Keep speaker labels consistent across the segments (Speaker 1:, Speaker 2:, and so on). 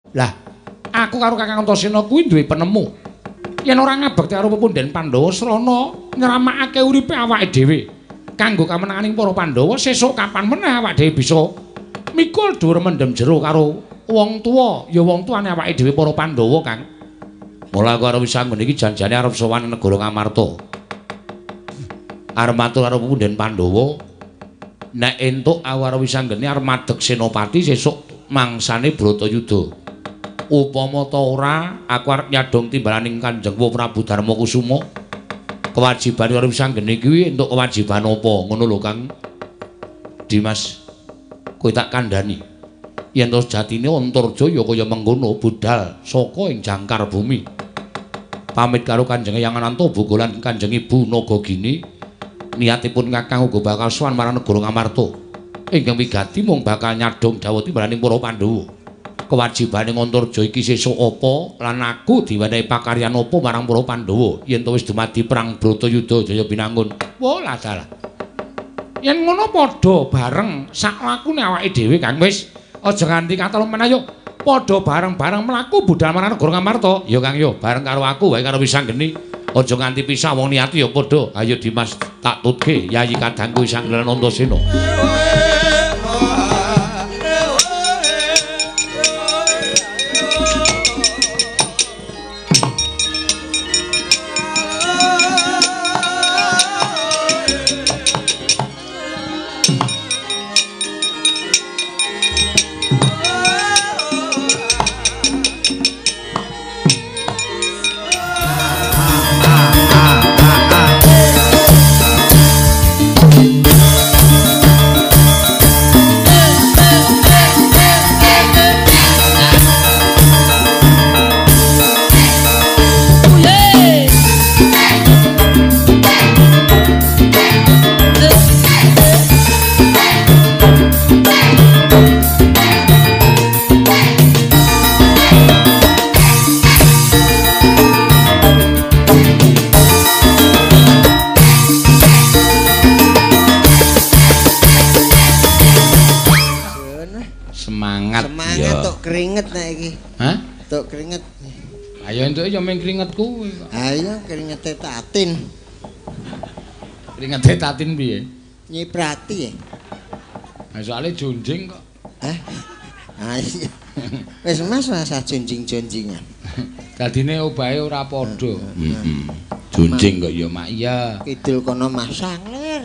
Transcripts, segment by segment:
Speaker 1: Lah, aku karo Kakang Antasena kuwi duwe penemu. Yen ora ngabekti karo pepundhen Pandhawa srana nyramakake uripe awake dhewe kanggo kamenanganing para Pandhawa, sesuk kapan meneh awake dhewe bisa mikul dhuwur mendem jero karo wong tuwa, ya wong tuane awake dhewe para Pandhawa, Kang. Mula aku arep wis anggone iki janjane arep sowan negara Ngamarta. Arep matur karo pepundhen Pandhawa, nek entuk aku arep wis anggone arep madeg senopati sesuk mangsane Bratayuda. Upama ta ora, aku arep nyadong timbalaning Kanjeng Prabu Darmakusuma. Kewajibane arep wis anggone kuwi entuk kewajiban apa? Ngono lho, Kang. Dimas, kowe tak kandhani. Yen to jatine Antarja ya kaya mengkono budal saka ing jangkar bumi. Pamit karo Kanjeng Hyang Anantaboga lan Kanjeng Ibu Nagagini, niatipun Kakang uga bakal sowan marang negara Ngamarta. Ingkang wigati mung bakal nyadong dawuh timbalaning para Pandhawa. Kewajibane Antarja iki sesuk apa lan aku diwenehi pakaryan apa marang para Pandhawa yen to wis dumadi perang Bratayuda Jaya Binangun. Wah, lah dalah. Yen ngono padha bareng sak lakune awake dhewe, Kang. Wis aja nganti katon meneh yo. Padha bareng-bareng mlaku budal marang negara Ngamarta. Ya, Kang, yo bareng karo aku wae karo Wisanggeni. Aja nganti pisah wong niati ya padha. Ayo Dimas tak tutke Yayi kadangku Wisanggeni Antasena.
Speaker 2: Keringet.
Speaker 1: Ayo entuk ya ming keringet kuwi kok.
Speaker 2: Ayo keringete Tatin.
Speaker 1: Keringete Tatin piye?
Speaker 2: Nyiprati ya.
Speaker 1: Nah, soalnya jonjing kok.
Speaker 2: Iya. Wis Mas rasa jonjing-jonjingan.
Speaker 1: Dadine obahe ora padha. Jonjing kok ya Mak iya.
Speaker 2: Kidul kono masang lir.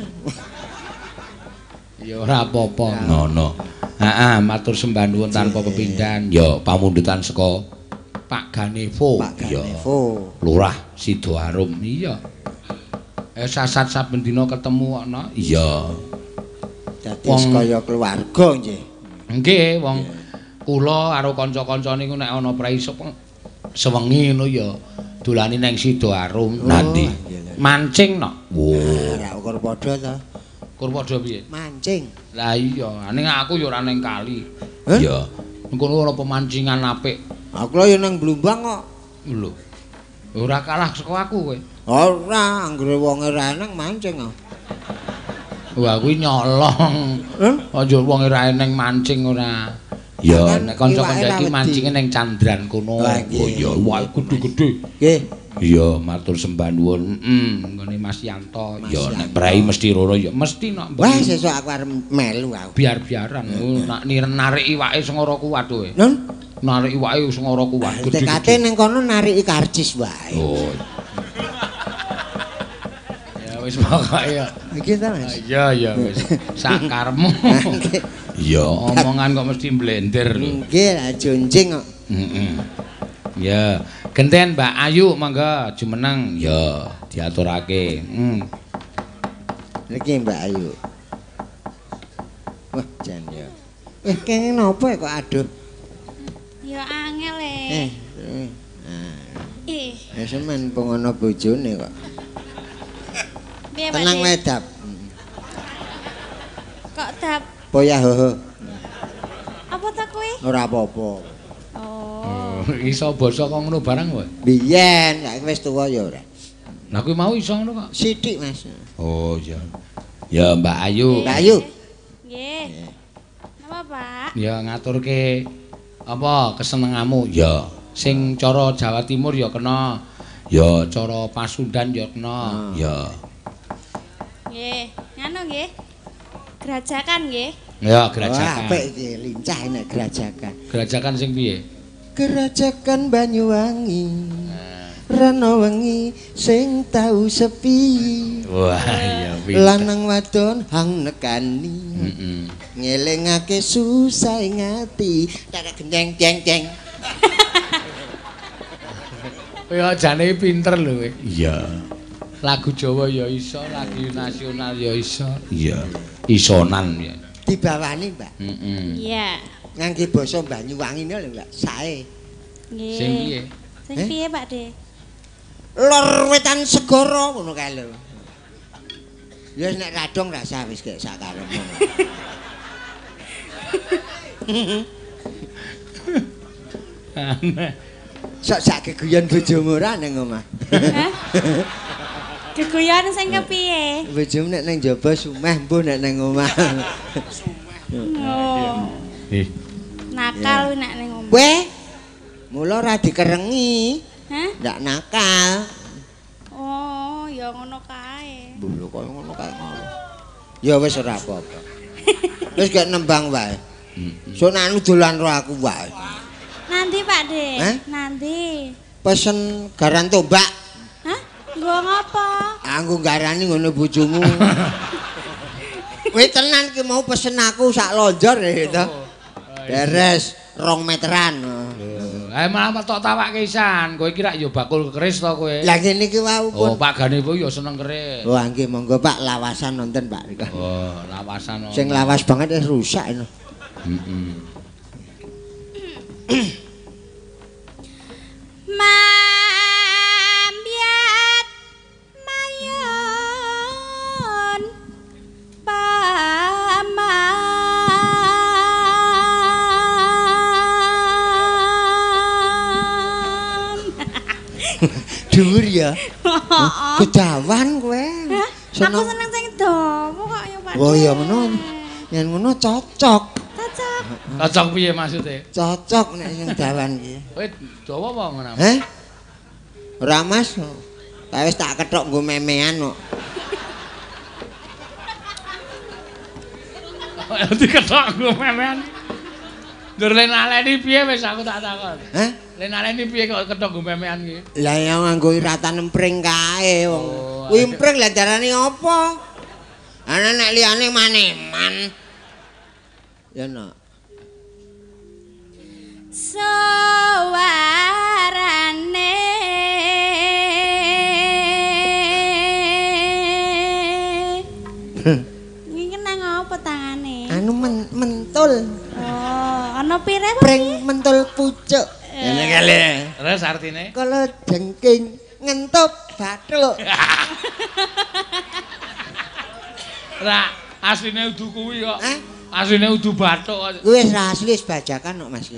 Speaker 1: Ya ora apa-apa ngono. Heeh, matur sembah nuwun tanpa pepindhan. Ya pamundutan saka Pak Ganevo.
Speaker 2: Ya.
Speaker 1: Lurah Sidoarum. Iya. Sasat saben dina ketemu ana. Iya.
Speaker 2: Dadi kaya keluarga nggih.
Speaker 1: Nggih, wong kula karo kanca-kanca niku nek ana prei sewengi ngono ya dolani nang Sidoarum. Nanti mancing no.
Speaker 2: Ora ukur padha ta.
Speaker 1: Ukur padha piye?
Speaker 2: Mancing.
Speaker 1: Lah iya, ning aku ya ora ning kali. Iya. Engko ora pemancingan apik.
Speaker 2: Aku lho ya nang Blumbang kok.
Speaker 1: Lho. Ora kalah saka aku kowe.
Speaker 2: Ora, anggere wonge ra eneng mancing kok.
Speaker 1: Wah, kuwi nyolong. Aja wonge ra eneng mancing ora. Ya, nek kanca-kanca iki mancinge ning Candran kono. Oh iya, wah gedhe-gedhe. Nggih. Iya, matur sembah nuwun. Nggone Mas Yanto. Ya nek prei mesti roro ya mesti nok.
Speaker 2: Wah, sesuk aku arep melu aku.
Speaker 1: Biar-biaran. Nak narik iwake sing ora kuat kowe.
Speaker 2: Nun,
Speaker 1: narik iwake sing ora kuat.
Speaker 2: Tekate ning kono nariki karcis wae.
Speaker 1: Oh. Ya wis pokoke ya.
Speaker 2: Iki ta, Mas?
Speaker 1: Iya, wis. Sakarmu. Iya, omongan kok mesti blender lho.
Speaker 2: Nggih, jonjing kok.
Speaker 1: Ya, genten Mbak Ayu mangga jumeneng ya diaturake.
Speaker 2: Niki Mbak Ayu. Wah, jan ya. Kene napa kok aduh?
Speaker 3: Ya angel
Speaker 2: semen pengono bojone kok.
Speaker 3: Piye, Pak?
Speaker 2: Tenang wae, Dap.
Speaker 3: Kok Dap?
Speaker 2: Poyah ho.
Speaker 3: Apa ta kowe?
Speaker 2: Ora apa-apa.
Speaker 3: Oh.
Speaker 1: Iso basa kok ngono barang kowe?
Speaker 2: Biyen, saiki wis tuwa ya ora.
Speaker 1: Lah kuwi mau iso ngono kok.
Speaker 2: Sithik, Mas.
Speaker 1: Oh, iya. Ya Mbak Ayu.
Speaker 2: Mbak Ayu.
Speaker 3: Nggih. Napa, Pak?
Speaker 1: Ya ngaturke Apa kesenenganmu? Ya, sing cara Jawa Timur ya kena. Ya, cara Pasundan ya kena. Ya.
Speaker 3: Nggih, ngono nggih. Gerajakan nggih.
Speaker 1: Ya,
Speaker 2: Wah,
Speaker 1: gerajakan.
Speaker 2: apik iki lincah nek gerajakan.
Speaker 1: Gerajakan sing piye?
Speaker 2: Gerajakan Banyuwangi. Rana wengi sing tau sepi.
Speaker 1: Wah, iya pinter.
Speaker 2: Lanang wadon hang nekani.
Speaker 1: Heeh.
Speaker 2: Ngelingake susah ngati. Tak gendeng jeng jeng.
Speaker 1: Ya jane pinter lho kowe. Iya. Lagu Jawa ya iso, lagu nasional ya iso. Iya. Isonan ya.
Speaker 2: Dibawani, Mbak.
Speaker 1: Heeh.
Speaker 3: Iya.
Speaker 2: Ngangge basa Banyuwangi lho, Mbak. Sae.
Speaker 3: Nggih.
Speaker 1: Sing piye?
Speaker 3: Sing piye, Pak De?
Speaker 2: Lor wetan segara ngono kae lho. Ya nek radong rasa wis gek sakarepmu.
Speaker 1: Aneh.
Speaker 2: Sok sak geguyon bojomu ora ning omah.
Speaker 3: Hah? Geguyon sing kepiye?
Speaker 2: Bojomu nek ning njaba sumeh mbuh nek ning omah.
Speaker 3: Oh. Nakal nek ning omah.
Speaker 2: Kowe mula ora dikerengi,
Speaker 3: Hah?
Speaker 2: ndak nakal.
Speaker 3: Oh, ya ngono kae.
Speaker 2: Lho kok ngono kae ngono. Ya wis ora apa-apa. Wis gek nembang wae. Sok nek anu dolan karo aku wae.
Speaker 3: Nanti Pak De.
Speaker 2: Hah?
Speaker 3: Nanti.
Speaker 2: Pesen garan tombak.
Speaker 3: Hah? Nggo ngopo?
Speaker 2: Aku garani ngono bojomu. Kowe tenan ki mau pesen aku sak lonjor ya to. Beres 2 meteran.
Speaker 1: Malah tok tawake isan. Kowe iki rak ya bakul keris to kowe.
Speaker 2: Lah ngene iki wau
Speaker 1: Oh,
Speaker 2: pun.
Speaker 1: Pak Gane kuwi ya seneng keris.
Speaker 2: Wah nggih monggo Pak lawasan nonton Pak Rika.
Speaker 1: Oh, lawasan.
Speaker 2: Sing lawas banget wis rusak ini.
Speaker 1: Heeh.
Speaker 3: Mambiat mayon paman.
Speaker 2: Dhuwur ya. Kedawan kowe.
Speaker 3: Aku seneng sing dawa kok ya Pak.
Speaker 2: Oh ya ngono. Yen ngono cocok.
Speaker 3: Cocok.
Speaker 1: Cocok piye maksude?
Speaker 2: Cocok nek sing dawan iki.
Speaker 1: Kowe dawa apa ngono?
Speaker 2: Heh? Ora Mas. Kae wis tak kethok nggo memean kok.
Speaker 1: Diketok nggo memean. Dur len aleni piye wis aku tak takon.
Speaker 2: Heh?
Speaker 1: Len aleni piye kok ketok nggo memean iki?
Speaker 2: Lah ya nganggo iratan empring kae wong.
Speaker 1: Oh,
Speaker 2: Kuwi empring lah darane apa? Ana nek liyane maneman. Ya no.
Speaker 3: Sawarane iki nang apa tangane?
Speaker 2: Anu mentul.
Speaker 3: Oh, ana pire apa?
Speaker 2: Pring mentul pucuk. Ngene kali.
Speaker 1: Terus artine?
Speaker 2: Kalau jengking ngentup bathuk.
Speaker 1: Ra, asline udu kuwi kok.
Speaker 2: Hah?
Speaker 1: Asline udu bathuk kok.
Speaker 2: Kuwi wis asli wis bajakan kok Mas.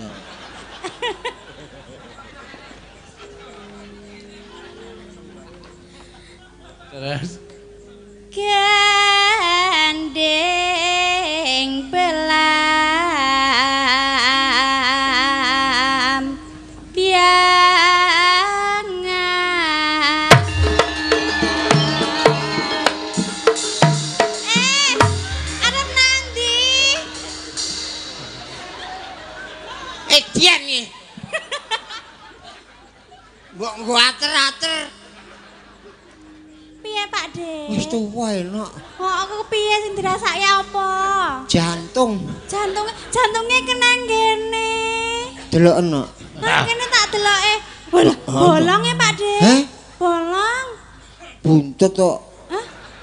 Speaker 1: Terus
Speaker 3: Gandeng belam biangan. Arep nanti?
Speaker 2: Dian iki. Mbok nggo ater-ater.
Speaker 3: Piye Pak De?
Speaker 2: Wis tuwa enak.
Speaker 3: Oh, aku piye sing dirasake apa?
Speaker 2: Jantung.
Speaker 3: Jantunge kenang kene.
Speaker 2: Delok enak.
Speaker 3: Nang kene tak deloke. Walah, bolong ya Pak De.
Speaker 2: Hah?
Speaker 3: Bolong.
Speaker 2: Buntut kok.
Speaker 3: Hah?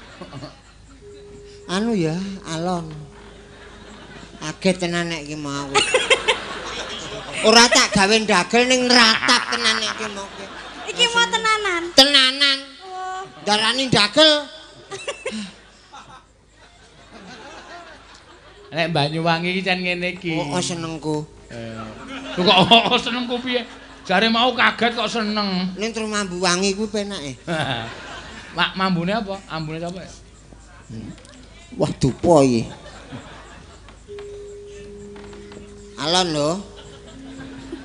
Speaker 2: Anu ya, alon. Kaget tenan nek iki mau. Ora tak gawe ndagel ning ratap tenan nek iki mau.
Speaker 3: Iki mau tenanan.
Speaker 2: Tenanan.
Speaker 3: Oh,
Speaker 2: Darani ndagel.
Speaker 1: nek Banyuwangi iki jan ngene iki.
Speaker 2: Oh, senengku.
Speaker 1: Lho kok senengku piye? Jare mau kaget kok seneng.
Speaker 2: Ning Trumambu Wangi kuwi penake.
Speaker 1: Mak mambune apa? Ambune sapa?
Speaker 2: Wah, dupa iki. Alon lho.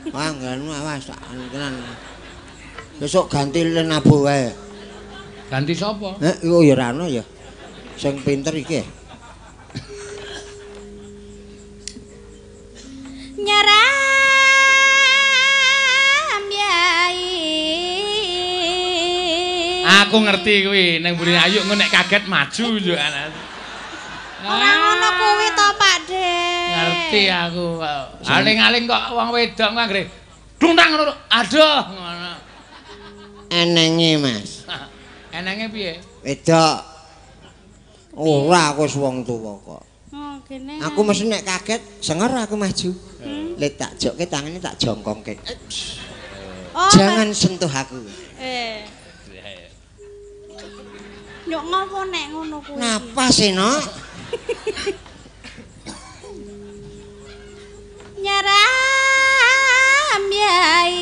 Speaker 2: Wah, nganu awas tak tenan. Besok ganti Lenabo wae.
Speaker 1: Ganti sapa?
Speaker 2: Oh ya ora ono ya. Sing pinter iki.
Speaker 3: Nyaram yai.
Speaker 1: Aku ngerti kuwi, ning mburi ayu engko nek kaget maju yo ana.
Speaker 3: Ora ngono kuwi to, Pak De.
Speaker 1: Ngerti aku. Aling-aling kok wong wedok kok anggere dungtang ngono. Aduh ngono.
Speaker 2: Enenge, Mas.
Speaker 1: Enenge piye?
Speaker 2: Wedok. Ora aku wis wong tuwa kok.
Speaker 3: Oh, kene.
Speaker 2: Aku mesti nek kaget senger aku maju. Lek tak jokke tangane tak jongkongke.
Speaker 3: Oh,
Speaker 2: Jangan sentuh aku.
Speaker 3: Nyok ngopo nek ngono kuwi?
Speaker 2: Napa sih, Nok?
Speaker 3: Nyaram yai.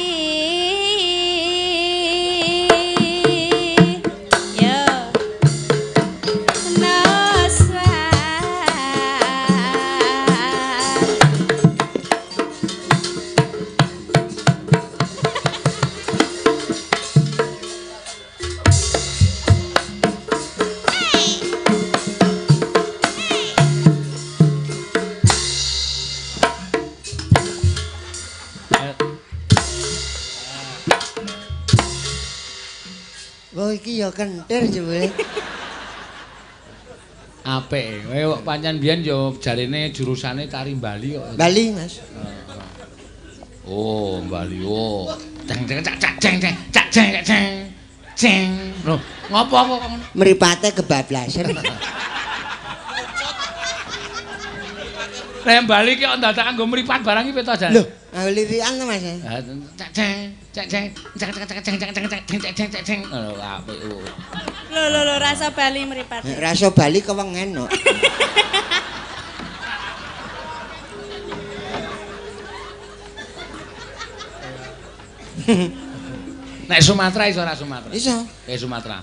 Speaker 3: Yo. Noswa.
Speaker 2: Oh iki ya kentir jebule.
Speaker 1: Apik. Kowe pancen biyen yo jarene jurusane tari Bali kok.
Speaker 2: Bali, Mas.
Speaker 1: Oh, Bali. Oh. Ceng ceng cak cak ceng ceng cak ceng cak ceng. Ceng. Loh, ngopo kok ngono?
Speaker 2: Mripate kebablasan.
Speaker 1: Nek Bali ki kok ndadak nggo mripat barang iki peta jan.
Speaker 2: Lho, lirikan to, Mas.
Speaker 1: Cak ceng cak ceng cak cek cek ceng ceng ceng ceng ceng ceng ceng. Lho, apik.
Speaker 3: Lho rasa Bali mripat.
Speaker 2: Rasa Bali kewengen, Nok.
Speaker 1: Nek Sumatera iso ora Sumatera?
Speaker 2: Iso.
Speaker 1: Sumatera.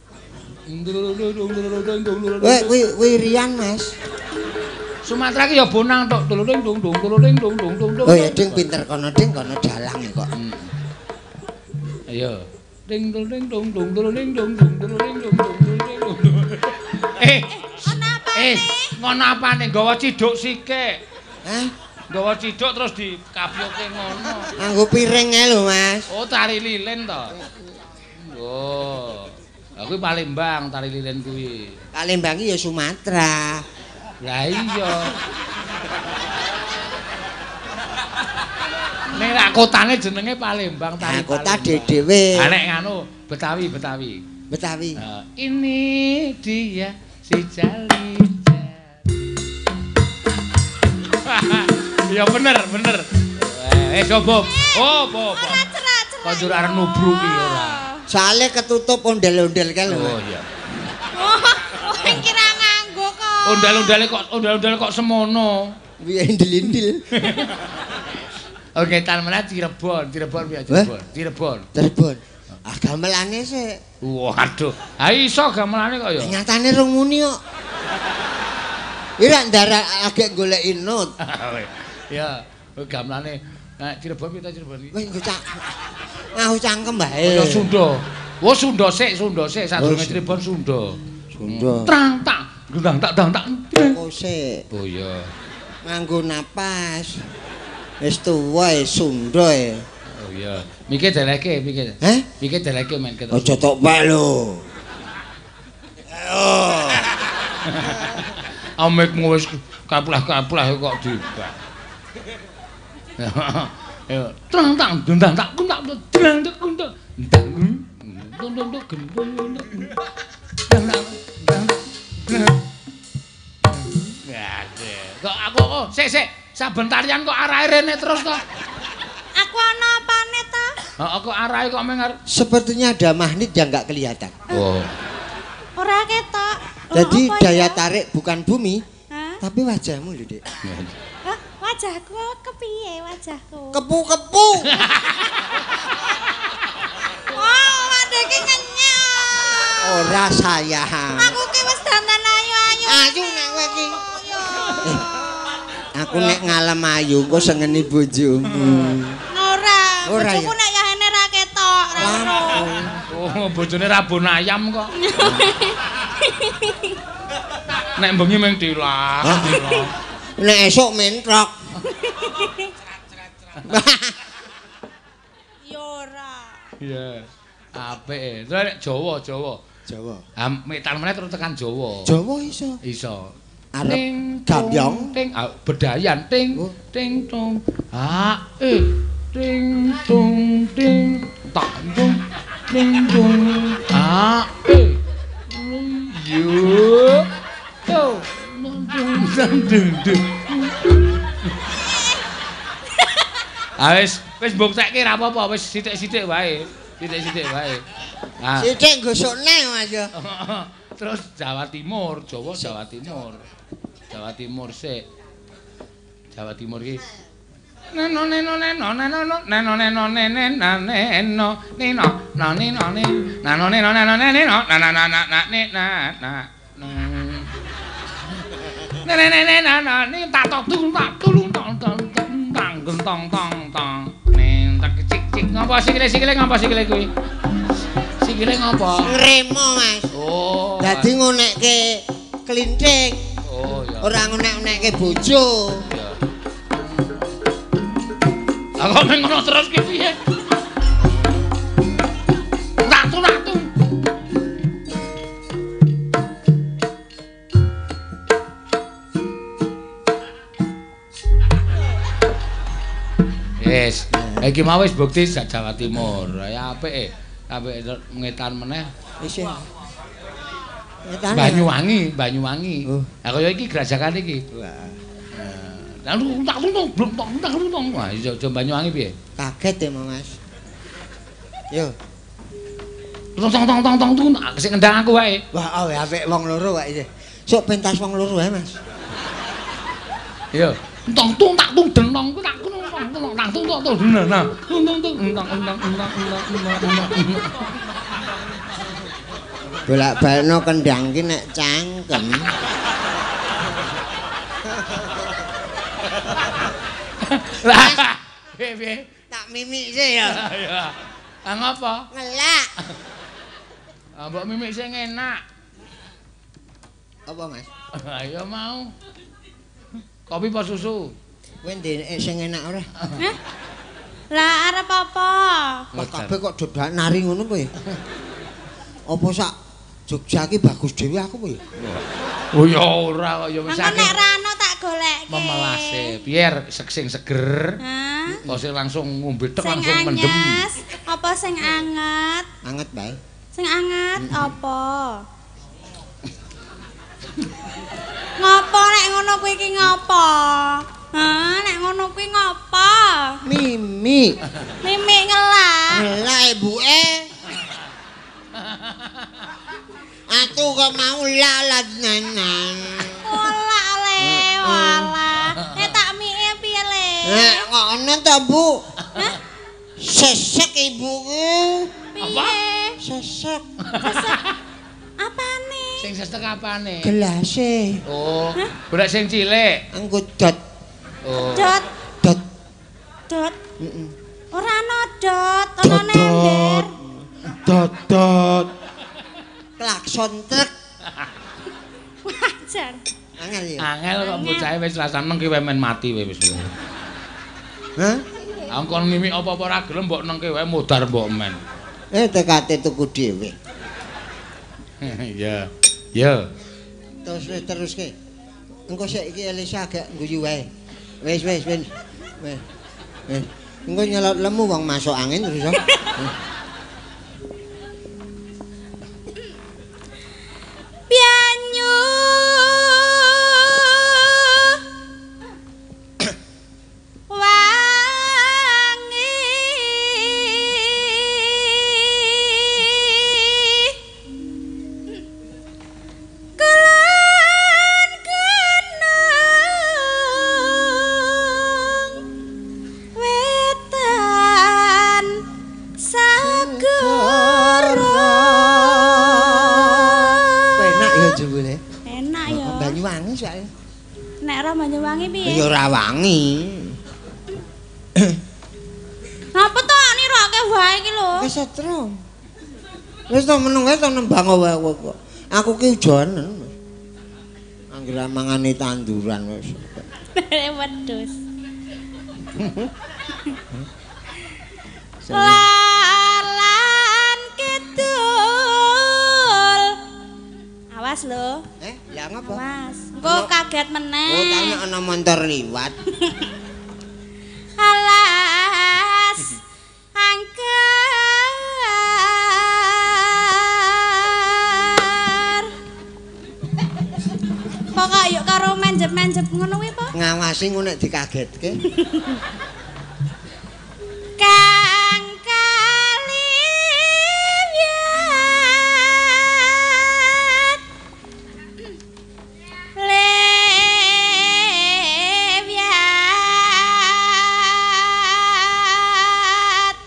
Speaker 2: Kuwi Rian, Mas.
Speaker 1: Sumatera ki ya bonang tok. Duluding dung dung duluding dung dung dung.
Speaker 2: Oh ya ding pinter kono ding kono dalang kok.
Speaker 1: Ayo. Ding duluding dung dung duluding dung dung duluding dung dung duluding dung.
Speaker 3: Ana apane?
Speaker 1: Ngono apane nggawa ciduk sikik.
Speaker 2: Hah?
Speaker 1: Nggawa ciduk terus dikapyoke ngono.
Speaker 2: Nganggo piring ae lho, Mas.
Speaker 1: Oh, tari lilin to. Oh. Lah kuwi Palembang tari lilin kuwi.
Speaker 2: Palembang ya Sumatera.
Speaker 1: Lah iya. Nek rak kotane jenenge Palembang tari.
Speaker 2: Kota dhewe.
Speaker 1: Ah nek nganu Betawi.
Speaker 2: Betawi.
Speaker 1: Ini dia si Jali. Ya bener. Coba. Oh, apa. Konjur arep nubruk iki ora.
Speaker 2: Soale ketutup ondel-ondel kae lho.
Speaker 1: Oh iya.
Speaker 3: Oh, kira nganggo kok.
Speaker 1: Ondel-ondel kok semono.
Speaker 2: Piye indil-indil.
Speaker 1: Oke, tan meneh Cirebon piye Cirebon.
Speaker 2: Cirebon. Ah gamelane sik.
Speaker 1: Waduh. Ha iso gamelane kok ya.
Speaker 2: Nyatane rung muni kok. Ira ndara agek goleki not.
Speaker 1: Ya, gamelane Cirebon piye ta Cirebon iki?
Speaker 2: Wis cak. Ngahu cangkem bae.
Speaker 1: Ya Sunda. Oh Sunda sik sadurunge Cirebon Sunda. Trang tak, gendang tak dang tak.
Speaker 2: Oh sik.
Speaker 1: Oh iya.
Speaker 2: Nganggo napas. Wis tuwa Sunda e.
Speaker 1: Oh iya. Mikir deleke, mikir.
Speaker 2: Hah?
Speaker 1: Mikir deleke men ketok.
Speaker 2: Aja tok bae lho. Ayo.
Speaker 1: Amikmu wis kapulah-kapulah kok dibak. Ayo, trang tang gendang tak kuntak drang tak kuntak. Ndang gendong. Kok aku sik saben tarian kok arahe rene terus to.
Speaker 3: Aku ana apane to?
Speaker 1: Heeh kok arahe kok mengar.
Speaker 2: Sepertinya ada magnet yang enggak kelihatan.
Speaker 1: Oh.
Speaker 3: Ora ketok.
Speaker 2: Jadi
Speaker 3: Apa
Speaker 2: daya
Speaker 3: ya?
Speaker 2: tarik bukan bumi,
Speaker 3: Hah?
Speaker 2: tapi wajahmu lho, Dik.
Speaker 3: Hah? Wajahku kepiye wajahku?
Speaker 2: Kepu-kepu.
Speaker 3: Wow, adek iki ngenyek.
Speaker 2: Ora sayang.
Speaker 3: Aku ki wis dandan ayu-ayu.
Speaker 2: Ayu nek kowe iki. Aku nek ngalem ayu engko sengeni bojomu.
Speaker 3: Ora
Speaker 2: Ora
Speaker 3: bojoku
Speaker 2: ya.
Speaker 3: nek yahene ra ketok, ra ora.
Speaker 1: Oh, bojone rabon ayam kok. Nek bengi mung dilah.
Speaker 2: Nek esuk mentrok.
Speaker 3: Ya ora.
Speaker 1: Iya. Apik. Terus nek Jawa.
Speaker 2: Jawa.
Speaker 1: Metal meneh terus tekan Jawa.
Speaker 2: Jawa iso.
Speaker 1: Iso.
Speaker 2: Arep gambyong.
Speaker 1: Ting, bedayan ting,
Speaker 2: Oh.
Speaker 1: ting tung. Ting tung ting, tak tung, ting tung. Yo. Yo. Wis mbuktekke ra apa-apa, wis sithik-sithik wae. Sithik-sithik wae. Ah.
Speaker 2: Sithik gosokne Mas ya.
Speaker 1: Terus Jawa Timur, Jawa Timur. Jawa Timur sik. Jawa Timur iki. Neno neno neno neno neno neno neno neno neno nano nano neno neno neno na na na na na na na nene nana ni tak tok tulung tong tong tang gentong tong tong nen tak cik cik ngapa sikile ngapa sikile kuwi sikile ngapa
Speaker 2: Ngremo Mas.
Speaker 1: oh
Speaker 2: Dadi ngonekke klinthing.
Speaker 1: oh ya
Speaker 2: Ora ngonek-ngonekke bojo.
Speaker 1: ya aku meng ngono terus ki piye tak tung Yes, iki mau wis bukti sak Jawa Timur. Ya apik ngetan meneh.
Speaker 2: Wis.
Speaker 1: Banyuwangi.
Speaker 2: Oh.
Speaker 1: Lah kaya iki grajakan iki.
Speaker 2: Wah,
Speaker 1: Lah tak tung. Wah, iso Banyuwangi piye?
Speaker 2: kaget ya Mas. Yo.
Speaker 1: Tong sing ngendang aku wae.
Speaker 2: Wah, awe apik wong loro wae iki. Sok pentas wong loro wae Mas.
Speaker 1: Iya. Tung tak tung denong ku tak tung nah.
Speaker 2: Bolak-balno kendang ki nek cangkem.
Speaker 1: Lah, piye?
Speaker 2: Tak mimik sih ya.
Speaker 1: Ya. Ah ngapa?
Speaker 2: Ngelak.
Speaker 1: Ah mbok mimik sing enak.
Speaker 2: Apa Mas?
Speaker 1: Ayo mau. Kopi apa susu?
Speaker 2: Kowe ndek sing enak ora?
Speaker 3: Hah? Lah arep apa?
Speaker 2: Wah, kabeh kok dodak nari ngono kowe. Apa sak Jogja ki bagus dhewe aku kowe.
Speaker 1: Oh ya ora kok ya wis
Speaker 3: Engko nek ra ono tak golekke.
Speaker 1: memelase. Biar sing seger.
Speaker 3: Hah?
Speaker 1: Kok sing langsung ngombe tek
Speaker 3: Sing
Speaker 1: langsung mendem.
Speaker 3: anyes, apa sing anget?
Speaker 2: Anget bae.
Speaker 3: Sing anget apa? Ngopo nek ngono kuwi iki ngopo? Hah, nek ngono kuwi ngopo?
Speaker 2: Mimi.
Speaker 3: Mimik ngelak.
Speaker 2: Ngelak ibuke. Aku kok mau lalat nenan.
Speaker 3: Olak le, walah. Nek tak mike piye le?
Speaker 2: Nek ngono to, Bu?
Speaker 3: Hah?
Speaker 2: Sesek ibuku.
Speaker 3: Piye?
Speaker 2: Sesek.
Speaker 3: Apane?
Speaker 1: Sing sesek apane?
Speaker 2: Gelase.
Speaker 1: Oh, golek sing cilik.
Speaker 2: Engko dot
Speaker 1: Oh.
Speaker 3: Dot,
Speaker 2: dot.
Speaker 3: dot.
Speaker 2: Heeh.
Speaker 3: Ora ono dot, ono nender.
Speaker 2: Dot. Klakson truk.
Speaker 3: Wajar.
Speaker 2: Angel ya.
Speaker 1: Angel kok bocahe wis rasane nengke wae men mati wae wis.
Speaker 2: Hah?
Speaker 1: Angkon mimik apa-apa ora gelem mbok nengke wae modar mbok men.
Speaker 2: Tekate tuku dhewe.
Speaker 1: Iya. Ya.
Speaker 2: Teruske. Engko sik iki Elisa agak guyu wae. Wis. Wis. Engko nyelot lemu wong masuk angin terus.
Speaker 3: Pianyu. Wangi. Kulon gunung. Wetan sagara.
Speaker 2: Enak ya jebule.
Speaker 3: Enak ya.
Speaker 2: Banyuwangi sae.
Speaker 3: Nek ora Banyuwangi piye?
Speaker 2: Ya ora wangi.
Speaker 3: Ngapa to
Speaker 2: Kesetrum. Wis to meneng wae to nembang wae kok. Aku ki ujonen. Anggere mangane tanduran wis.
Speaker 3: Wedhus. Lan kidul. Awas lho.
Speaker 2: Lah ngapa?
Speaker 3: Awas. Engko kaget meneh.
Speaker 2: Oh, tanya ana montor liwat.
Speaker 3: Alas angker. Pokok yuk karo menjep-menjep ngono kuwi po.
Speaker 2: Ngawasi ngono nek dikagetke.
Speaker 3: Kang kaliwat lewiat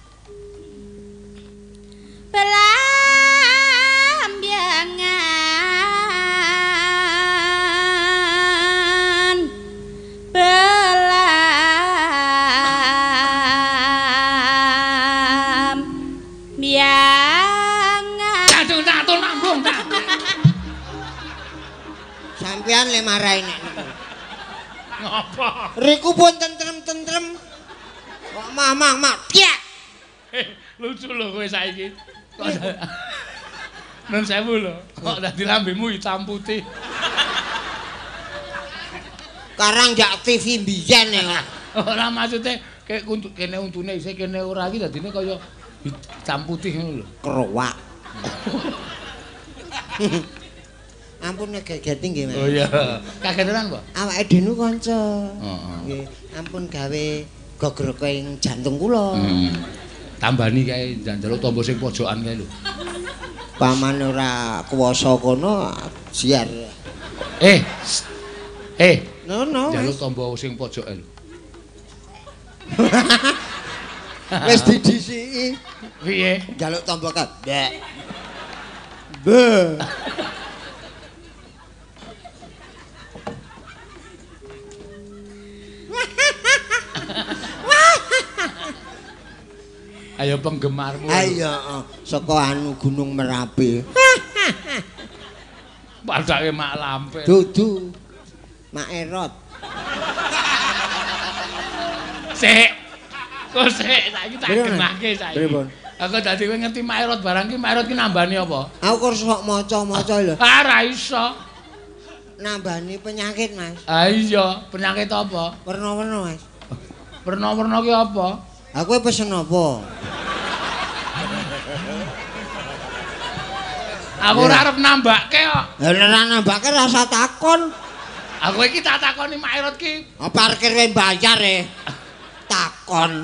Speaker 3: belambiangan
Speaker 2: Sampeyan le marahi nek niku.
Speaker 1: Ngapa?
Speaker 2: Riku pun tentrem-tentrem. Kok mamang mak piak.
Speaker 1: Lucu lho kowe saiki. Kok nun sewu lho. Kok dadi lambemu hitam putih.
Speaker 2: Karang jak TV mbiyen ya.
Speaker 1: Ora maksude kene untune isih kene ora iki dadine kaya hitam putih ngono lho.
Speaker 2: Krowak. Ampun nek gegeti nggih, Mas.
Speaker 1: Oh iya. Kagetenan kok?
Speaker 2: Awake dhewe kanca.
Speaker 1: Heeh.
Speaker 2: Nggih, ampun gawe gogrokeng jantung kula.
Speaker 1: Tambani kae njaluk tombo sing pojokan kae lho.
Speaker 2: Paman ora kuwasa kono siar. No.
Speaker 1: Njaluk tombo sing pojoke lho.
Speaker 2: Wis didhisiki.
Speaker 1: Piye?
Speaker 2: Njaluk tombo kabeh. Be.
Speaker 1: Ayo penggemarmu.
Speaker 2: Ayo saka anu Gunung Merapi.
Speaker 1: Padake mak lampe.
Speaker 2: Dudu. Mak Erot.
Speaker 1: Sik. Kok sik saiki tak gemake saiki.
Speaker 2: Pripun?
Speaker 1: Aku dadi kowe ngerti mak Erot barang ki mak Erot ki nambani apa?
Speaker 2: Aku kok sok maca-maca lho.
Speaker 1: Ora iso.
Speaker 2: Nambani penyakit, Mas.
Speaker 1: Ah iya, penyakit apa?
Speaker 2: Werna-werna, Mas.
Speaker 1: Werna-werna ki apa?
Speaker 2: Aku pesen apa?
Speaker 1: Aku ora arep nambake kok.
Speaker 2: Lah ora nambake rasa takon.
Speaker 1: Aku iki tak takoni mak Erot ki.
Speaker 2: Parkir wae bayar takon.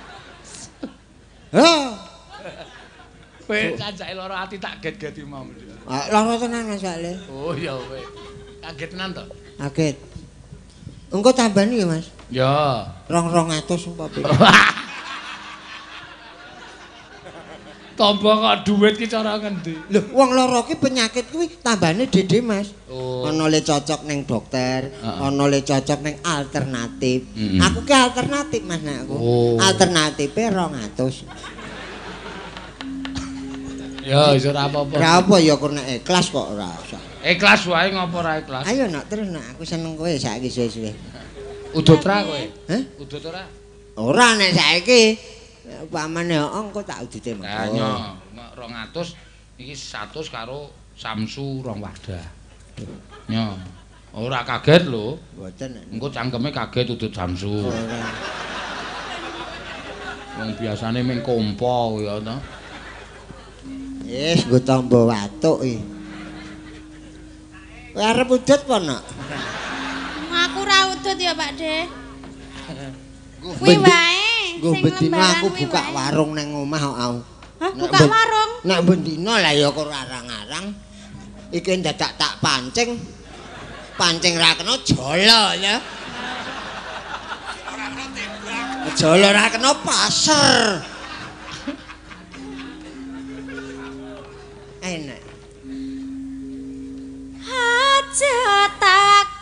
Speaker 2: Heh.
Speaker 1: Kowe sajake lara ati tak get-geti mau.
Speaker 2: Lara tenan Mas Wale.
Speaker 1: Oh iya kowe. Kaget tenan to?
Speaker 2: Kaget. Engko tambani ya, Mas.
Speaker 1: Ya.
Speaker 2: 200 apa pira?
Speaker 1: Tombo kok dhuwit ki cara ngendi?
Speaker 2: Lho, wong lara ki penyakit kuwi tambane dede, Mas.
Speaker 1: Oh.
Speaker 2: Ana le cocok ning dokter, ana le cocok ning alternatif. Aku ki alternatif, Mas nek aku.
Speaker 1: Oh.
Speaker 2: Alternatife 200.
Speaker 1: Ya wis ora apa-apa.
Speaker 2: Ora apa ya kok nek ikhlas kok ora usah.
Speaker 1: Ikhlas wae ngopo ora ikhlas?
Speaker 2: Ayo nak terus nak aku seneng kowe saiki suwe-suwe.
Speaker 1: Udut ra kowe?
Speaker 2: Hah?
Speaker 1: Udut ora?
Speaker 2: Ora nek saiki pamane engko tak udute mengko.
Speaker 1: Lah nyo 200 iki 100 karo Samsu rong wadah. Nyo. Ora kaget lho.
Speaker 2: Mboten.
Speaker 1: Engko cangkeme kaget udut Samsu.
Speaker 2: Ora.
Speaker 1: Wong biasane ming kompo ya to.
Speaker 2: Wis nggo tombo watuk iki. Kowe arep udut apa nak?
Speaker 3: Aku ra udut ya, Pak De.
Speaker 2: Kuwi
Speaker 3: wae.
Speaker 2: Nggo bedina aku buka warung nang omah kok aku.
Speaker 3: Hah, buka warung?
Speaker 2: Nek bendina lah ya kok arang-arang. Iki dadak tak pancing. Pancing ra kena jolo ya. Jolo ra kena pasar. Enak.
Speaker 3: Aja takon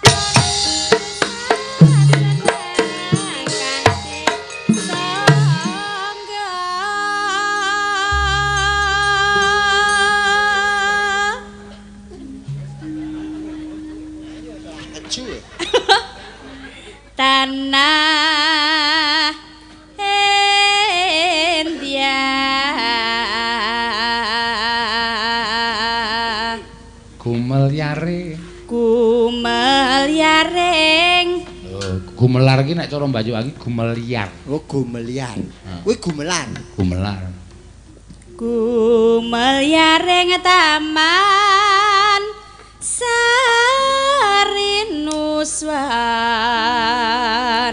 Speaker 1: gumelyare.
Speaker 3: Gumelyaring.
Speaker 1: Oh, gumelar iki nek cara Banyuwangi gumelyar.
Speaker 2: Oh, gumelyar. Kuwi gumelar.
Speaker 1: Gumelar.
Speaker 3: Gumelyaring taman Sarinuswan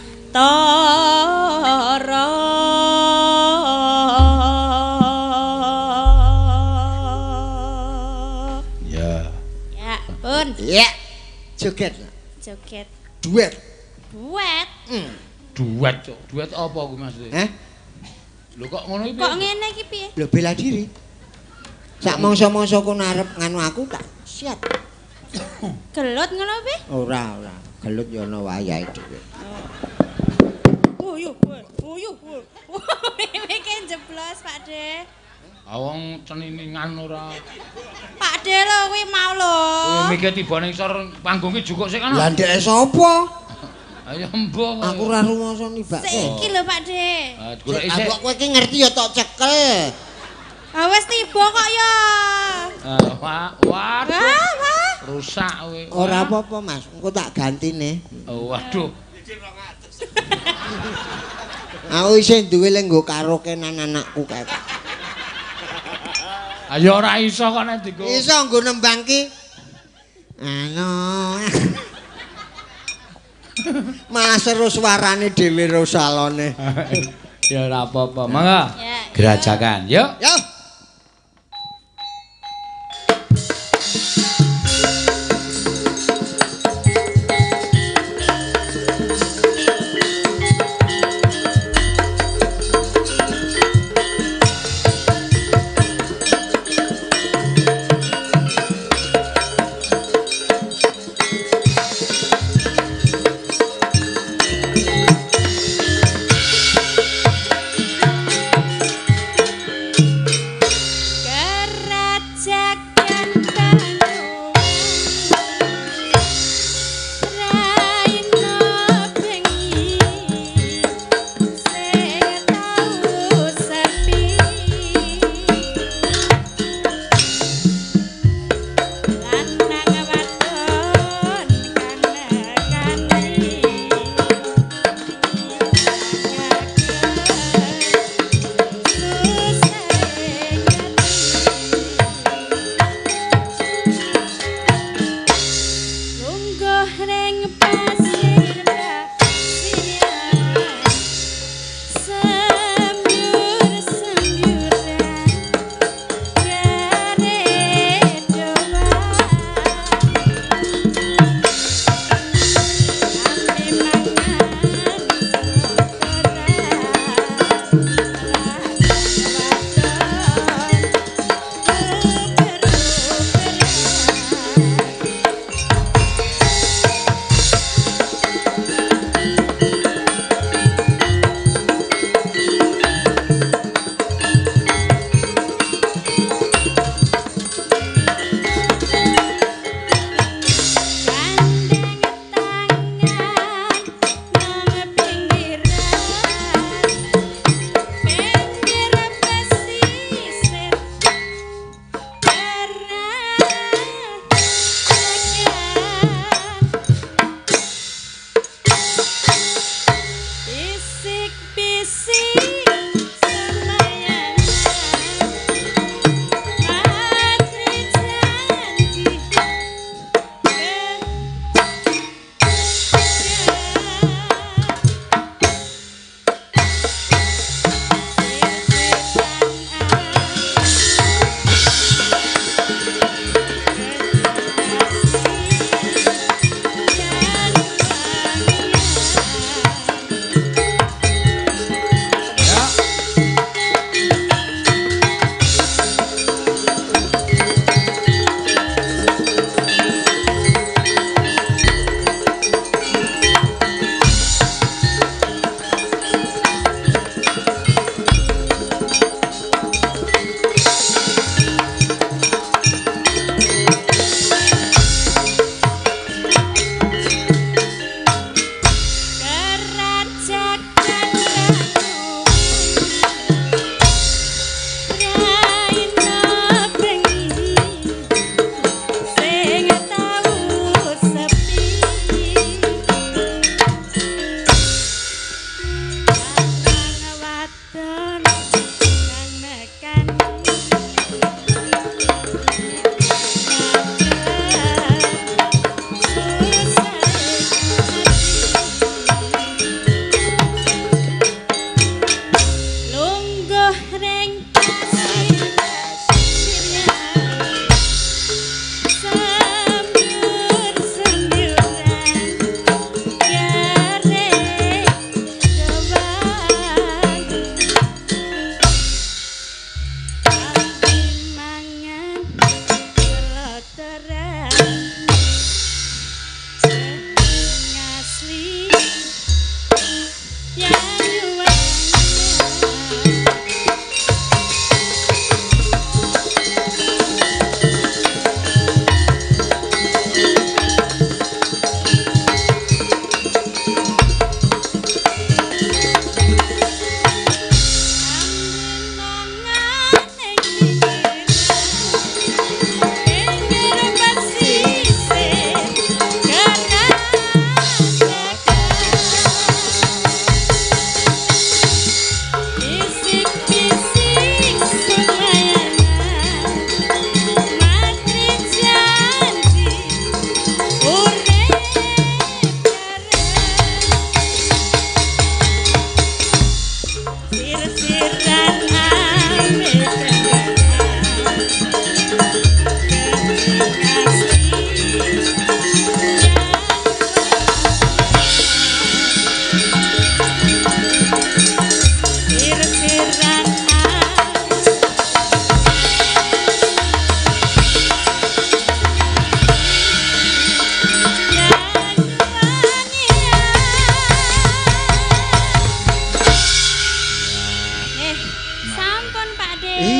Speaker 3: Tara.
Speaker 1: Ya.
Speaker 3: Ya, pun.
Speaker 2: Ya. Joget.
Speaker 3: Joget.
Speaker 2: Duet.
Speaker 3: Duet.
Speaker 1: Duet, Cuk. Duet apa kuwi maksudnya? Lho kok ngono iki?
Speaker 3: Kok ngene iki piye?
Speaker 2: Lho bela diri. Sak mangsa-mangsa kono arep nganu aku tak siap.
Speaker 3: Gelut ngono piye?
Speaker 2: Ora. Gelut ya ana wayahe dhewe.
Speaker 3: Uyuh. Iki jeblos, Pak De.
Speaker 1: Awong ceniningan ora.
Speaker 3: Pak De lho kuwi mau lho.
Speaker 1: Kowe mikir tiba ning sor panggung ki jukuk sik kan.
Speaker 2: Lah ndek sapa?
Speaker 1: Ayo mbok.
Speaker 2: Aku ora rumangsa nibake.
Speaker 3: Saiki lho Pak De.
Speaker 1: Golek isik.
Speaker 2: Kok kowe iki ngerti ya tok cekel.
Speaker 3: Ah wis tiba kok ya.
Speaker 1: Waduh. Rusak kowe.
Speaker 2: Ora apa-apa, Mas. Engko tak gantine.
Speaker 1: Oh, waduh.
Speaker 2: Aku isih duwe le nggo karaokean anakku kae.
Speaker 1: Ayo ora iso kok nek diku.
Speaker 2: Iso nggo nembang ki. Ano. Malah seru suarane dhewe rosalone.
Speaker 1: Ya ora apa-apa. Mangga.
Speaker 3: Ya,
Speaker 1: Gerajakan. Yuk.
Speaker 2: Yo.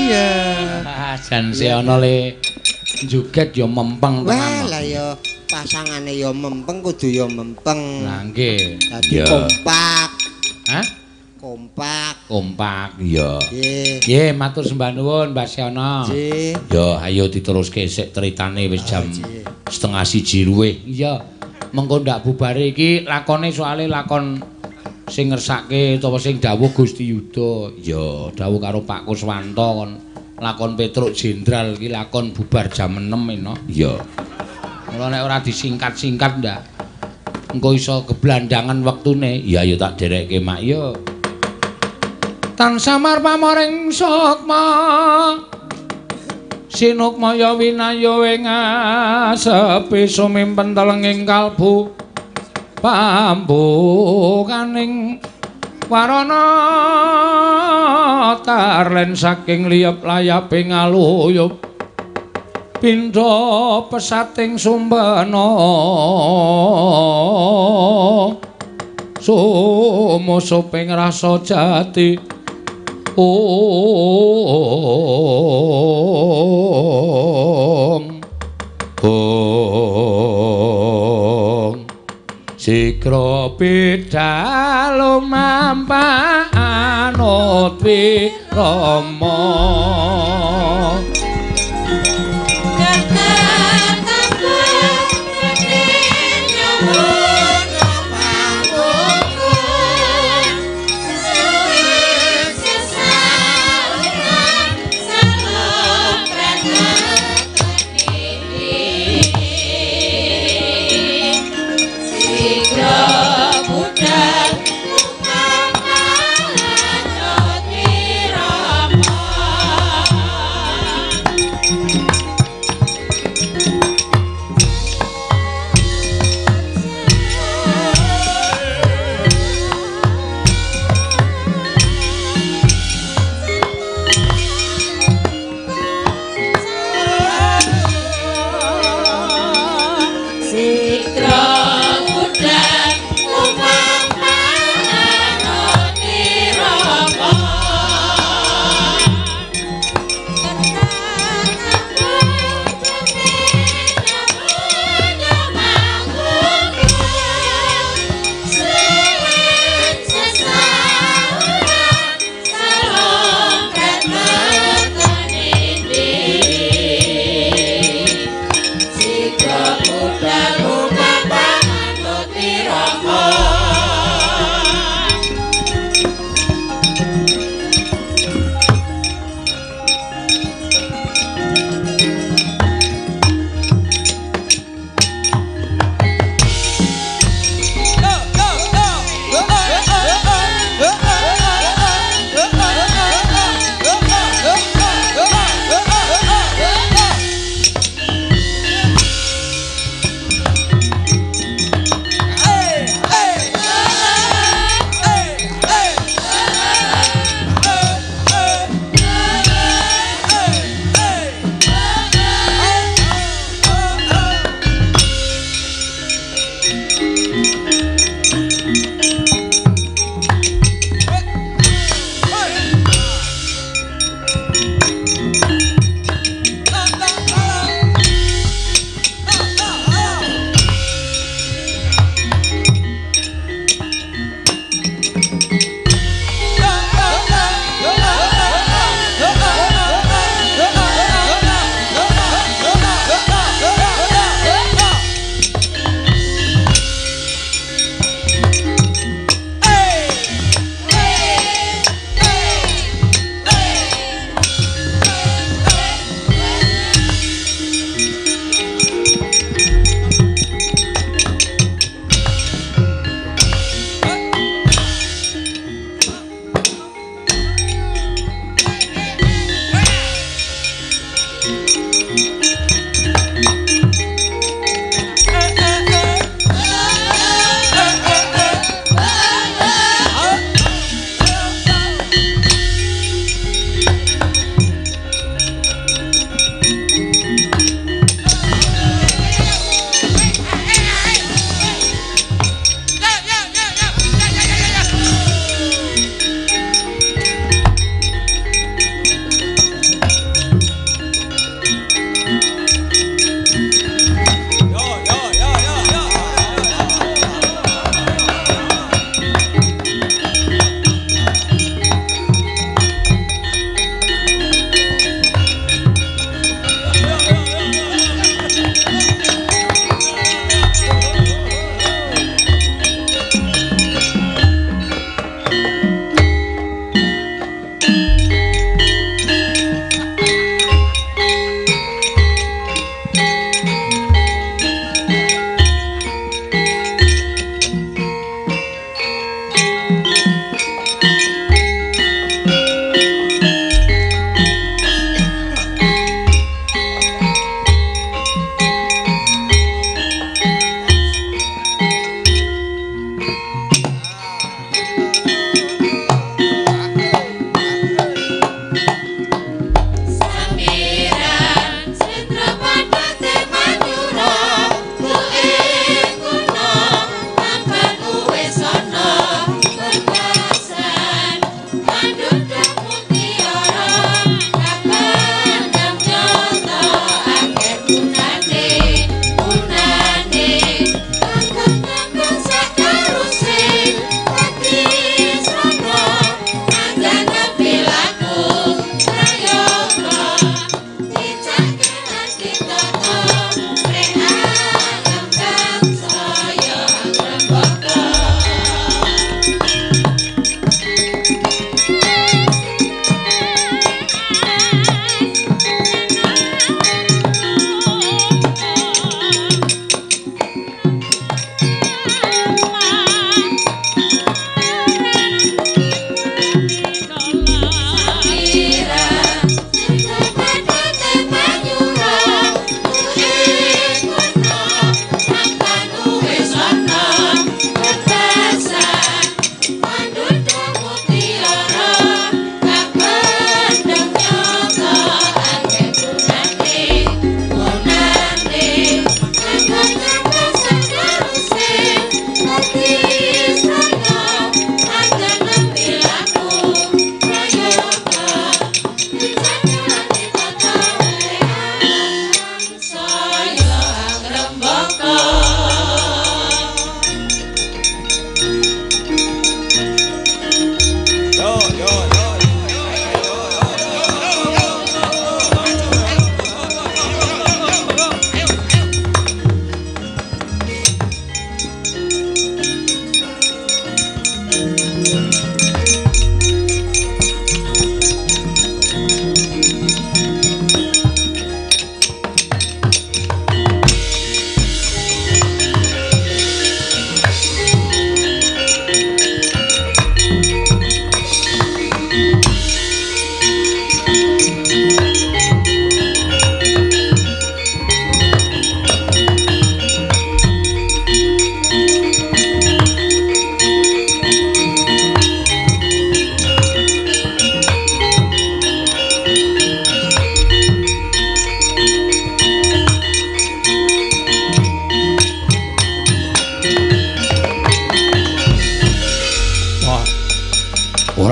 Speaker 2: Iya.
Speaker 1: Jan seana le joget ya mempeng tenan.
Speaker 2: Wah, lah ya pasangane ya mempeng kudu ya mempeng.
Speaker 1: Lah nggih.
Speaker 2: Dadi kompak.
Speaker 1: Hah?
Speaker 2: Kompak.
Speaker 1: Iya.
Speaker 2: Nggih.
Speaker 1: Nggih, matur sembah nuwun Mbak Seana.
Speaker 2: Nggih.
Speaker 1: Ya, ayo diteruske sik critane wis jam 1:30 luwih. Iya. Mengko ndak bubare iki lakone soalé lakon sing ngersake utawa sing dawuh Gusti Yuda. Ya, dawuh karo Pak Kuswanto kon lakon Petruk Jenderal iki lakon bubar jam 6 eno. Iya. Mula nek ora disingkat-singkat ndak engko iso geblandangan wektune. Ya ayo tak derekke mak yo. Tansah marpamoring sukma sinukmaya winaya ing asepi sumimpen telenging kalbu pambukaning warana tarlen saking liyep layaping aluyup pindha pesating sumbana sumusuping rasa jati Sikra pidhal mampaanut wirama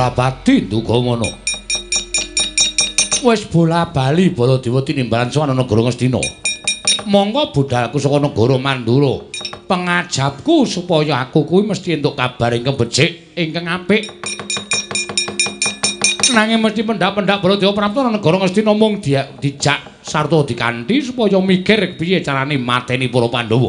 Speaker 1: Surapati Dugamana. Wis bola-bali Baladewa tinimbalan sowan negara Ngastina. Monggo budhalku saka negara Mandura. Pengajapku supaya aku kuwi mesti entuk kabar ingkang becik, ingkang apik. Nanging mesti pendak-pendak Baladewa prapta negara Ngastina mung dijak sarta dikanthi supaya mikir piye carane mateni para Pandhawa.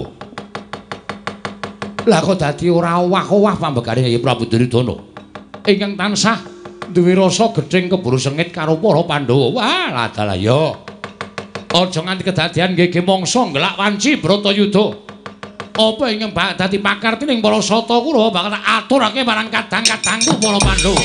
Speaker 1: Lah kok dadi ora owah-owah pambekane Yayi Prabu Duryudana ingkang tansah duwe rasa gething keburu sengit karo para Pandhawa. Wah, ladalah ya. Aja nganti kedadian nggih mangsa ngelak wanci Bratayuda. Apa ingkang bakal dadi pakartining para Sata Kurawa bakal tak aturake marang kadang-kadangku para Pandhawa.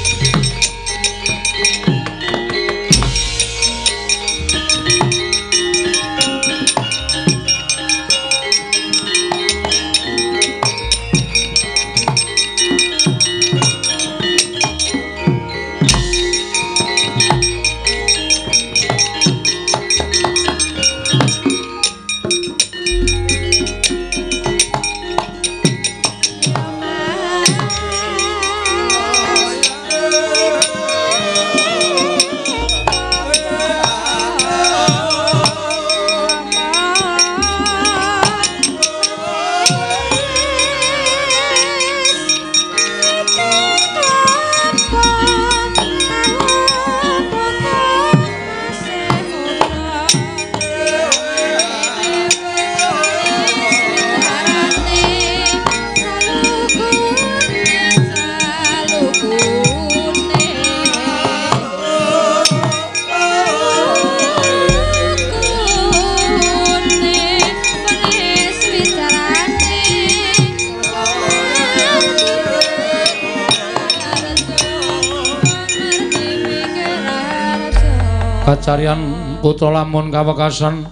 Speaker 1: Kacarian putra lamun kawekasan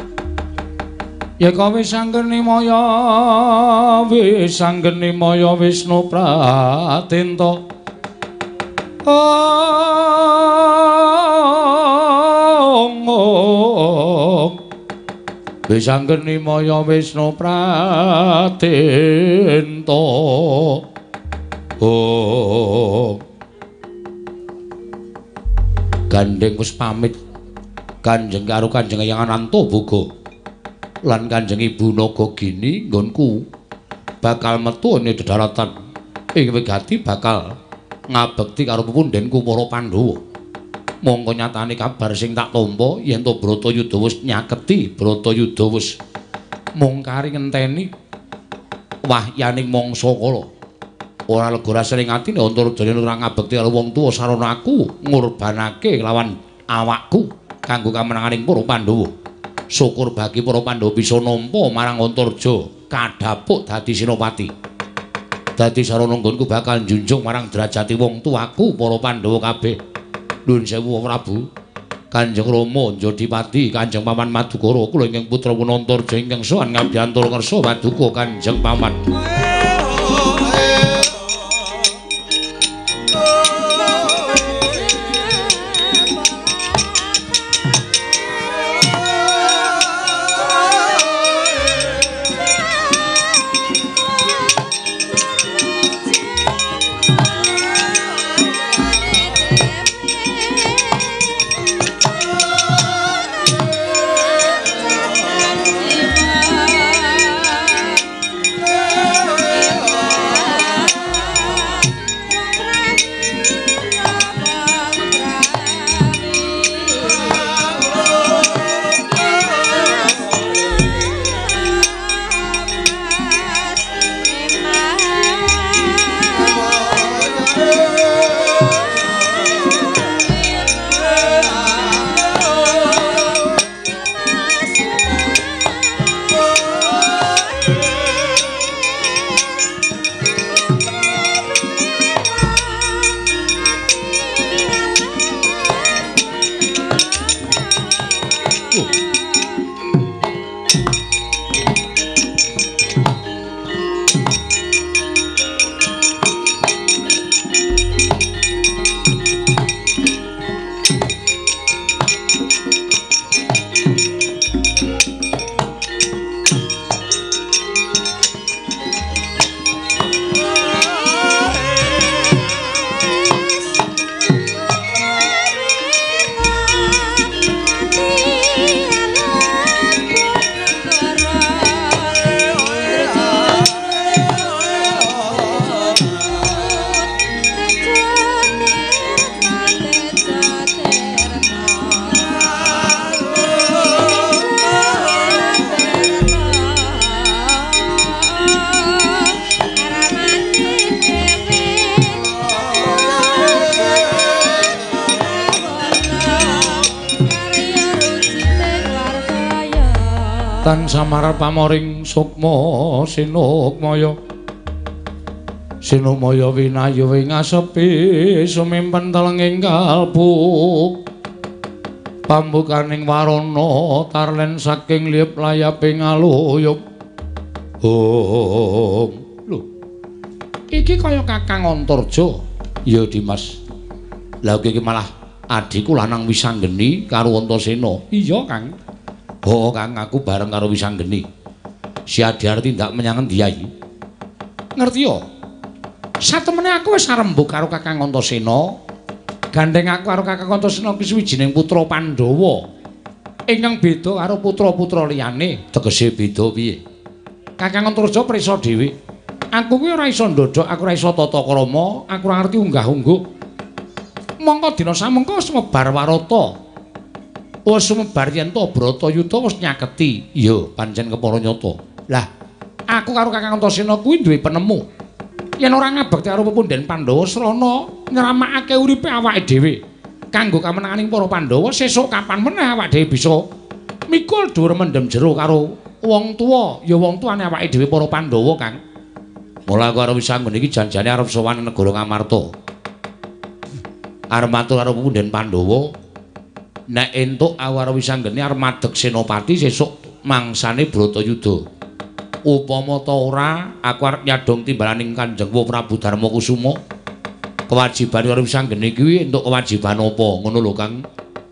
Speaker 1: yeka wis anggeni maya Wisnu Pratenta wis anggeni maya Wisnu Pratenta Gandeng wis pamit Kanjeng karo Kanjeng Hyang Anantaboga lan Kanjeng Ibu Nagagini nggonku bakal metu ing dedharatan ing wigati bakal ngabekti karo pepundhenku para Pandhawa. Mongko nyatane kabar sing tak tampa yen to Bratayuda wis nyaketi, Bratayuda wis mung kari ngenteni wahyaning mangsa kala. Ora lega rasane atine Antarajane ora ngabekti karo wong tuwa sarana aku ngorbanake lawan awakku kanggo kamenanganing para Pandhawa. Syukur bagi para Pandhawa bisa nampa marang Antaraja kadhapuk dadi senopati. Dadi sarana nggonku bakal njunjung marang derajati wong tuaku para Pandhawa kabeh. Nuwun sewu Prabu. Kanjeng Rama Jodipati, Kanjeng Paman Madukara, kula ingkang putra Antarja ingkang sowan ngabdi antara ngersa paduka Kanjeng Paman.
Speaker 4: Oh
Speaker 1: Tan samar pamoring sukma sinukmaya Sinumaya winayu ing asepi sumimpen telenging kalbu pambukaning warana tarlen saking liep layaping aluyup lho iki kaya Kakang Antarja ya Dimas lha iki malah adhiku lanang Wisanggeni karo Antasena iya Kang Kang aku bareng karo Wisanggeni si Adyar tindak menyang endi Yai ngerti ya satemene aku wis arembug karo Kakang Antasena. Gandeng aku karo Kakang Antasena kuwi suwijining putra Pandhawa. Ingkang beda karo putra-putra liyane, tegese beda piye? Kakang Antarja prisa dhewe. Aku kuwi ora iso ndodhok, aku ora iso tata krama, aku ora ngerti unggah-ungguh. Mongko dina samengko sumebar warata. Wis sumebar yen to Bratayuda wis nyaketi. Iya, pancen kepara nyata. Lah, aku karo Kakang Antasena kuwi duwe penemu. Yen ora ngabekti karo pepundhen Pandhawa srana nyramakake uripe awake dhewe kanggo kamenanganing para Pandhawa sesuk kapan meneh awake dhewe bisa mikul dhuwur mendem jero karo wong tuwa ya wong tuane awake dhewe para Pandhawa Kang. Mula karo Wisanggeni iki janjane arep sowan negara Ngamarta. Arep matur karo pepundhen Pandhawa nek entuk karo Wisanggeni arep madheg senopati sesuk mangsane Bratayuda. Upama ta ora aku arep nyadong timbalaning Kanjeng Prabu Darmakusuma kewajiban karo Wisanggeni kuwi entuk kewajiban apa ngono lho Kang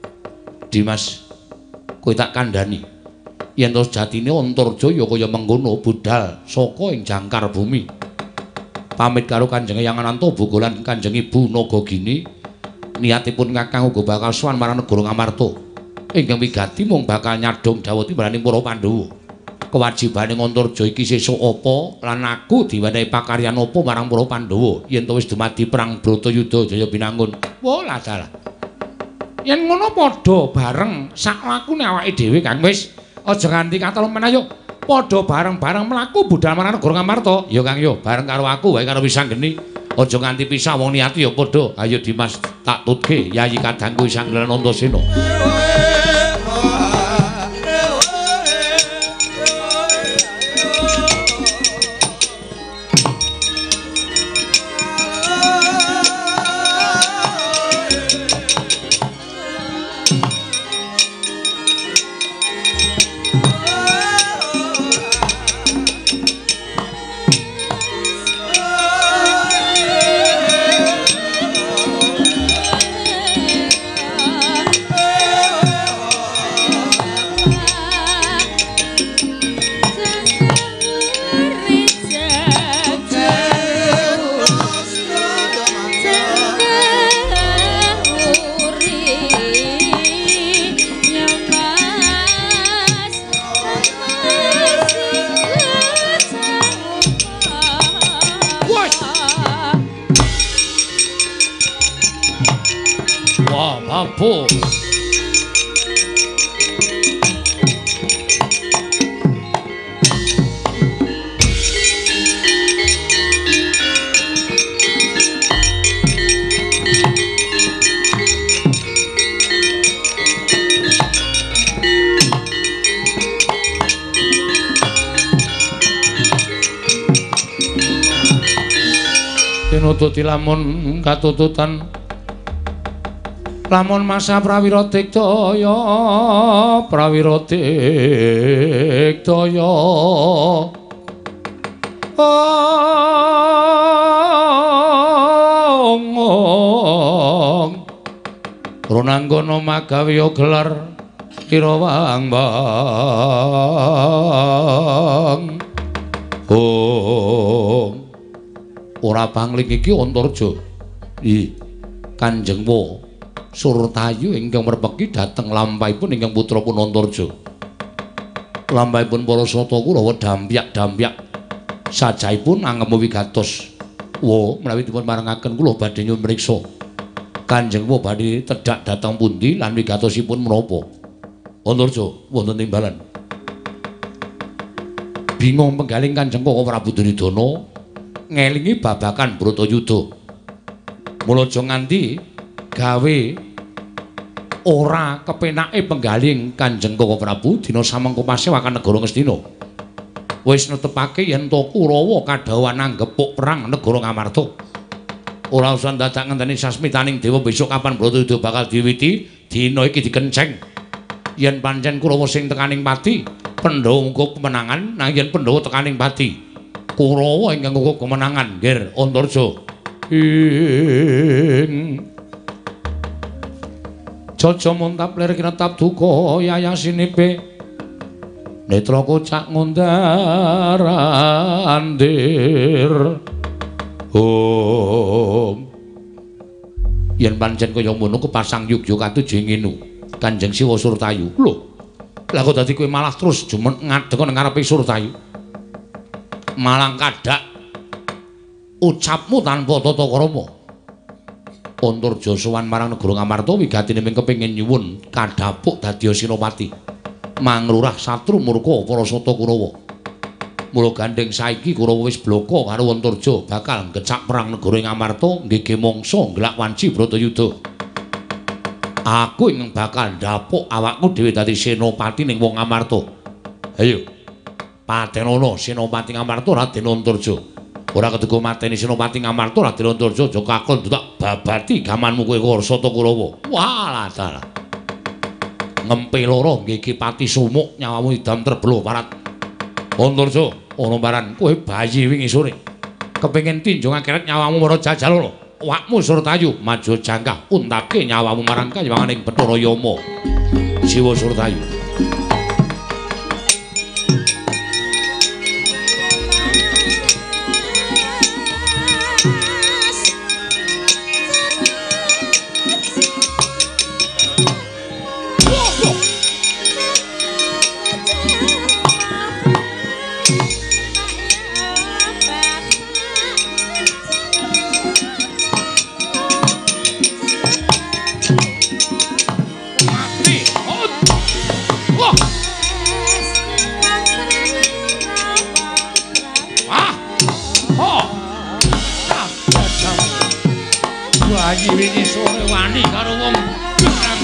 Speaker 1: Dimas kowe tak kandhani yen to jatine Antarja ya kaya mengkono budal saka ing jangkar bumi pamit karo Kanjeng Hyang Anantaboga lan Kanjeng Ibu Nagagini niatipun Kakang uga bakal sowan marang negara Ngamarta ingkang wigati mung bakal nyadong dawuh timbalaning para Pandhawa kewajibane Antarja iki sesuk apa lan aku diwenehi pakaryan apa marang para Pandhawa yen to wis dumadi perang Bratayuda Jaya Binangun. Wah lah dalah. Yen ngono padha bareng sak lakune awake dhewe Kang wis aja nganti katon meneh yo padha bareng-bareng mlaku budal marang negara Ngamarta. Ya Kang yo bareng karo aku wae karo Wisanggeni. Aja nganti pisah wong niati ya padha. Ayo Dimas tak tutke Yayi kadangku Wisanggeni Antasena. Apa? Tinututi lamun katututan lamun masa prawira digdaya runanggana magawiya gelar Kirawang ora pangling iki Antarja Kanjeng Surtayu ingkang merpeki dhateng lampahipun ingkang putrapun Antarja. Lampahipun para sata Kurawa dampyak-dampyak sajaipun angem wigatos. Menawi dipun marangaken kula badhe nyuwun mriksa. Kanjeng badhe tedhak dhateng pundi lan wigatosipun menapa? Antarja wonten timbalan. Bingung penggaling Kanjeng Prabu Duryudana ngelingi babakan Bratayuda. Mula aja nganti gawe ora kepenake penggaling Kanjeng Koko Prabu dina samengko pasewakan negara Ngastina. Wis netepake yen to Kurawa kadhawan nanggepuk perang negara Ngamarta. Ora usah dadak ngenteni sasmitaning dewa besok kapan Bratayuda bakal diwiwiti, dina iki dikenceng. Yen pancen Kurawa sing tekaning pati, Pandhawa muga kemenangan, nang yen Pandhawa tekaning pati, Kurawa ingkang muga kemenangan, Nger Antarja. Jaja montap lir kinetap duka yayasinipe. Netra kocak ngondarandir. Yen pancen kaya ngono kepasang yugya katuju nginu Kanjeng Siwa Surtayu. Lho, lha kok dadi kowe malah terus jumen ngadeg nang ngarepe Surtayu. Malang kadhak ucapmu tanpa tata krama. Antarja sowan marang negara Ngamarta wigatine mung kepengin nyuwun kadhapuk dadi Senopati. Manglurah satru murka para sata Kurawa. Mula gandeng saiki Kurawa wis bloko karo Antarja bakal ngecak perang negara Ngamarta nggege mangsa nglak wanci Bratayuda. Aku ing bakal ndapuk awakku dhewe dadi senopati ning wong Ngamarta. Ayo. Patenana senopati Ngamarta Raden Antarja. Ora keduga mateni senopati Ngamarta Raden Antarja aja kakon tak babati gamanmu kowe Warsata Kurawa. Walah dalah. Ngempe loro nggege pati sumuk nyawamu idam terbelo parat. Antarja, ana paran kowe bayi wingi sore. Kepengin tinjung akhirat nyawamu marang Jajalana. Awakmu Surtayu maju jangkah untake nyawamu marang kayawanganing Bathara Yama. Siwa Surtayu. Bayi wingi sore wani karo wong perang.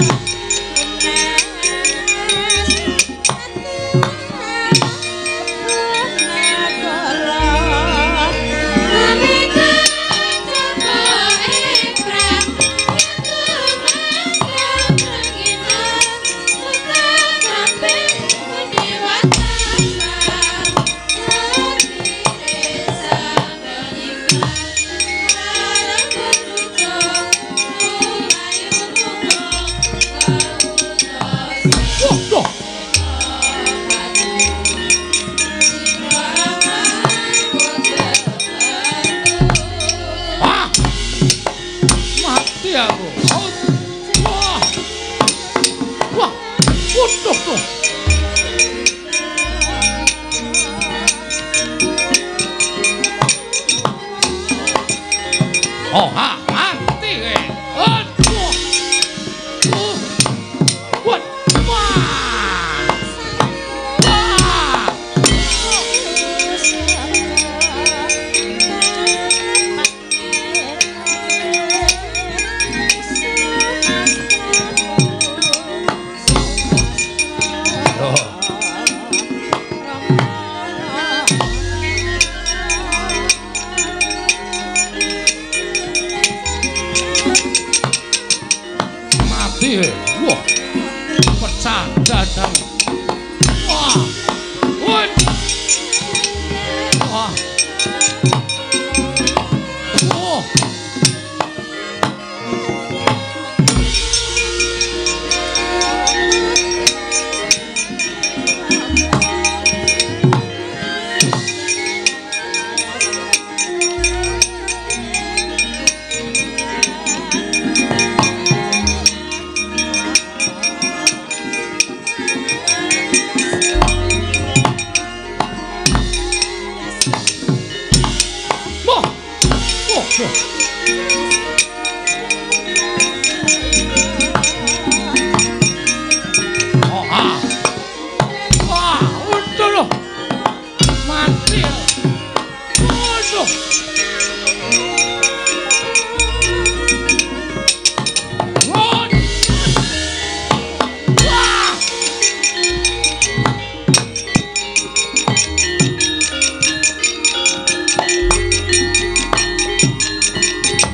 Speaker 1: Oh, ha, mati kowe. What? Wah, pecah dadang. Wah, woi, wah, oh.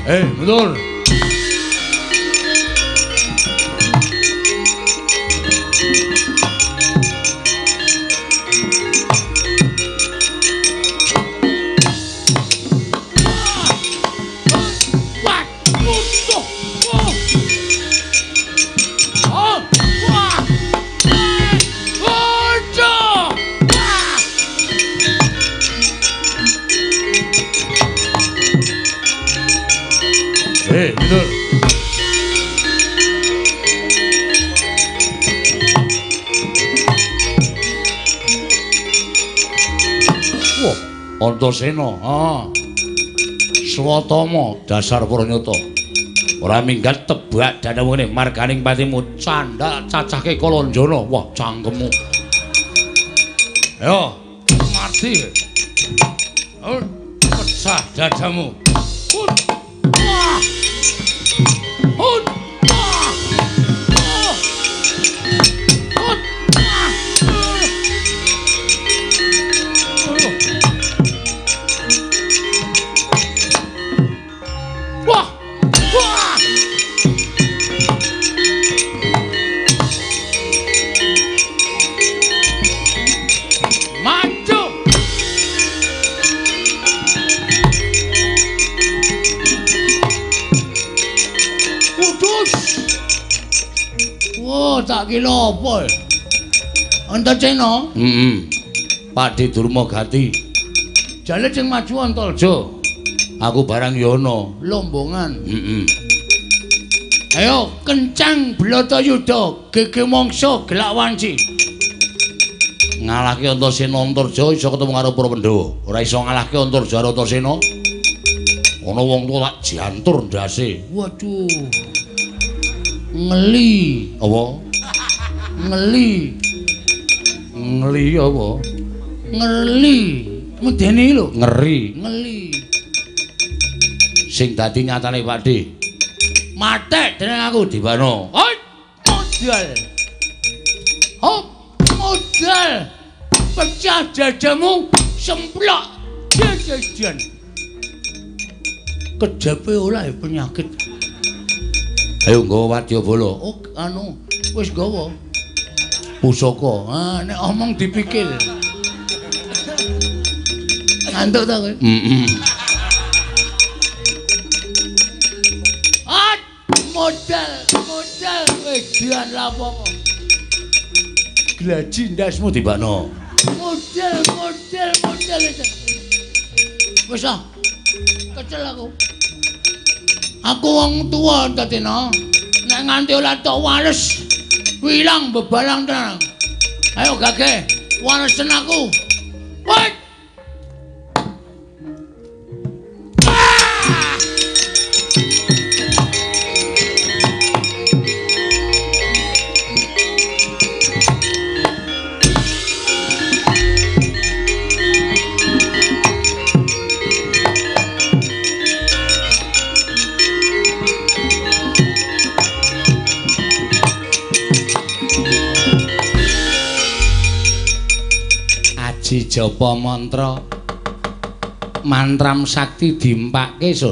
Speaker 1: Betul. Betul. Wah, Antasena, Swatama dasar Pranyata. Ora minggat tebak danawene marganing patimu candhak cacahke Kalanjana. Wah, cangkemmu. Ayo, mati. Pecah dadamu. Tak kira apa? Antasena? Pakde Durmagati. Jale sing maju Antarja. Aku barang yono, lombongan. Ayo kencang Bratayuda, gege mangsa gelak wanci. Ngalahke Antasena Antarja iso ketemu karo para Pandhawa. Ora iso ngalahke Antarja karo Antasena. Ana wong tuwa tak jantur ndase. Waduh. Ngeli. Apa? Ngeli apa? Ngeli. Medeni lho. Ngeli. Sing dadi nyatane Pakde. Matek dening aku Dibana. Hoi, modal. Hop, modal. Pecah dadamu semplok jajan. Kejape oleh penyakit. Ayo nggawa Wadyabala. Oh, wis gawa. Pusaka. Nek omong dipikir. Ngantuk ta kowe? Modal wedan lha apa-apa. Glaji ndasmu Dibana. Modal. Wis ah. Kecel aku. Aku wong tuwa Antasena. Nek nganti ora tok wales wilang bebalang tenan. Ayo gage, walesen aku. Woi. Japa mantra mantram sakti dimpake sur.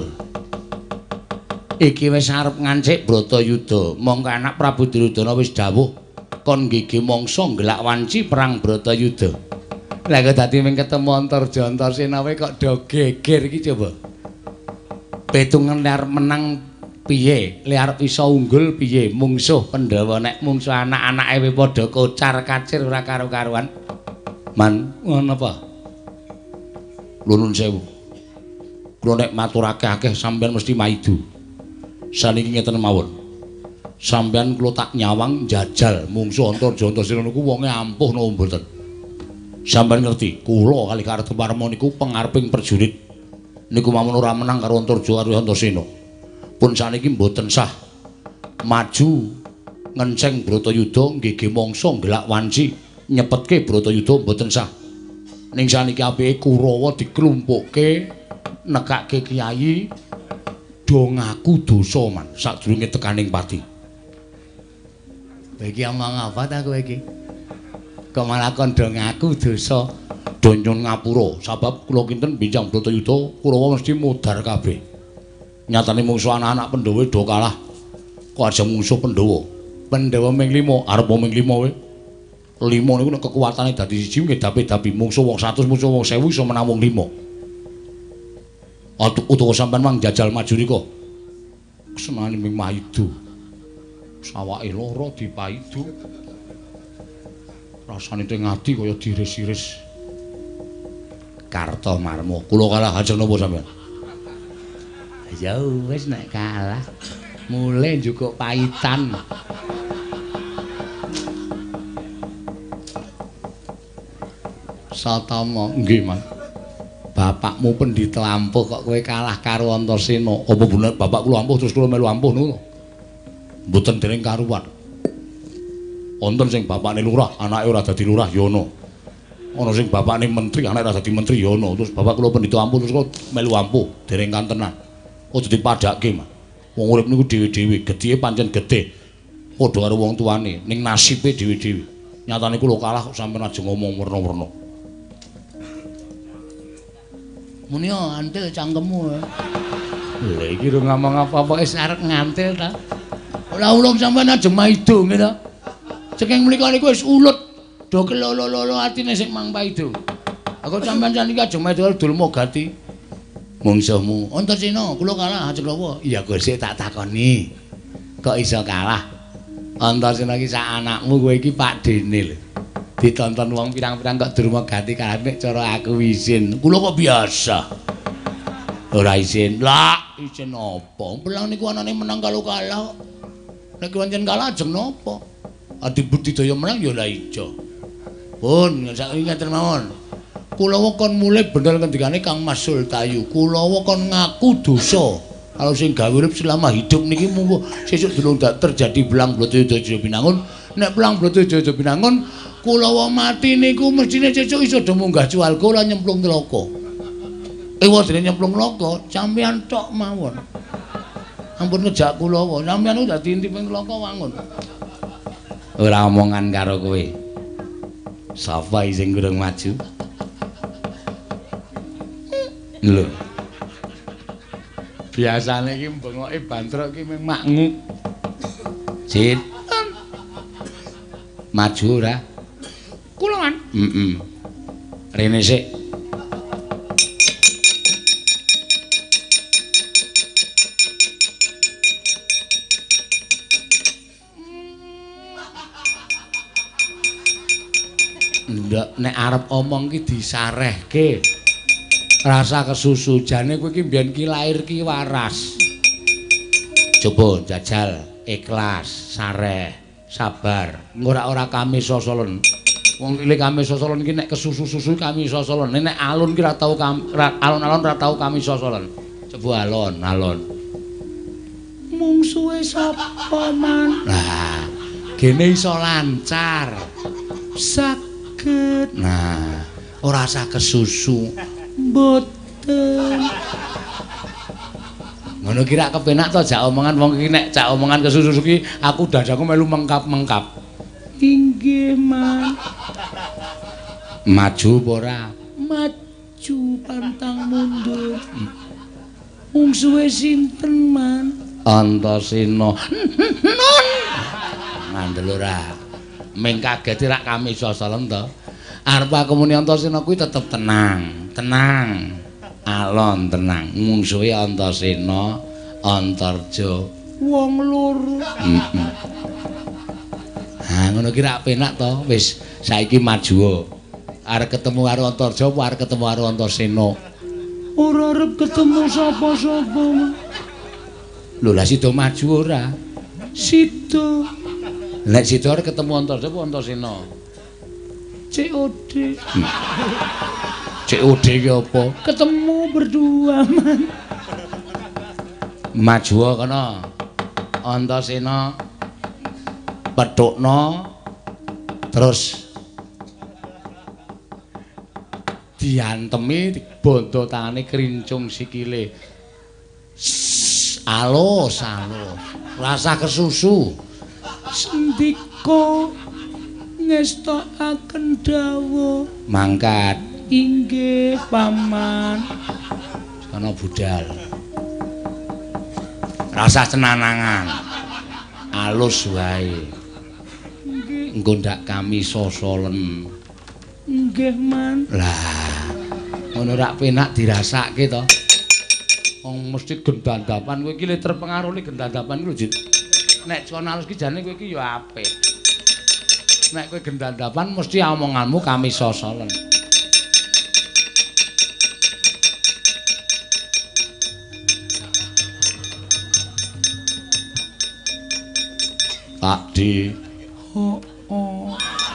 Speaker 1: Iki wis arep ngancik Bratayuda, mongko anak Prabu Duryudana wis dawuh kon gege mangsa ngelak wanci perang Bratayuda. Lah kok dadi ming ketemu Antarja Antasena kok do geger iki coba. Petungan liar menang piye, liar iso unggul piye, mungsuh Pandhawa nek mungsuh anak-anake we padha kocar-kacir ora karo-karuan. Man, ngono apa? Nuwun sewu. Kula nek maturake akeh sampeyan mesti maidu. Saniki ngeten mawon. Sampeyan kula tak nyawang njajal mungsuh Antarja Antasena niku wonge ampuh napa mboten? Sampeyan ngerti, kula kali Kartu Parma niku pangareping prajurit. Niku mawon ora menang karo Antarja karo Antasena. Pun saniki mboten sah. Maju ngenceng Bratayuda nggih mangsa ngelak wanci. Nyepetke Bratayuda mboten sah. Ning saniki apike Kurawa diklumpukke nekake kiai do ngaku dosa man sadurunge tekaning pati. Kowe iki omong apa ta kowe iki? Kok malah kon do ngaku dosa? Do nyun ngapura sebab kula kinten binjang Bratayuda Kurawa mesti mudhar kabeh. Nyatane mungsuh anak-anak Pandhawa do kalah. Kok aja mungsuh Pandhawa. Pandhawa ming 5, arep ming 5 wae. 5 niku nek kekuatane dadi siji ngedapi-dapi mungsuh wong 100 mungsuh wong 1000 iso menang wong 5. Utawa sampean mang jajal maju nika. Senane ming maido. Sawake loro dipaido. Rasane teng ati kaya diiris-iris. Kartomarma. Kula kalah ajeng napa sampean? Ya wis nek kalah. Mule njukuk paitan. Satama, nggih, Mas. Bapakmu pendhita ampuh kok kowe kalah karo Antasena. Apa bener bapak kula ampuh terus kula melu ampuh niku? Mboten dereng karuwan. Wonten sing bapakne lurah, anake ora dadi lurah ya ana. Ana sing bapakne menteri, anake ora dadi menteri ya ana. Terus bapak kula pendhita ampuh terus kula melu ampuh dereng kantenan. Aja dipadhake, Mas. Wong urip niku dhewe-dhewe, gedhe pancen gedhe. Padha karo wong tuane, ning nasibe dhewe-dhewe. Nyatane kula kalah kok sampeyan aja ngomong werna-werna. Muni antil cangkemmu. Lha iki ora ngomong apa-apa wis arep ngantil ta. Ora ulung sampean aja maido ngene ta. Ceking mriko niku wis ulut. Do kelolo-lolo atine sing mang paido. Aku sampean saniki aja maido dul mogati. Mungsuhmu Antasena kula kalah ajeng apa? Iya Gusti tak takoni. Kok iso kalah? Antasena iki sak anakmu kowe iki Pak Dene lho. Ditonton wong pirang-pirang kok durmagati kalah nek cara aku isin. Kula kok biasa. Ora isin. Lah, isin apa? Belang niku anane menang kalau kalah. Nek pancen kalah ajeng napa? Adi budidaya menang ya la ijo. Pun, saiki ngaten mawon. Kulawa kon mulih bener ngendikane Kang Mas Sultayu. Kulawa kon ngaku dosa. Kalau sing gawe urip selama hidup niki munggo sesuk durung terjadi belang Bratayuda Binangun. Nek belang Bratayuda Binangun kulawa mati niku mestine sesuk iso do munggah cualga lan nyemplung neraka. Ewa dene nyemplung neraka, sampeyan tok mawon. Ampun ngejak kulawa, sampeyan dadi inti ping neraka wangun. Ora omongan karo kowe. Sapa sing kurang maju? Lho. Biasane iki bengoke bantruk iki mung maknguk. Sit. Maju ora? Kula kan? Rene sik. Ndak nek arep omong ki disarehke. Rasa kesusu jane kowe iki mbiyen ki lair ki waras. Coba jajal ikhlas, sareh, sabar. Ora kami sosolen. Wong cilik kami sosolen ki nek kesusu-susu kami sosolen. Nek alun ki ora tau alon-alon ora tau kami sosolen. Coba alon. Mungsuhe sapa man? Lah, gene iso lancar. Saged. Nah, ora usah kesusu. Mboten. Ngono ki rak kepenak to jak omongan wong iki nek jak omongan kesusu ki aku dadaku melu mengkap-mengkap. Inggih, Man. Maju apa ora? Maju pantang mundur. Mungsuhe sinten, Man? Antasena. Non. Ngandel ora. Ming kaget rak kami sosolen to. Arep aku muni Antasena kuwi tetep tenang. Tenang, alon tenang. Mungsuhe Antasena, Antarja, wong loro. Ha ngono ki rak penak to. Wis saiki maju. Arep ketemu karo Antarja apa arep ketemu karo Antasena? Ora arep ketemu sapa-sapa. Lho lah sida maju ora? Sida. Nek sida arep ketemu Antarja apa Antasena? COD. COD ki apa? Ketemu berdua, Man. Maju kana. Antasena petukno terus diantemi bondo tangane krincung sikile. Alus. Rasa kesusu. Sendika ngestokaken dawuh. Mangkat. Inggih, Paman. Ana budal. Rasa cenanangan. Alus wae. Engko ndak kami sosolen.
Speaker 4: Nggih, Man.
Speaker 1: Lah, ngono rak penak dirasake to. Wong mesti gendandapan kowe iki le terpengaruh li gendandapan lho, Jit. Nek kono alus ki jane kowe iki ya apik. Nek kowe gendandapan mesti omonganmu kami sosolen. Pakdi.
Speaker 4: Oh.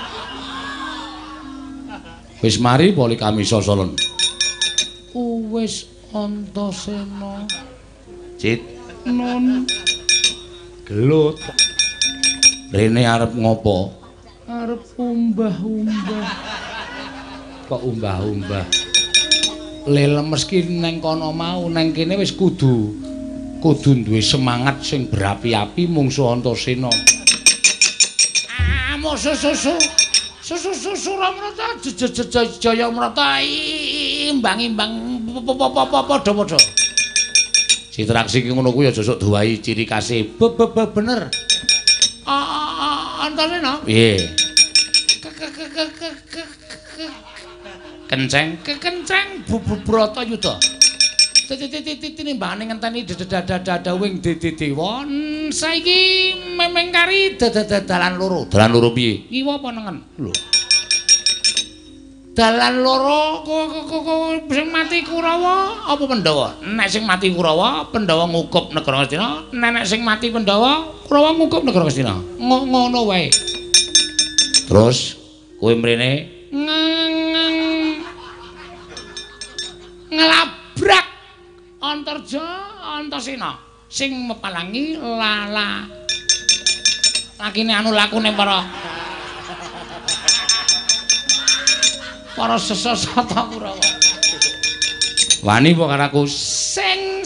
Speaker 1: Wis mari poli kami sosolen.
Speaker 4: Wis Antasena.
Speaker 1: Cit,
Speaker 4: Non
Speaker 1: gelut. Rene arep ngopo?
Speaker 4: arep umbah-umbah.
Speaker 1: Kok umbah-umbah? Le lemes ki neng kono mau, neng kene wis kudu duwe semangat sing berapi-api mungsu Antasena. Mok susu Ramrata Jaya Mrata imbang-imbang padha-padha. Citraksi ki ngono kuwi aja sok duwahi ciri khase. Bener. Antasena? Piye? Kenceng Bratayuda. Tinimbangane ngenteni dadawing dewa saiki memeng kari dalan loro. Dalan loro piye? Kiwa apa nengen? Lho. Dalan loro sing mati Kurawa apa Pandhawa? Nek sing mati Kurawa, Pandhawa ngukup negara Ngastina. Nek sing mati Pandhawa, Kurawa ngukup negara Ngastina. Ngono wae. Terus kowe mrene ngelabrak Antarja Antasena sing mepalangi lala lakine anu lakune para sesosata Kurawa. Wani apa karo aku sing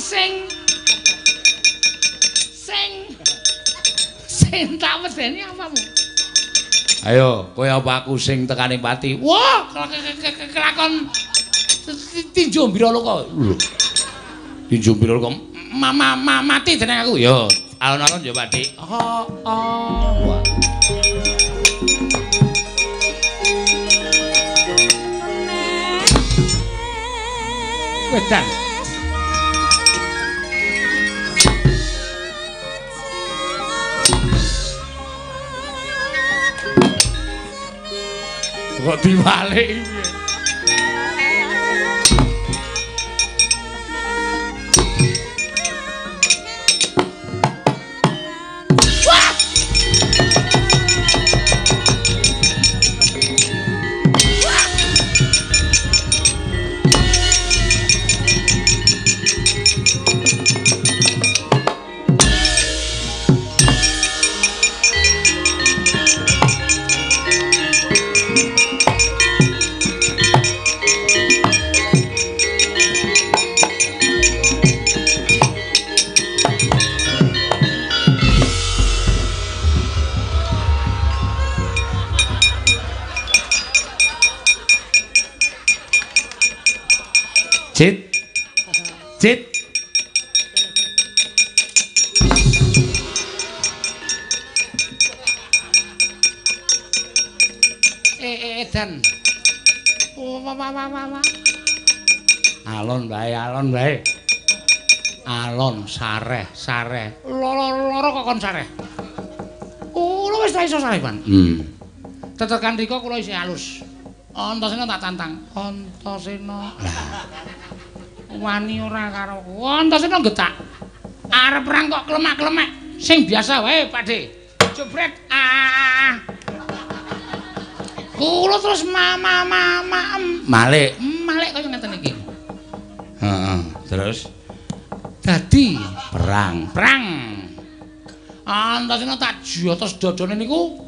Speaker 1: tak medeni apamu? Ayo, kowe apa aku sing tekane pati? Wah, kelakon tinju mbiraloka. Lho. Tinju mbiraloka mati jeneng aku. Ya, alon-alon ya, Pakdik. Wah. Wedan. Kok diwalik piye? Cit. Edan. Alon bae. Alon sareh. Loro kokon sareh. Kula wis iso sareh, Pan. Tetekan rika kula isih halus. Antasena tak tantang. Antasena. Wani ora karo Antasena getak. Arep perang kok klemak-klemek. Sing biasa wae, Pakde. Jebret. Kula terus Malik kaya ngeten iki. Heeh, terus dadi perang. Antasena tak jotos dodone niku.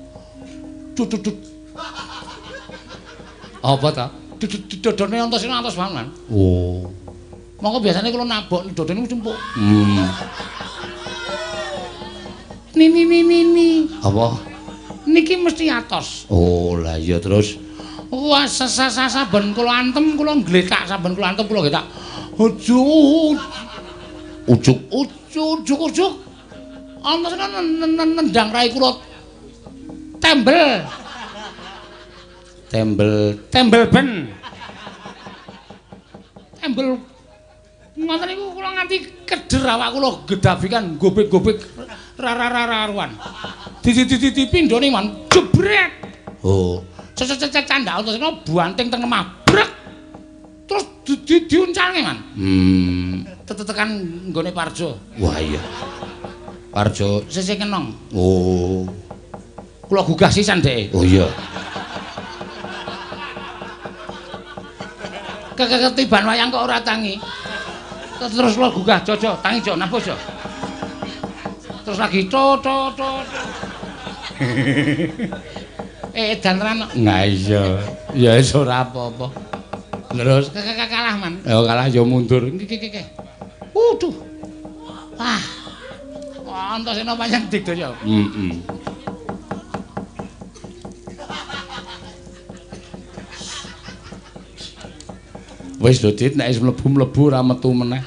Speaker 1: Apa ta? Dodone Antasena antos banget. Oh. Monggo biasane kula nabok dodone wis empuk. Nini. Apa? Niki mesti atos. Oh, lah iya terus. Wah, saben kula antem kula ngletak, saben kula antem kula getak. Ujug. Ujug-ujug antasena nendang rai kula tembel ben. Tembel ngoten niku kula nganti keder awak kula gedabikan gobek-gobek rara-raruan. Dipindhone man jebret. Oh, candhal antasena buanting teng lemah brek. Terus diuncalke man. Tekan nggone Parjo. Wah iya. Parjo sesuk kenong. Oh. Kula gugah sisan dhek. Oh iya. Ketiban wayang kok ora tangi. Terus kula gugah Jojo, tangi Jo, napa Jo? Terus lagi to. Edan tenan. Nah iya. Ya wis ora apa-apa. Terus kalah man. Ya kalah ya mundur. Iki. Waduh. Wah. Antasena panjang digdaya. Wis Dodit nek wis mlebu ra metu meneh.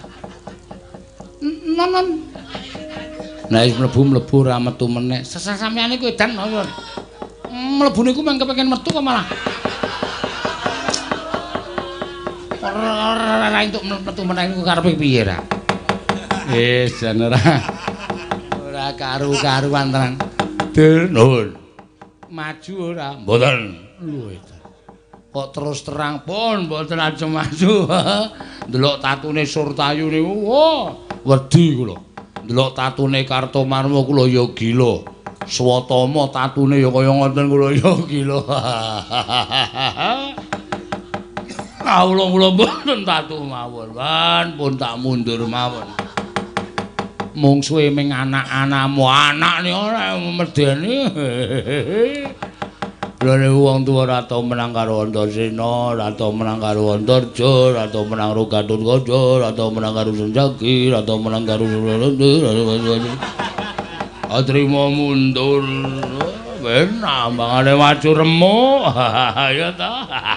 Speaker 1: Non. Nek wis mlebu ra metu meneh. Sampeyan iku edan mlebu niku mung kepengin metu kok malah. Ora entuk metu meneh niku karepe piye ra? Jan ora karu-karuan tenan. Nuhun. Maju ora? Mboten. Lho kok terus terang pun mboten ajeng maju. Ndelok tatune Surtayu niku, wah, wedi kula. Ndelok tatune Kartomarma kula ya gila. Swatama tatune ya kaya ngoten kula ya gila. Kawula mboten tatu mawon, pun tak mundur mawon. Mungsuhe ming anak-anakmu, anakne ora medeni. Lha wong tuwa ora tau menang karo Antasena, ora tau menang karo Antarja, ora tau menang karo Gatotkaca, ora tau menang karo Sanjaki, ora tau menang karo Atrima mundur. Ben ambangane maju remuk. Ya ta.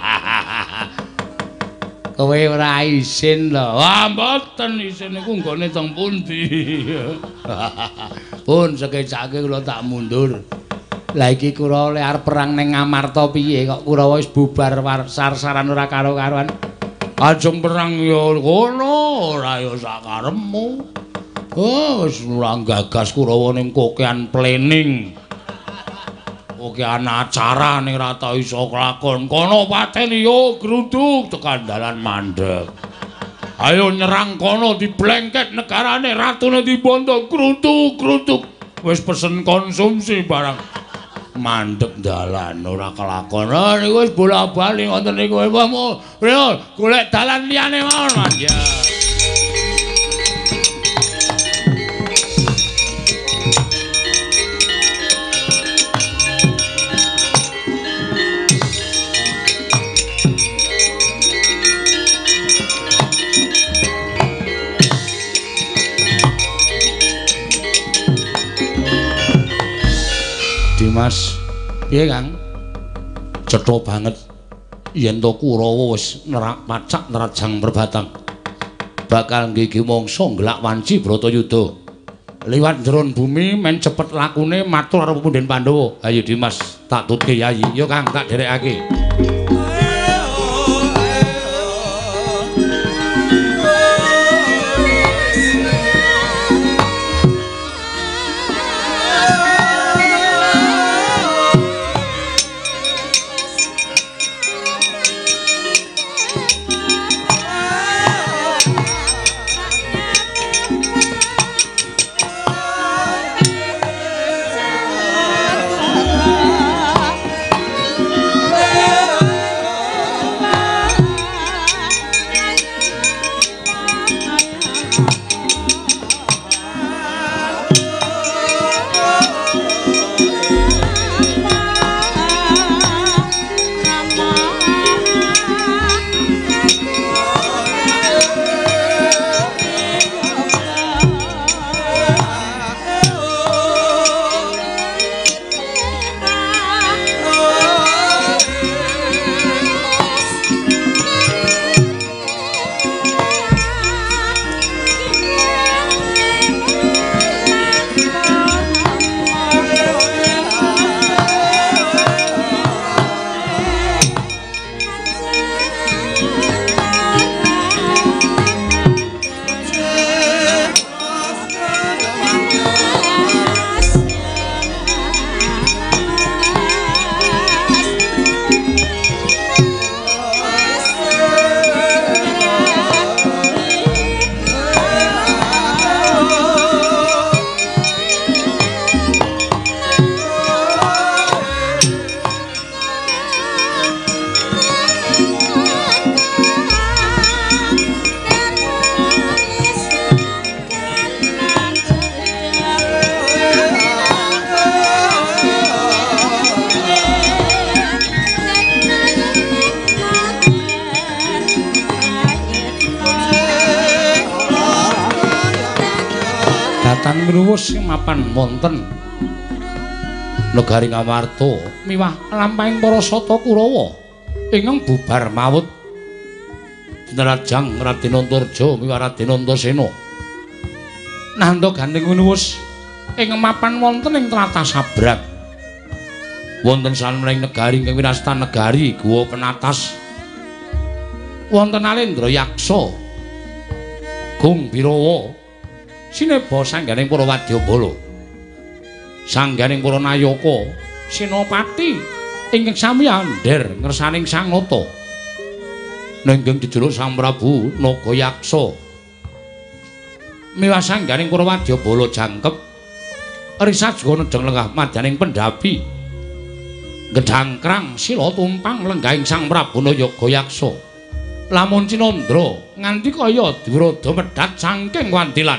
Speaker 1: Kowe ora isin lho. Wah, mboten isin niku nggone teng pundi. Pun sekecake kula tak mundur. Lah iki Kurawa arep perang ning Ngamarta piye kok Kurawa wis bubar sar-saran ora karo-karoan. Ajeng perang ya ngono, ora ya sakarepmu. Oh, wis ora gagas Kurawa ning kokean plening. Kokean acara ning ra tau iso kelakon. Kono pateni yo gruduk tekan dalan mandeg. Ayo nyerang kono diblengket negarane ratune dibondo gruduk-gruduk. Wis pesen konsumsi barang. Mandek dalan ora kelakon. Niku wis bola-bali wonten niku. Golek dalan liyane mawon, Mas. Ya. Mas, piye Kang? Cetha banget yen to Kurawa wis nerak pacak nerajang perbatang. Bakal nggih mangsa nglak wanci Bratayuda. Liwat jeron bumi men cepet lakune matur karo Pepundhen Pandhawa. Ayo Dimas, tak tutke yayi. Yo Kang, tak derekake.
Speaker 5: Yeah.
Speaker 1: ingkang minuwus sing mapan wonten negari Ngamarta miwah lampahing para sata Kurawa ingkang bubar mawut Nerajang Raden Antarja miwah Raden Antasena nanda gandeng minuwus ing mapan wonten ing tlatah Sabrang wonten sanemene negari ingkang winastan negari Guwa Penatas wonten Alendra Yaksa Gung Birawa sineba sangganing para wadyabala sangganing para nayaka senopati ingkang sami andher ngersaning Sang Nata nenggeng jejuluk Sang Prabu Nagayaksa miwah sangganing para wadyabala jangkep risat juga nedeng lenggah madyaning pendapi gedhangkrang sila tumpang lenggahing Sang Prabu Nagayaksa lamun Cinandra nganti kaya Durada medhat saking wantilan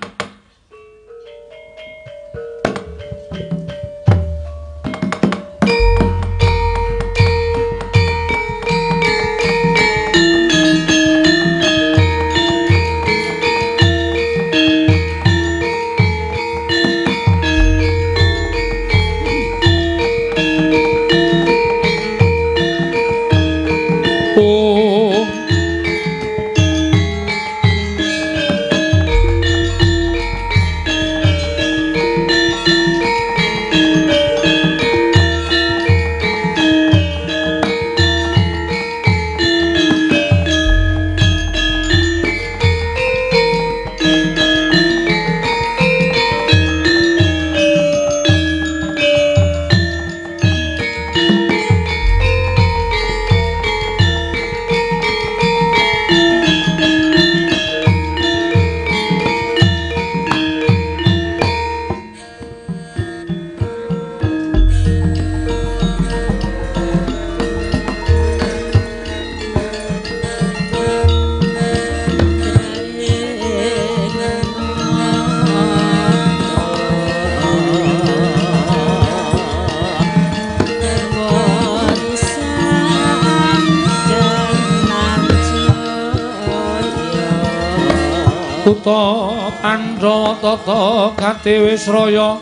Speaker 1: Kuta Pandratata Katiwisraya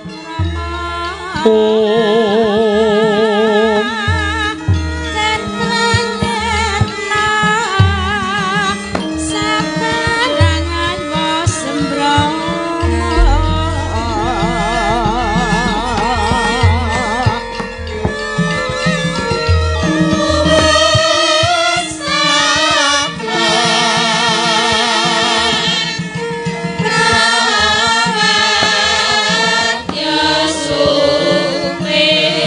Speaker 1: Om
Speaker 3: me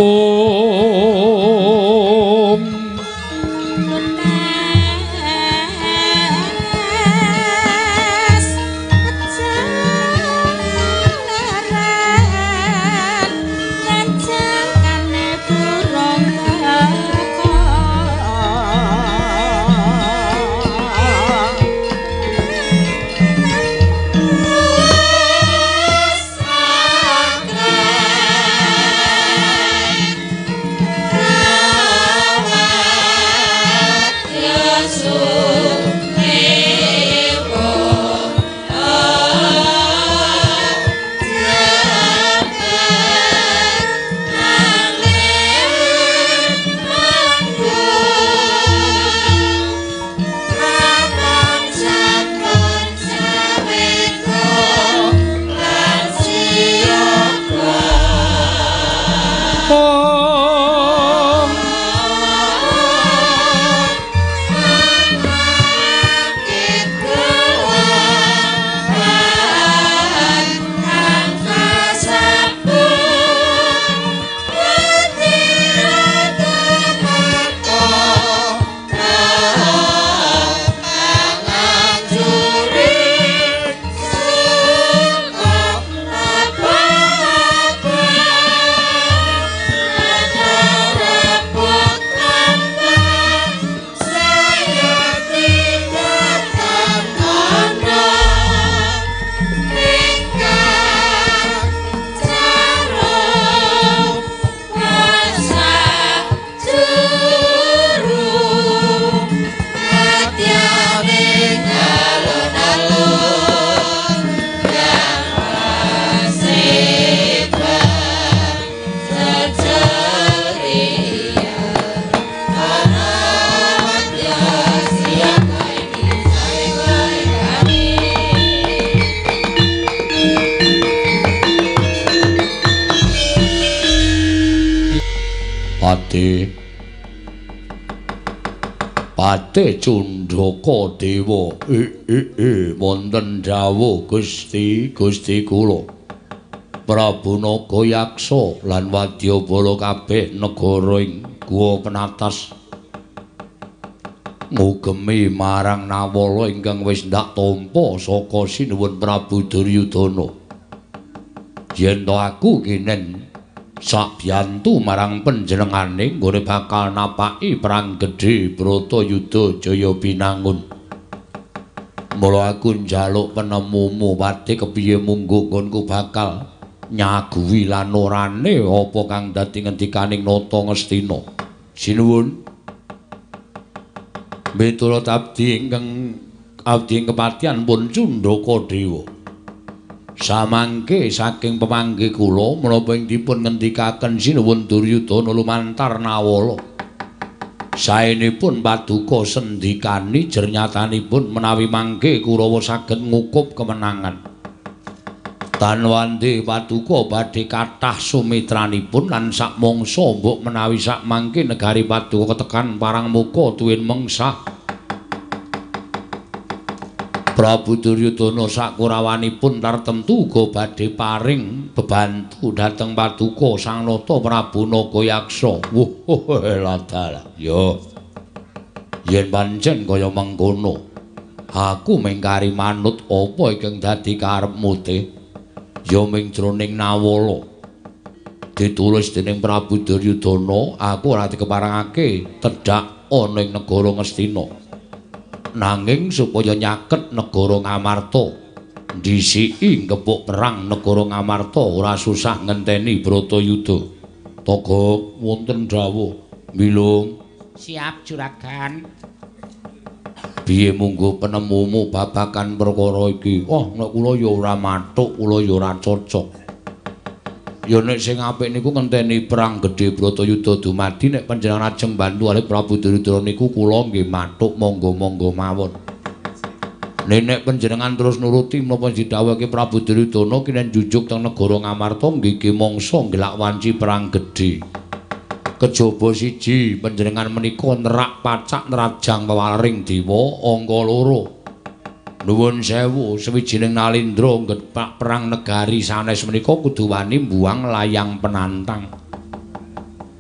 Speaker 5: Pate Cundaka Dewa wonten dawuh Gusti kula Prabu Nagayaksa lan Wadyabala kabeh negara ing Guwa Penatas ngugemi marang Nawala ingkang wis ndak tampa saka sinuwun Prabu Duryudana. Yen to aku kinen sakbiyantu marang panjenengane nggone bakal napaki perang gedhe Bratayuda Jaya Binangun. Mula aku njaluk penemumu pati kepiye munggo nggonku bakal nyaguhi lan orane apa kang dadi ngendikaning Nata Ngastina. Sinuwun. Miturut abdi ingkang kepatihan pun Cundaka Dewa. Samangke saking pemangke kula menapa ing dipun ngendikaken sinuwun Duryudana lumantar Nawala. Saenipun paduka sendikani jernyatanipun menawi mangke Kurawa saged ngukup kemenangan. Tanwandi paduka badhe kathah sumitranipun lan sak mangsa mbok menawi sak mangke negari paduka ketekan parang muka tuwin mengsah. Prabu Duryudana sakurawanipun tartemtu uga badhe paring bebantu dhateng paduka Sang Nata Prabu Nagayaksa. Ladal. Ya. Yen pancen kaya mengkono, aku mengkari manut apa ingkang dadi karepmu te. Ya ming jroning Nawala. Ditulis dening Prabu Duryudana, aku ora dikeparengake tedhak ana ing negara Ngastina. Nanging supaya nyaket negara Ngamarta ndhisiki ngepuk perang negara Ngamarta ora susah ngenteni Bratayuda. Taga wonten dawuh milung
Speaker 1: siap juragan.
Speaker 5: Piye munggo penemumu babagan perkara iki? Nek kula ya ora mathuk, kula ya ora cocok. Ya nek sing apik niku ngenteni perang gedhe Bratayuda dumadi nek panjenengan ajeng bantu Ali Prabu Duryudana niku kula nggih mathuk monggo-monggo mawon. Nek panjenengan terus nuruti menapa didhawuhake Prabu Duryudana kinen jujuk teng negara Ngamarta nggih mangsa ngelak wanci perang gedhe. Kejaba siji panjenengan menika nerak pacak nerajang pewaring dewa angka 2. Nuwun sewu, sawijining nalindra nggepak perang negari sanes menika kudu wani mbuang layang penantang.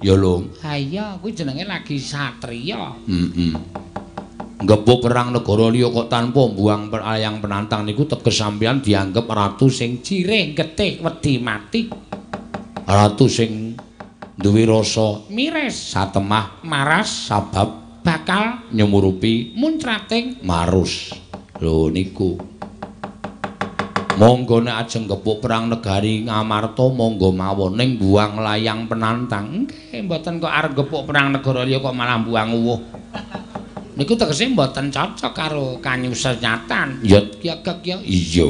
Speaker 5: Ya lho.
Speaker 1: Ha iya, kuwi jenenge lagi satriya.
Speaker 5: Ngebuk perang negara liya kok tanpa mbuang ayang penantang niku teges sampeyan dianggep ratu sing cirih getih wedi mati. Ratu sing duwe rasa
Speaker 1: miris,
Speaker 5: satemah,
Speaker 1: maras,
Speaker 5: sabab
Speaker 1: bakal
Speaker 5: nyemurupi
Speaker 1: muncrating
Speaker 5: marus. Lho niku. Monggo nek ajeng kepuk perang negari Ngamarta monggo mawon ning buang layang penantang. Nggih, mboten kok arep kepuk perang negara liya kok malah buang uwuh. Niku tegese mboten cocok karo kanyusenyatan. Ya
Speaker 1: ya.
Speaker 5: Iya.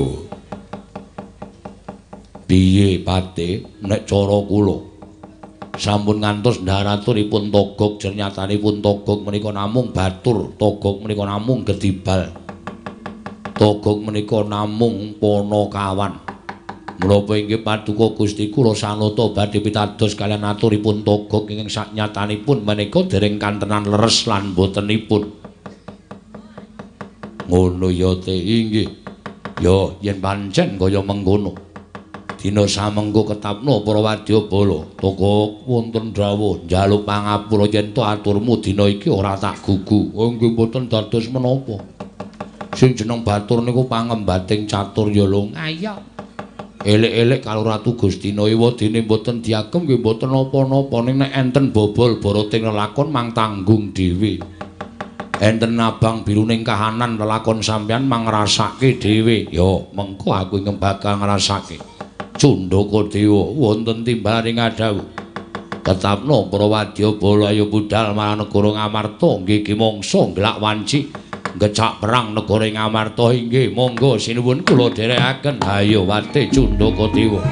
Speaker 5: Piye Pate nek cara kula sampun ngantos ndaraturipun togog jernyatanipun togog menika namung batur, togog menika namung gedibal. Togog menika namung Panakawan. Menapa inggih paduka Gusti kula sanata badhe pitados kaliyan aturipun togog ingkang saknyatanipun menika dereng kantenan leres lan botenipun. Ngono ya te inggih. Ya yen pancen kaya mengkono. Dina samengko ketapno para wadyabala, togog wonten dawuh njaluk pangapura yen to aturmu dina iki ora tak gugu. Oh nggih mboten dados menapa. Sing jeneng batur niku pangembating catur ya lho.
Speaker 1: Ha iya.
Speaker 5: Elek-elek karo Ratu Gustina Ewa dene mboten diagem nggih mboten napa-napa ning nek enten bobol boroting lelakon mang tanggung dhewe. Enten abang biruning kahanan lelakon sampeyan mang ngrasake dhewe. Ya mengko aku ing bakal ngrasake. Cundaka Dewa wonten timbaling adhawu. Tetapno para wadyabala ayo budal marang negara Ngamarta nggih ki mangsa nglak wanci. Ngecak perang negara Ngamarta inggih monggo sinuwun kula dherekaken ayo wate Cundaka Dewa.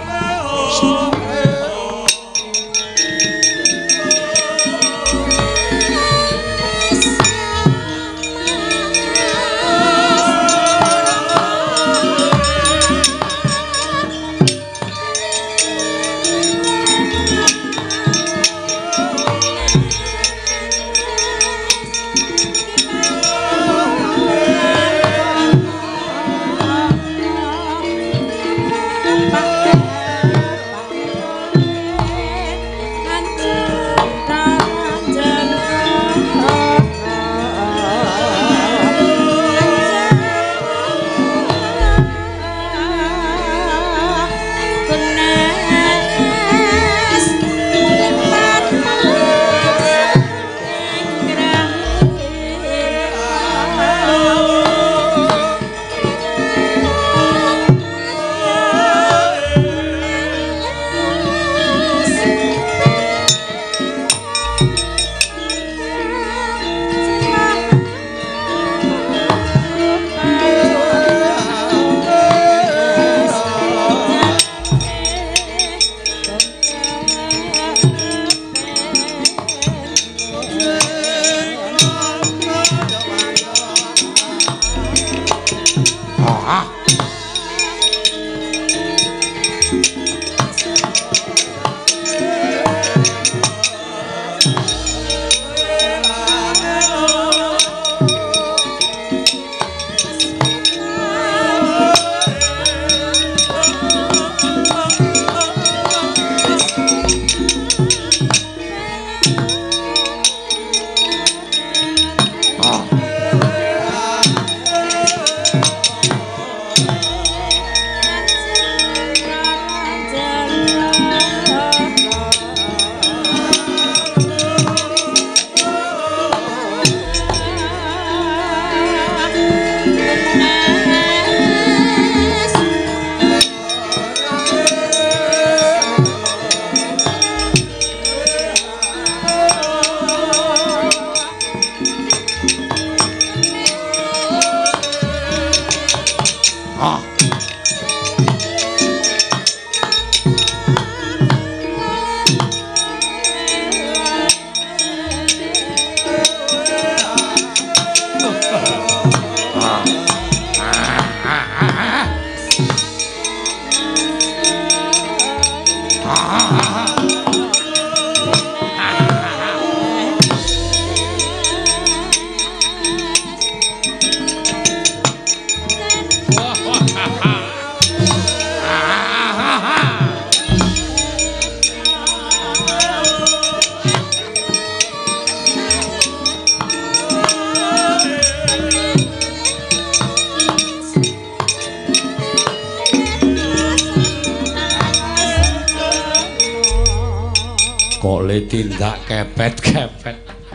Speaker 5: kok le tindak kepet-kepet.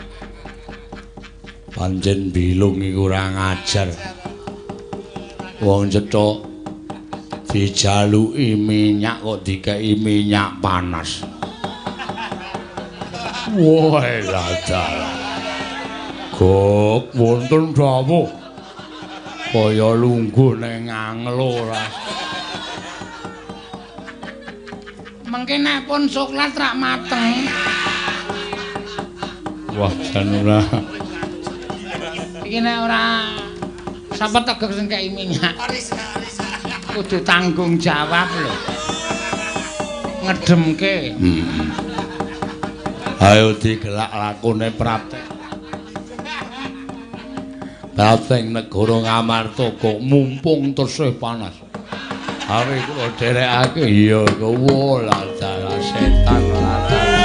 Speaker 5: Pancen bilung iki kurang ajar. Wong cethuk dijaluki minyak kok dikeki minyak panas. Wah, dalah. Gok wonten dawuh. Kaya lungguh ning anglo ras.
Speaker 4: Mengke nek pun soklat rak mateng.
Speaker 5: Wah, jan ora.
Speaker 4: Iki nek ora sapa tegek sing kei minyak. Kudu tanggung jawab lho. Ngedemke.
Speaker 5: Ayo digelak lakune Pratek. Dateng negara Ngamarta kok mumpung tesih panas. Awe kula derekake iya kuwi dalah setan larang.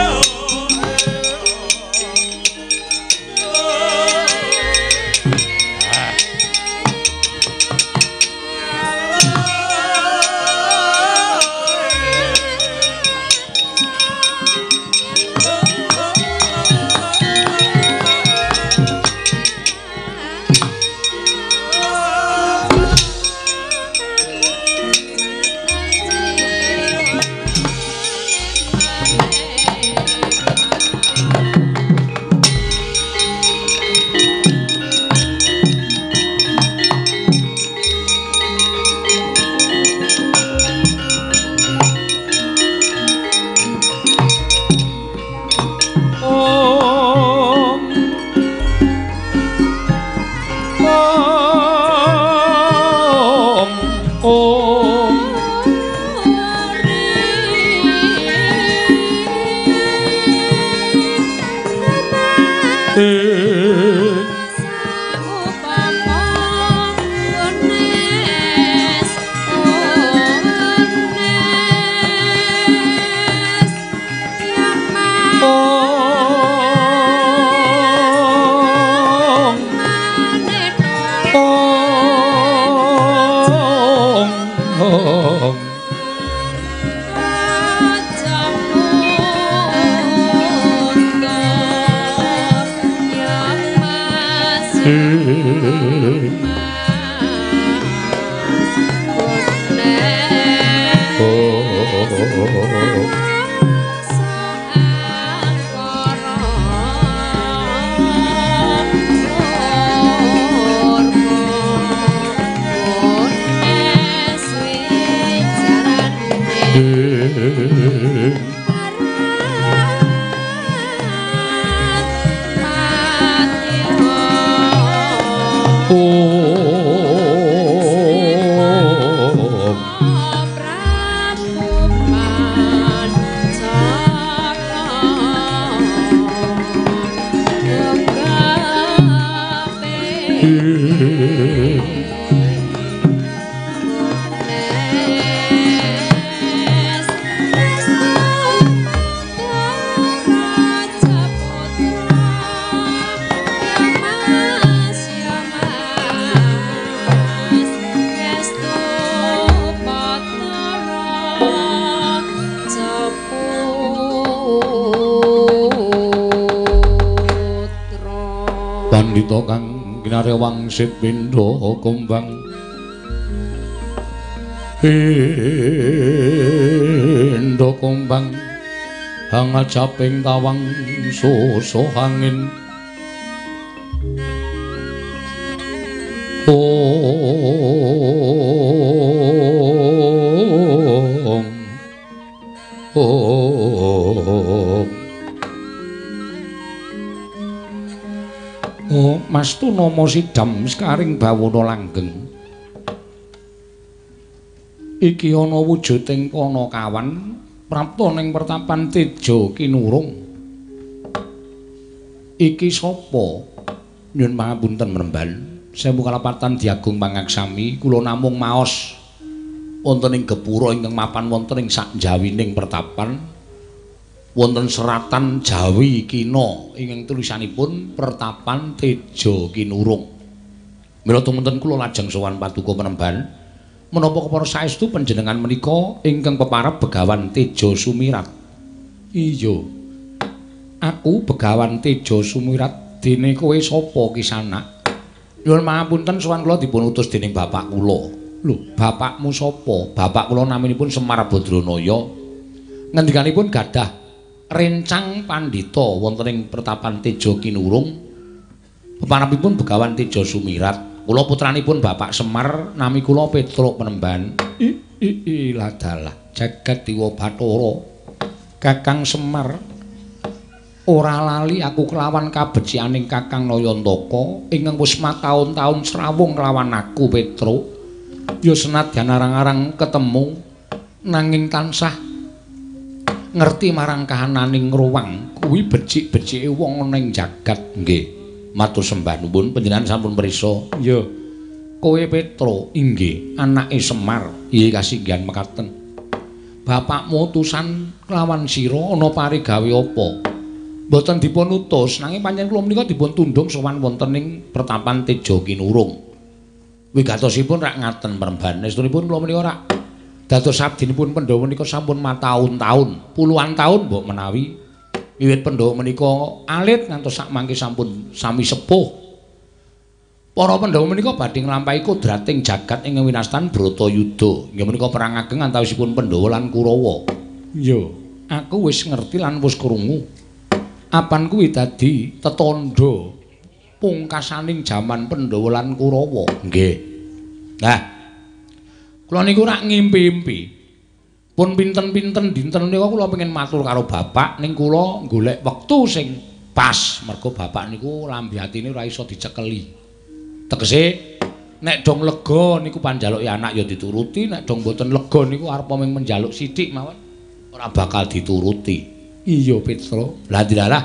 Speaker 5: Pandhita kang kinarya wangsit pindha kumbang pindha kumbang hangat caping tawang suso angin
Speaker 1: Mastu nama sidam sekaring bawana langgeng. Iki ana wujuding Panakawan prapta ning pertapan Teja Kinurung. Iki sapa? Nyuwun pangapunten Mremban. Sewu kalapatan Diagung Pangaksami, kula namung maos wonten ing gepura ingkang mapan wonten ing sakjawining pertapan. Wonten seratan Jawi Kina ingkang tulisanipun Pertapan Teja Kinurung. Mila tumunten kula lajeng sowan Paduka Penemban menapa kepara saestu panjenengan menika ingkang peparab Begawan Teja Sumirat. Iya, Aku Begawan Teja Sumirat. Dene kowe sapa Kisanak? Nyuwun pangapunten sowan kula dipun utus dening bapak kula. Lho, bapakmu sapa? Bapak kula naminipun Semar Badranaya. Ngendikanipun gadah rencang pandhita wonten ing Pertapan Teja Kinurung. Pepanapipun Begawan Teja Sumirat. Kula putranipun Bapak Semar, nami kula Petruk Penemban. Lah dalah jagat Dewa Bathara. Kakang Semar ora lali aku kelawan kabecianing Kakang Nayantaka ingkang wis mataun-taun srawung kelawan aku Petruk. Ya senadyan arang-arang ketemu nanging tansah ngerti marang kahananing ruwang kuwi becik-becike wong ana ing jagat. Nggih. Matur sembah nuwun panjenengan sampun prisa. Ya. Kowe Petruk inggih anake Semar. Nggih kasinggihan mekaten. Bapakmu utusan kelawan sira ana parigawe apa? Mboten dipun utus nanging pancen kula menika dipun tundhung sowan wonten ing Pertapan Teja Kinurung. Wigatosipun rak ngaten Peremban. Estunipun kula menika rak dados abdinipun Pandhawa menika sampun mataun-taun, puluhan taun mbok menawi wiwit Pandhawa menika alit ngantos sakmangke sampun sami sepuh. Para Pandhawa menika badhe nglampahi kodrating jagat ing winastan Bratayuda. Inggih menika perang ageng antawisipun Pandhawa lan Kurawa. Iya, aku wis ngerti lan wis krungu. Apan kuwi dadi tetandha pungkasaning jaman Pandhawa lan Kurawa. Nggih. Nah, kula niku rak ngimpi-impi. Pun pinten-pinten dinten niku kula pengen matur karo bapak ning kula golek wektu sing pas mergo bapak niku lambe atine ora iso dicekeli. Tegese nek dong lega niku panjaluki anak ya dituruti, nek dong mboten lega niku arep mung menjaluk sithik mawon ora bakal dituruti. Iya Petruk. Lah dilalah.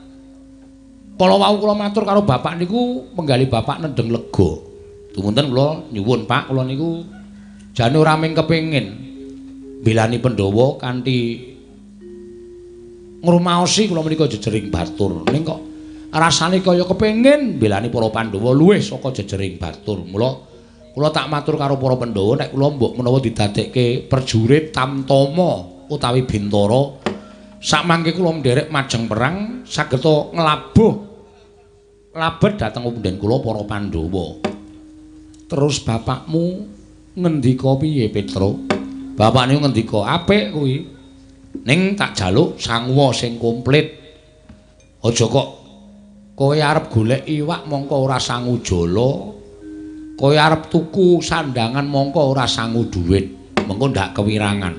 Speaker 1: Kala wau kula matur karo bapak niku penggali bapak nendeng lega. Dumunten kula nyuwun Pak, kula niku jane ora mung kepengin belani Pandhawa kanthi ngrumaosi kula menika jejering batur. Ning kok rasane kaya kepengin belani para Pandhawa luwih saka jejering batur. Mula kula tak matur karo para Pandhawa nek kula mbok menawa didadekke prajurit Tamtama utawi Bintara sakmangke kula nderek majeng perang sageta nglabuh labet dhateng punden kula para Pandhawa. Terus bapakmu ngendika piye Petruk? Bapak niku ngendika apik kuwi. Ning tak jaluk sanguwa sing komplit. Aja kok kowe arep golek iwak mongko ora sangu jala. Kowe arep tuku sandangan mongko ora sangu dhuwit. Mengko ndak kewirangan.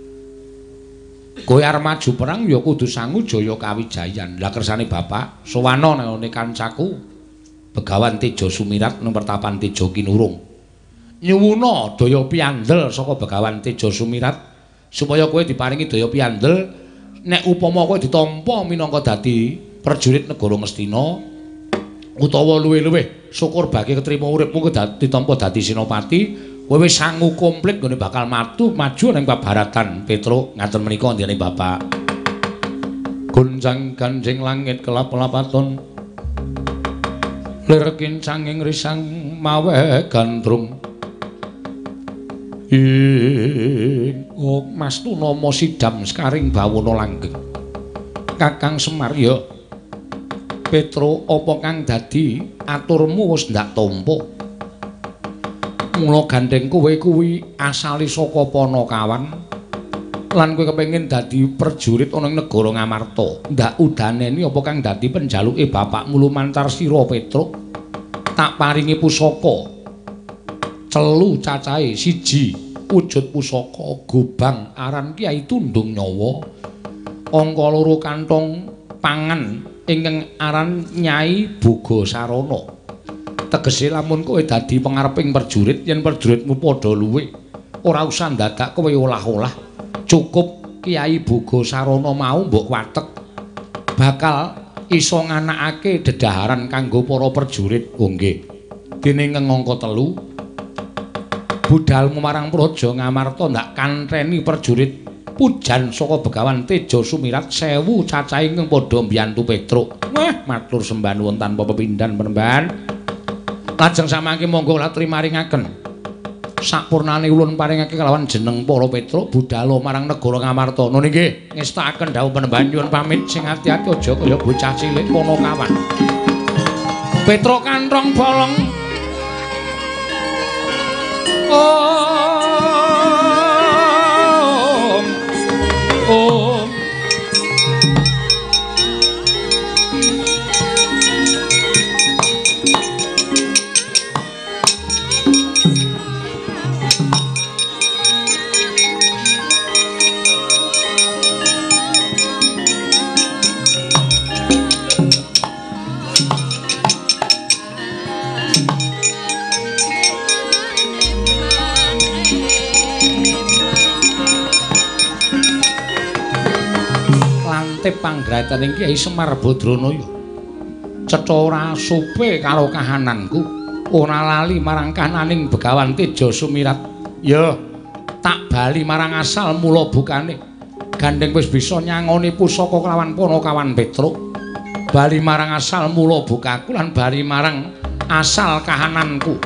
Speaker 1: Kowe arep maju perang ya kudu sangu jaya kawijayan. Lah kersane bapak sowana nang kancaku Begawan Teja Sumirat nang Pertapan Teja Kinurung. Nyuwuna daya piandel saka Begawan Teja Sumirat supaya kowe diparingi daya piandel nek upama kowe ditampa minangka dadi prajurit negara Ngastina utawa luwih-luwih syukur bagi ketrima uripmu ditampa dadi senopati kowe wis sangu komplit nggone bakal maju ning pabaratan Petruk ngaten menika ndene Bapak. Gunjang ganjing langit kelap-lapaton lir kincanging risang mawe gandrung oh Mas Tunama sidam skaring bawana langgeng. Kakang Semar ya Petruk apa kang dadi aturmu wis ndak tampa. Mula gandeng kowe kuwi asale saka Panakawan lan kowe kepengin dadi prajurit ana ing negara Ngamarta. Ndak udaneni apa kang dadi penjaluke bapakmu lumantar sira Petruk. Tak paringi pusaka celu cacahe siji wujud pusaka gobang aran Kyai Tundung Nyawa angka 2 kantong pangan ingkang aran Nyai Bogasarana. Tegese lamun kowe dadi pangareping prajurit yen prajuritmu padha luwih ora usah dadak kowe olah-olah cukup Kyai Bogasarana mau mbok watek bakal iso nganakake dedaharan kanggo para prajurit. Oh nggih dene angka 3 budalmu marang Praja Ngamarta ndak kantheni prajurit pujan saka Begawan Teja Sumirat 1000 cacahe ingkang padha mbiyantu Petruk. Wah, matur sembah nuwun tanpa pepindhan Penemban. Lajeng samangke monggo latri maringaken Sapurnane ulun paringake kelawan jeneng para Petruk budhal marang negara Ngamarta. Nun nggih ngestakaken dawuh penemban nyuwun pamit sing ati-ati aja kaya bocah cilik Ponokawan. Petruk kanthong bolong. Om panggrahitaning Kyai Semar Badranaya cetha ora supe karo kahananku ora lali marang kahananing Begawan Teja Sumirat ya tak bali marang asal mula bukane gandeng wis bisa nyangoni pusaka kelawan Ponokawan Petruk bali marang asal mula bukaku lan bali marang asal kahananku.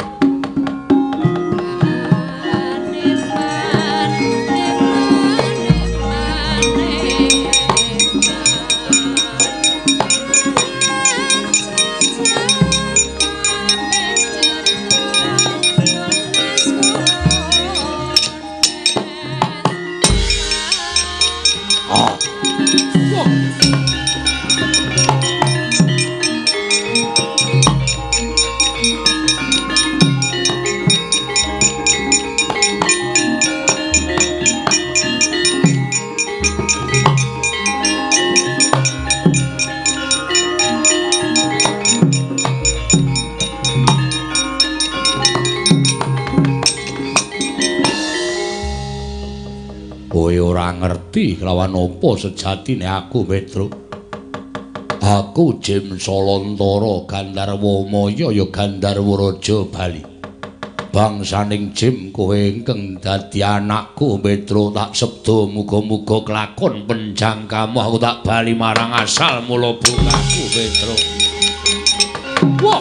Speaker 1: Kelawan apa sejatine aku Petruk aku Jim Salantara Gandarwa Maya ya Gandarwa Raja Bali bangsaning Jim kowe ingkang dadi anakku Petruk tak sebda muga-muga kelakon penjangkamu aku tak bali marang asal mula bukaku Petruk. Wah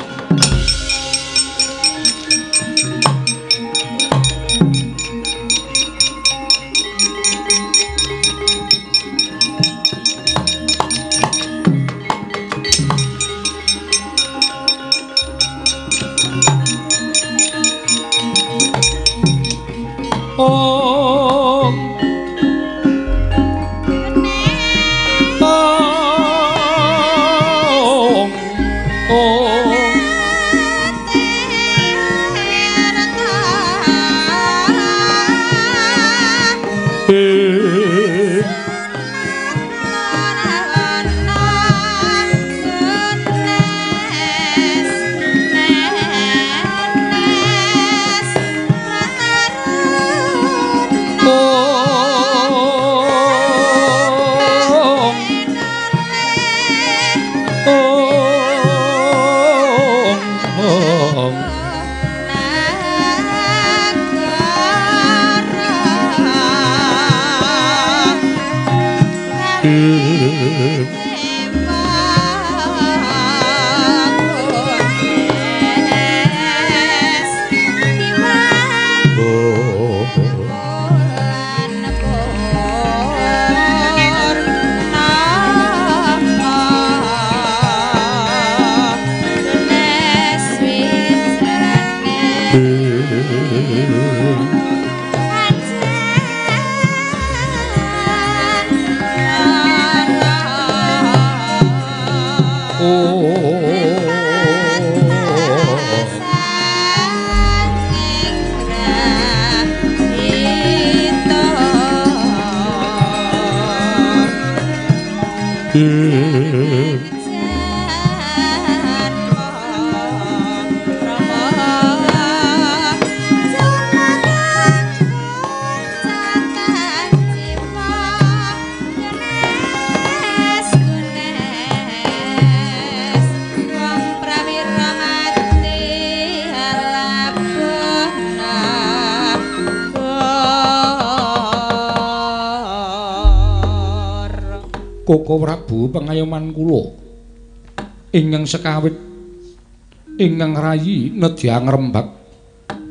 Speaker 1: Koko Prabu pengayoman kula ingkang sekawit ingkang rayi nedya ngrembak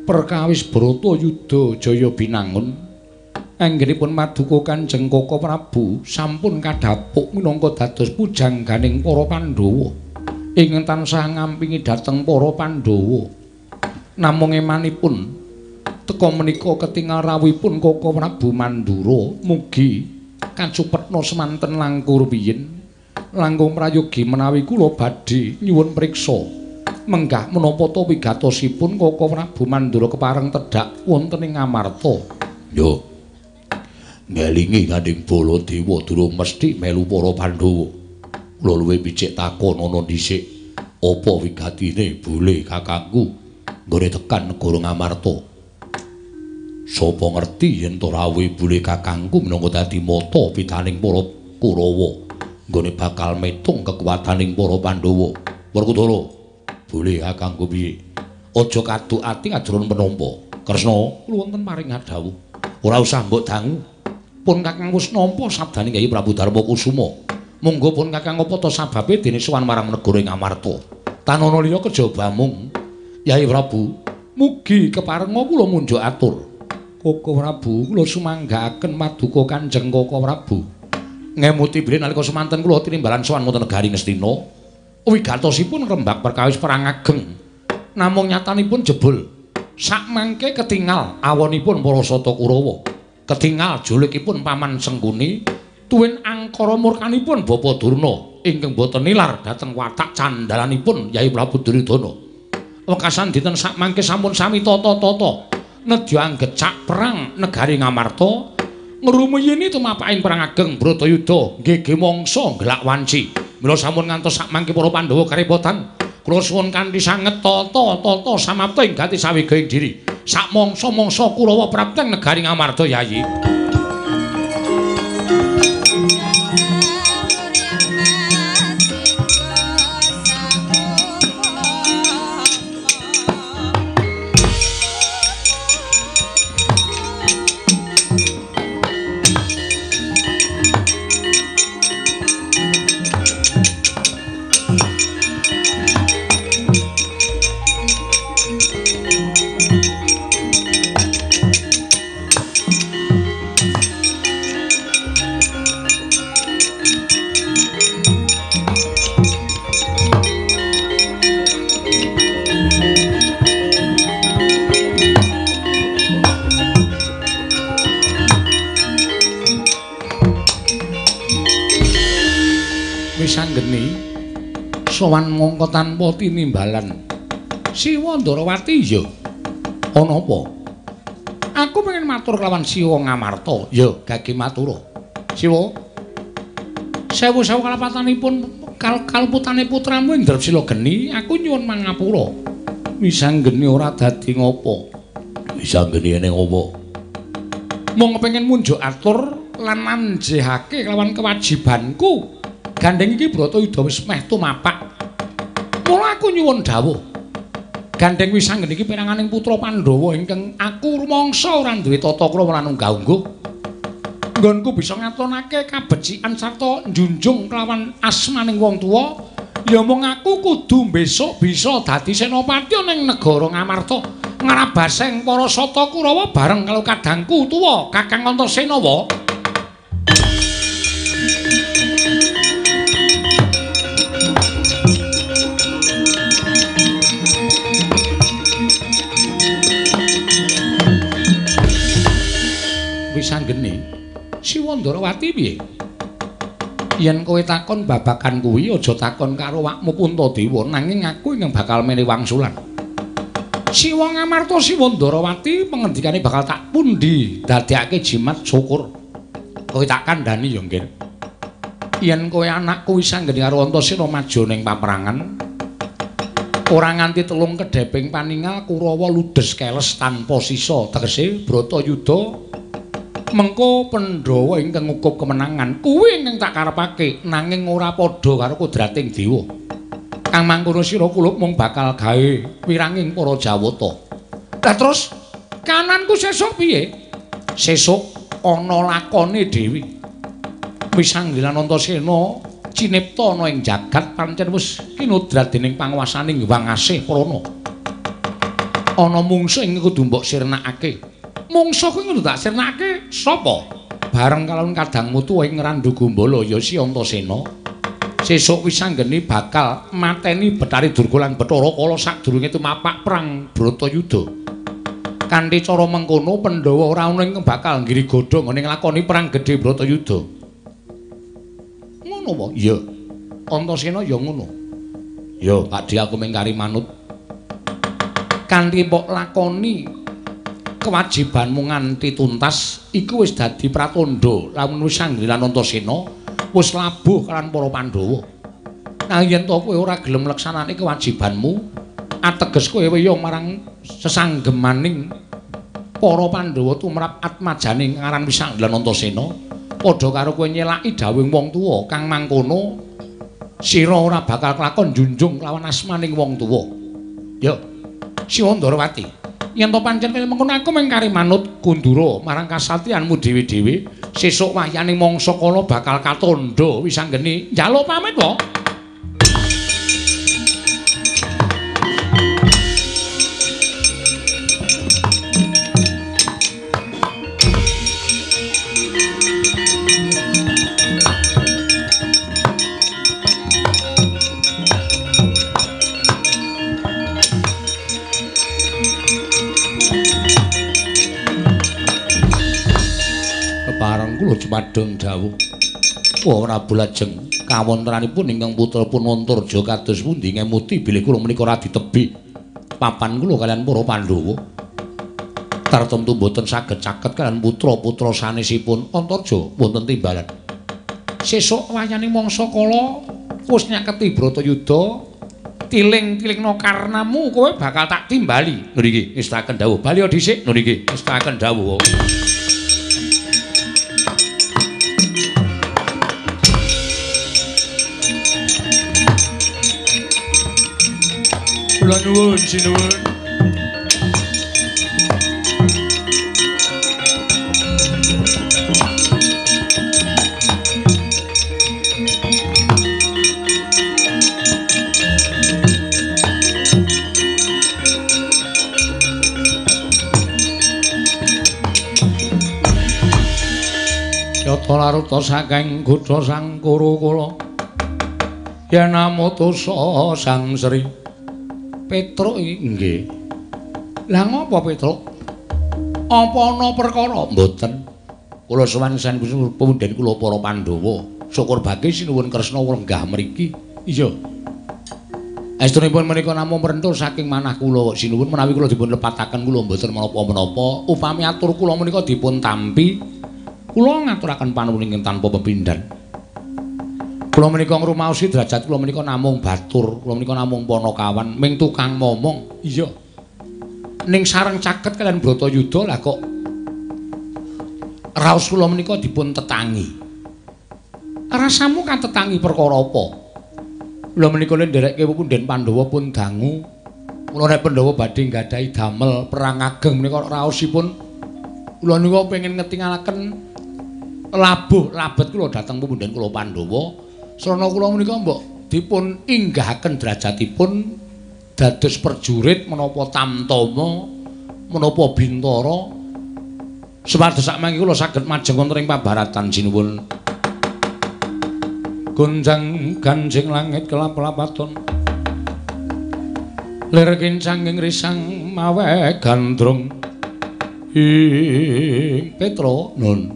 Speaker 1: perkawis Bratayuda jaya binangun anggenipun Paduka Kanjeng Kaka Prabu sampun kadhapuk minangka dados pujangganing para Pandhawa ingkang tansah ngampingi dhateng para Pandhawa. Namung emanipun teka menika ketingal rawuhipun Kaka Prabu Mandura mugi kacupetna semanten langkung rumiyin langkung prayogi menawi kula badhe nyuwun priksa menggah menapa ta wigatosipun Kaka Prabu Mandura kepareng tedhak wonten ing Ngamarta.
Speaker 5: Yo ngelingi Kanjeng Baladewa durung mesti melu para Pandhawa. Kula luwih becik takon ana dhisik apa wigatine bole kakangku nggone tekan negara Ngamarta. Sapa ngerti yen to rawuh bole kakangku minangka dadi mata pitaning para Kurawa nggone bakal metung kekuwataning para Pandhawa. Werkudara, bole kakangku piye? Aja kaduk ati ajaran menapa. Kresna, kula wonten paring dawuh. Ora usah mbok dangu. Pun Kakang wis nampa sabdaning Kyai Prabu Darmakusuma. Monggo pun Kakang apa ta sababe dene sowan marang negara Ngamarta. Tanana liya kejaba mung Kyai Prabu, mugi keparenga kula munjuk atur. Kaka Prabu, kula sumanggaaken Paduka Kanjeng Kaka Prabu. Ngemuti bilih nalika semanten kula tinimbalan sowan wonten negari Ngastina, wigatosipun rembak perkawis perang ageng. Namung nyatanipun jebul sak mangke ketingal awonipun para Sata Kurawa. Ketingal julikipun Paman Sengkuni, tuwin angkara murkanipun Bapa Durna ingkang boten nilar dhateng watak candalanipun Kyai Prabu Duryudana. Wekasan dinten sak mangke sampun sami tata-tata nedya anggecak perang negari Ngamarta ngrumiyini tumapaking perang ageng Bratayuda nggih mangsa gelak wanci. Mila sampun ngantos sak mangke para Pandhawa karepotan kula suwun kanthi sanget tata-tata samapta ing gati sawigaing diri. Sak mangsa-mangsa Kurawa prapteng negari Ngamarta Yayi. Sowan mangka tanpa tinimbalan. Siwa Ndarawati ya. Ana apa? Aku pengen matur kelawan Siwa Ngamarta. Ya, gage matura. Siwa. Sewu-sewu kalapatanipun kalputane putramu ing Dresila Geni, aku nyuwun mangapura. Wisanggeni ora dadi ngopo? Wisanggeni ning opo? Mung pengen munjuk atur lan manjehake kelawan kewajibanku. Gandeng iki Bratayuda wis meh tumapak. Mula aku nyuwun dawuh. Gandeng Wisanggeni iki piranganing putra Pandhawa ingkang aku rumangsa ora duwe tata krama lan unggah-ungguh. Nggonku bisa ngatonake kabecikan sarta njunjung kelawan asmaning wong tuwa, ya mung aku kudu besok bisa dadi senopati ning negara Ngamarta ngrabaseng para Sata Kurawa bareng karo kadangku tuwa Kakang Antasena wa. Wisanggeni, Siwa Ndarawati piye? Yen kowe takon babagan kuwi aja takon karo wakmu Puntadewa, nanging aku ingkang bakal menehi wangsulan. Siwa Ngamarta Siwa Ndarawati pengendikane bakal tak pundi dadekake jimat syukur. Kowe tak kandhani ya nggih. Yen kowe anakku Wisanggeni karo Antasena maju ning paperangan, ora nganti telung kedheping paningal Kurawa ludes keles tanpa sisa, tegese Bratayuda mengko Pandhawa ingkang ngukup kemenangan kuwi ingkang tak karepake nanging ora padha karo kodrating dewa. Kang mangkono sira kulup mung bakal gawe wiranging para Jawata. Lah terus kananku sesuk piye? Sesuk ana lakone dewi. Wisanggeni lan Antasena cinipta ana ing jagat pancen wis kinudrat dening panguwasaning Hyang Asih Prana.
Speaker 1: ana mungsuh ing kudu mbok sirnakake. Mungsuh kuwi kudu tak sirnakake sapa? Bareng kalon kadangmu tuwa ing Randu Gumbala ya Si Antasena. Sesuk wisanggeni bakal mateni Bathari Durga lan Bathara Kala sadurunge tumapak perang Bratayuda. Kanthi cara mengkono Pandhawa ora ana ing bakal nggiri godhong ning nglakoni perang gedhe Bratayuda. Ngono apa? Iya. Antasena ya ngono. Ya, Pakdi aku mengkari manut. Kanthi mbok lakoni kewajibanmu nganti tuntas iku wis dadi pratandha lamun wis anggri lan Antasena wis labuh kalan para Pandhawa. Nanging yen to kowe ora gelem nglaksanani kewajibanmu, ateges kowe weyong marang sesanggemaning para Pandhawa tumrap atmajane ngaran wis anggri lan Antasena, padha karo kowe nyelaki dawuhing wong tuwa kang mangkono sira ora bakal kelakon junjung lawan asmaning wong tuwa. Ya, Siwandarawati, yen to pancen kaya mengkono aku mengkari manut kundura marang kasatriyanmu dhewe-dhewe, sesuk wayane mangsa kala bakal katandha wisanggeni njaluk pamit wae. Kula jumadeng dawuh. Wah Prabu lajeng kawontenanipun ingkang putra pun Antarja kados pundi ngemuti bilih kula menika ora ditebih papan kula kalian para Pandhawa. Tartemtu boten saged caket kalian putra-putra sanesipun Antarja wonten timbalan. Sesuk wayane mangsa kala wis nyaketi Bratayuda tiling-tilingna karnamu kowe bakal tak timbali. Ngriki ngestaken dawuh. Bali dhisik ngriki ngestaken dawuh. Kula nuwun sinuwun. Yata laruta saking kutha Sangkara kula yen amutusa Sang Sri Petruk inggih. Lah ngapa Petruk? Apa ana perkara? Mboten. Kula sowan san pundhen kula para Pandhawa. Syukur bagi sinuwun Kresna lenggah mriki. Iya. Estunipun menika namung merentur saking manah kula sinuwun menawi kula dipun lepataken kula mboten menapa-menapa. Upami atur kula menika dipun tampi, kula ngaturaken panuwun tanpa pepindhan. Kula menika ngrumaosi derajat kula menika namung batur, kula menika namung Panakawan, ming tukang momong. Iya. Ning sareng caket kalian Bratayuda lah kok raos kula menika dipun tetangi. Rasamu kan tetangi perkara apa? Kula menika nderekke pepundhen Pandhawa pun dangu. Mula nek Pandhawa badhe nggadahi damel perang ageng menika raosipun kula niku pengin ngetingalaken labuh labet kula dhateng pepundhen kula Pandhawa. Srana kula menika mbok dipun inggahaken derajatipun dados perjurit menapa tamtama menapa bintara supados sakmangke kula saged majeng wonten ing pabaratan sinuwun gonjang ganjing langit kelap-lapaton lir kincanging risang mawe gandrung ing Petra nun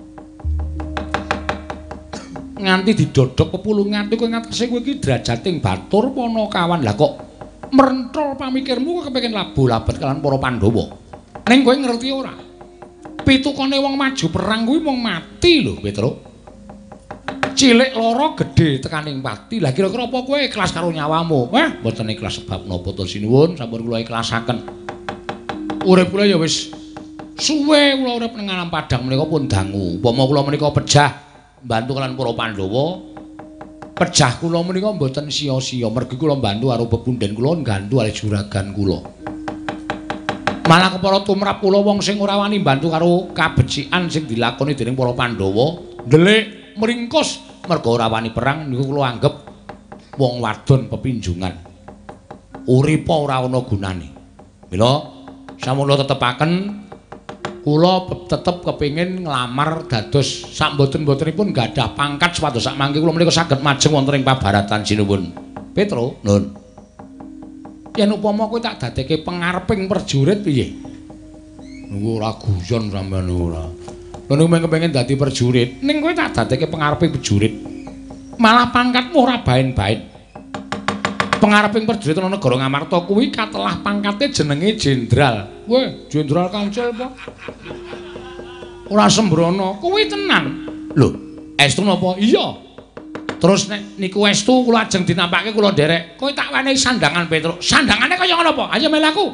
Speaker 1: nganti didodhok pepulungan kowe ngatese kowe iki drajating batur Panakawan. Lah kok mrentrol pamikirmu kok kepengin labuh labet kalian para Pandhawa. Ning kowe ngerti ora? Pitukane wong maju perang kuwi mung mati lho, Petruk. Cilik lara gedhe tekaning pati. Lah kira-kira apa kowe ikhlas karo nyawamu? Mboten ikhlas sebab napa to sinuwun, sampun kula ikhlasaken. Urip kula ya wis suwe kula urip ning alam padang menika pun dangu. Upama kula menika pejah bantu kalian para Pandhawa, pejah kula menika mboten sia-sia mergi kula bantu karo pepundhen kula nggantu ale juragan kula. Malah kepara tumrap kula wong sing ora wani bantu karo kabecikan sing dilakoni dening para Pandhawa, ndelik mringkus merga ora wani perang niku kula anggep wong wadon pepinjungan. Uripa ora ana gunane. Mila sampun tetepaken kula tetep kepingin nglamar dados sakmboten-mbotenipun gadah pangkat supados sak mangke kula menika saged majeng wonten ing pabaratan sinuwun. Petro, nun. Yen upama kowe tak dadekke pengareping prajurit piye? Niku ora guyon sampeyan ora. Lha nek kepengin dadi prajurit, ning kowe tak dadekke pengareping prajurit. Malah pangkatmu ora baen-baen. Pengareping prajurit ana negara Ngamarta kuwi katelah pangkate jenenge jenderal. Weh, jenderal kancil apa? Ora sembrono, kuwi tenan. Lho, estu napa? Iya. Terus nek niku estu kula ajeng dinampake kula nderek. Kowe tak wenehi sandangan Petruk. Sandangane kaya ngono apa? Ayo melaku.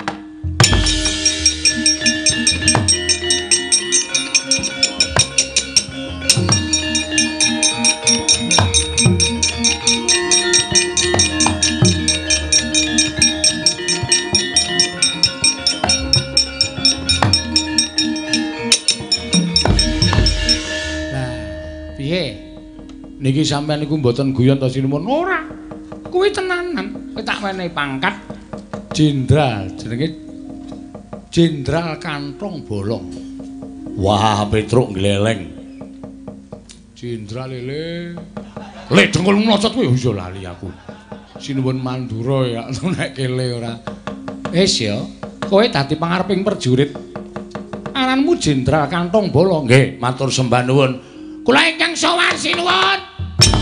Speaker 1: Niki sampean niku mboten guyon to sinuwun ora. Kuwi tenanan. Kowe tak wenehi pangkat jenderal, jenenge Jenderal Kantong Bolong. Wah, Petruk gleleng. Jenderal lele. Le dengkul mlocot kuwi yo lali aku. Sinuwun Mandura ya nek kele ora. Wis ya, kowe dadi pangareping prajurit. Aranmu Jenderal Kantong Bolong. Nggih, matur sembah nuwun. Kula ingkang sowan sinuwun.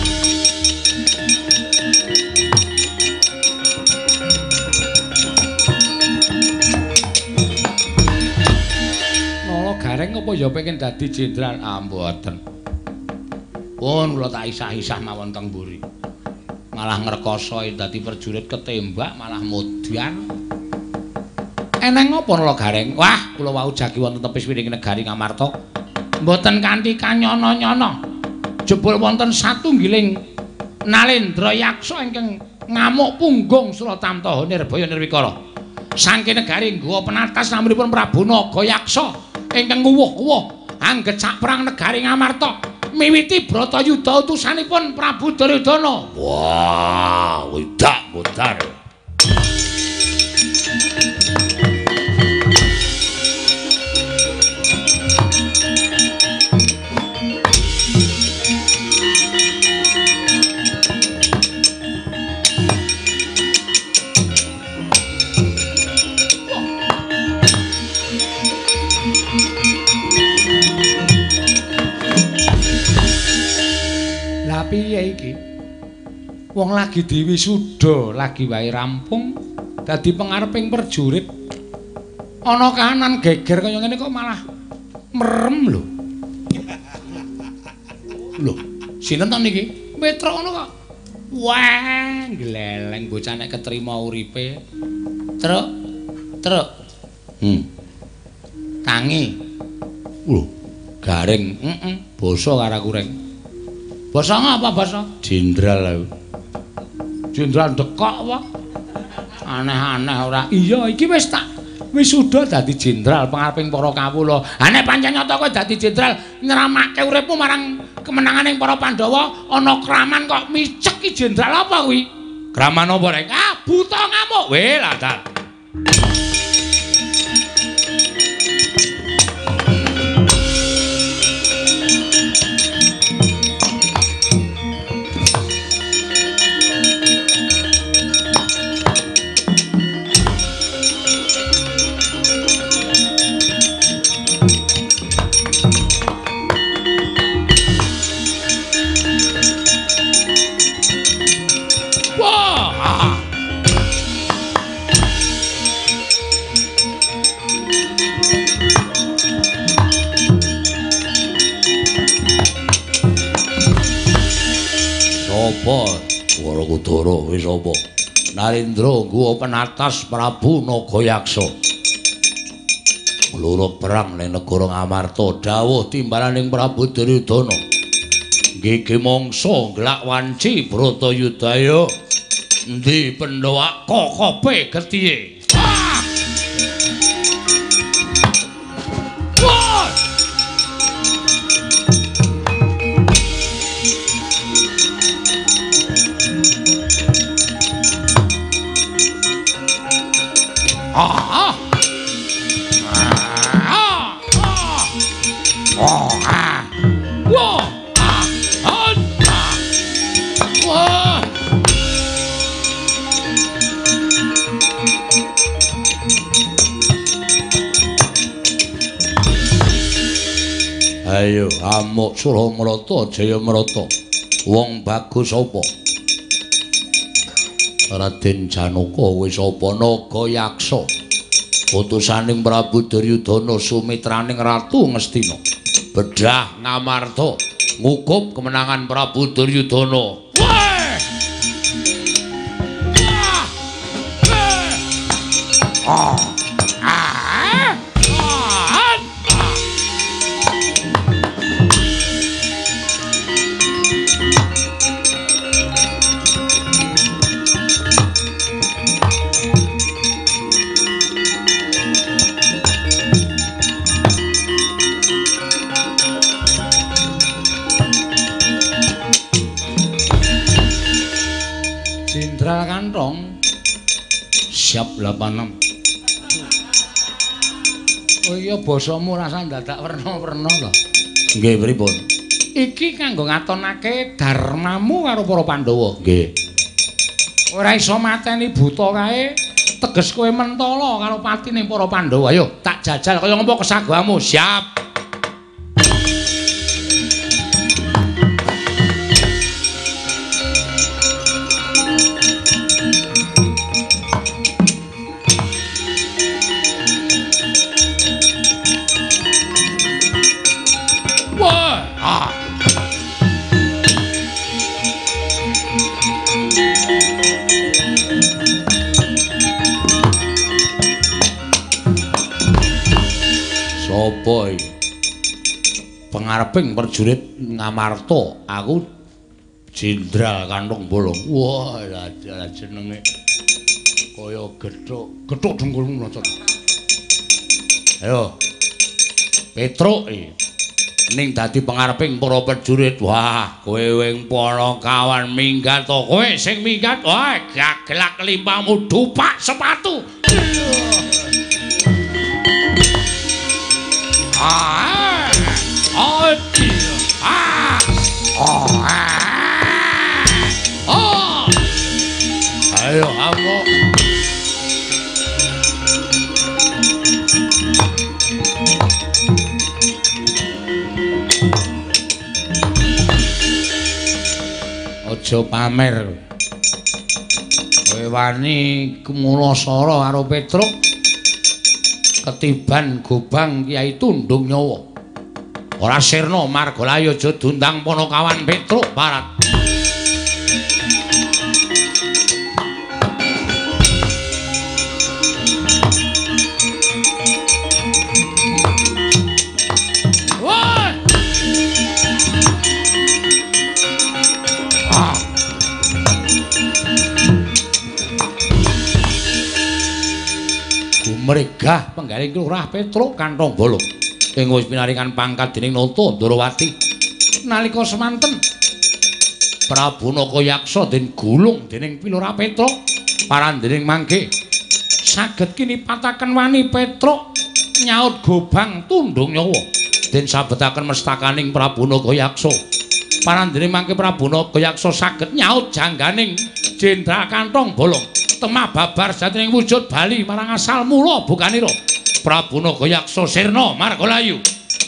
Speaker 1: Gareng apa ya pengen dadi jenderal? Ah mboten. Pun kula tak isah-isah mawon teng mburi. Malah ngrekoso dadi prajurit ketembak malah modyan. Eneng apa kula gareng? Wah, kula wau jagi wonten tepis wiring negari Ngamarta. Mboten kanthi kanyono-nyono. Jebul wonten satunggiling Nalendra Yaksa ingkang ngamuk punggung Suratamtaha Nirbaya Nirwikara. Saking negari nggawa penatas namanipun Prabu Naga Yaksa. Ingkang nguwuh-uwuh anggecak perang negari Ngamarta miwiti Bratayuda utusanipun Prabu Duryudana. Wah, wedak mutar. Piye iki? Wong lagi diwisuda, lagi wae rampung dadi pangareping prajurit. Ana kahanan geger kaya ngene kok malah merem lho. Lho, sinten to niki? Petruk ngono kok. Wah, gleleng bocah nek ketrima uripe. Truk. Tangi. Lho, garing. Basa karo kureng. Basa ngapa basa? Jenderal lho. Jenderal dekok apa? Aneh-aneh ora. Iya, iki wis suda dadi jenderal pangareping para kawula. Ha nek pancen nyata kowe dadi jenderal nyeramake uripmu marang kemenanganing para Pandhawa, ana kraman kok micek ki jenderal apa kuwi? Kraman apa rek? Ah, buta ngamuk. Weh, ladat. Warakudara wis apa? Narendra nggawa penatas Prabu Naga Yaksa. Loro perang ning negara Ngamarta dawuh timbalaning Prabu Duryudana. Nggih mangsa nglak wanci Bratayudaya endi Pandhawa kokope getihe.
Speaker 5: Ayo amuk Suramarata Jayamarata wong bagus apa Raden Janaka wis apa naga yaksa utusaning Prabu Duryudana sumitraning Ratu Ngastina bedah ngamarta ngukup kemenangan Prabu Duryudana.
Speaker 1: Jenderal Kantong siap 86. Oh iya basamu rasa dadak werna-werna lho.
Speaker 5: Nggih pripun?
Speaker 1: Iki kanggo ngatonake darmamu karo para Pandhawa.
Speaker 5: Nggih.
Speaker 1: Ora iso mateni buta kae, teges kowe mentala karo patine para Pandhawa. Ayo tak jajal kaya ngapa kesagamu. Siap.
Speaker 5: Sapa iki? Pengareping prajurit Ngamarta, aku Jenderal Kantong Bolong. Wah, lah jenenge kaya gethuk dengkulmu Nacot. Ayo. Petruk iki. Ning dadi pengareping para prajurit. Wah, kowe wing para kawan minggat to. Kowe sing minggat, wah, gagelak limpamu dupak sepatu. Ayo kamu aja pamer kowe wani Kumulasara karo Petruk ketiban Gobang Kyai Tundung Nyawa ora sirna Margalayu aja dundang Panakawan Petruk Barat. Mregah penggaling Lurah Petruk Kantong Bolong ing wis pinaringan pangkat dening Nata Ndrawati nalika semanten Prabu Nakayaksa den gulung dening Pilurah Petruk parandening mangke saged kinipataken wani Petruk nyaut Gobang Tundung Nyawa den sabetaken mestakaning Prabu Nakayaksa parandening mangke Prabu Nakayaksa saged nyaut jangganing Jenderal Kantong Bolong temah babar jatining wujud bali marang asal mula bukanira Prabu Nakayaksa sirna Margalayu.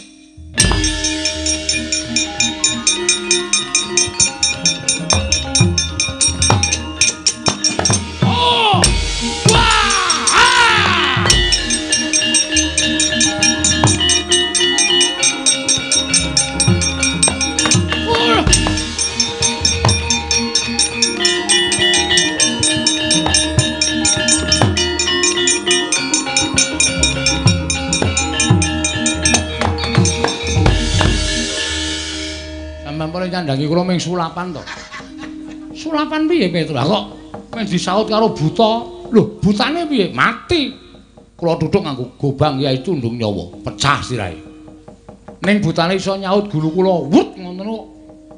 Speaker 5: Nyandangi kula ming sulapan to. Sulapan piye Petruk? Kok men disaut karo buta. Lho, butane piye? Mati. Kula duduk nganggo Gobang Kyai Tundung Nyawa, pecah sirahe. Ning butane iso nyaut gulu kula, wut ngoten kok.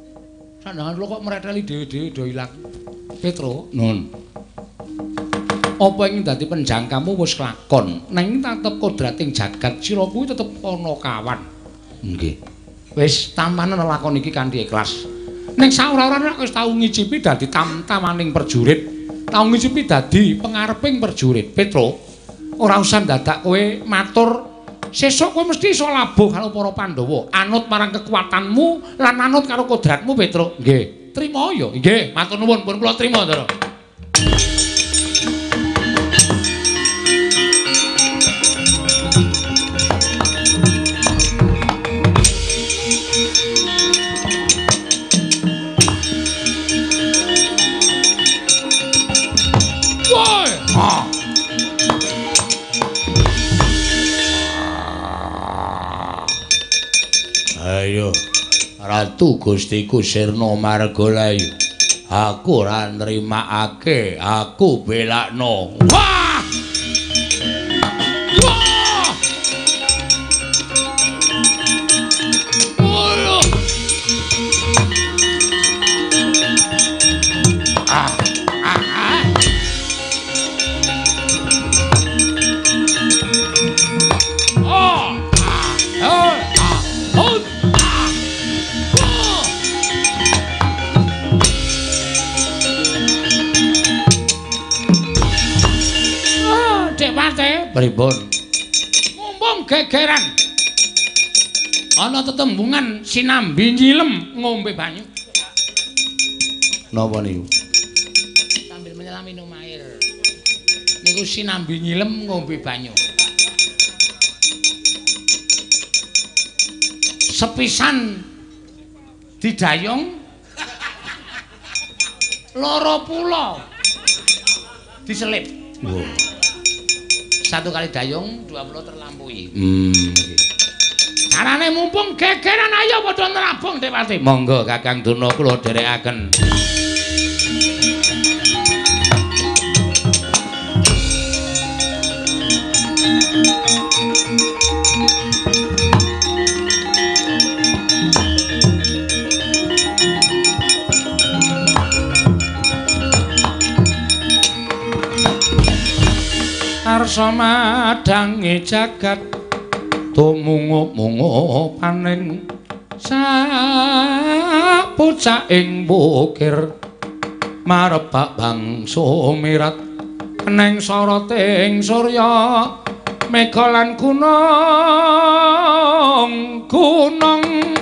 Speaker 5: Sandangan kula kok mreteli dhewe-dhewe do ilang. Petruk, nun.
Speaker 1: Apa ing dadi penjangkamu wis kelakon, nanging tetep kodrating jagat sira kuwi tetep ana kawan. Nggih. Wis tamanen lakon iki kanthi ikhlas. Ning saora-orane wis tau ngicipi dadi tam-tamaning perjurit, tau ngicipi dadi pengareping perjurit. Petro, ora usah dadak kowe matur, sesuk kowe mesti iso labuh karo para Pandhawa, anut marang kekuatanmu lan anut karo kodratmu, Petro. Nggih, trima ya. Nggih, matur nuwun, pun kula trima, Ndara.
Speaker 5: Ayo, Ratu Gustiku Sirna Margalayu. Aku ora nrimakake, aku belakno. Wah! Wah! Ayo. Pripun? Mumpung gegeran. Ana tetembungan sinambi nyilem ngombe banyu.
Speaker 1: Napa niku?
Speaker 4: Sambil menyelam minum air. Niku sinambi nyilem ngombe banyu. Sepisan didayung loro pulo diselip.
Speaker 1: Wow.
Speaker 4: Satu kali dayung 20 terlampaui.
Speaker 1: Carane mumpung gegeran ayo padha nrabung Dewati.
Speaker 5: Monggo Kakang Duna kula dherekaken.
Speaker 1: Arsa madangi jagat tumungup-mungup paning sapucak ing bukir marebak bangsa mirat neng soroting surya mega lan gunung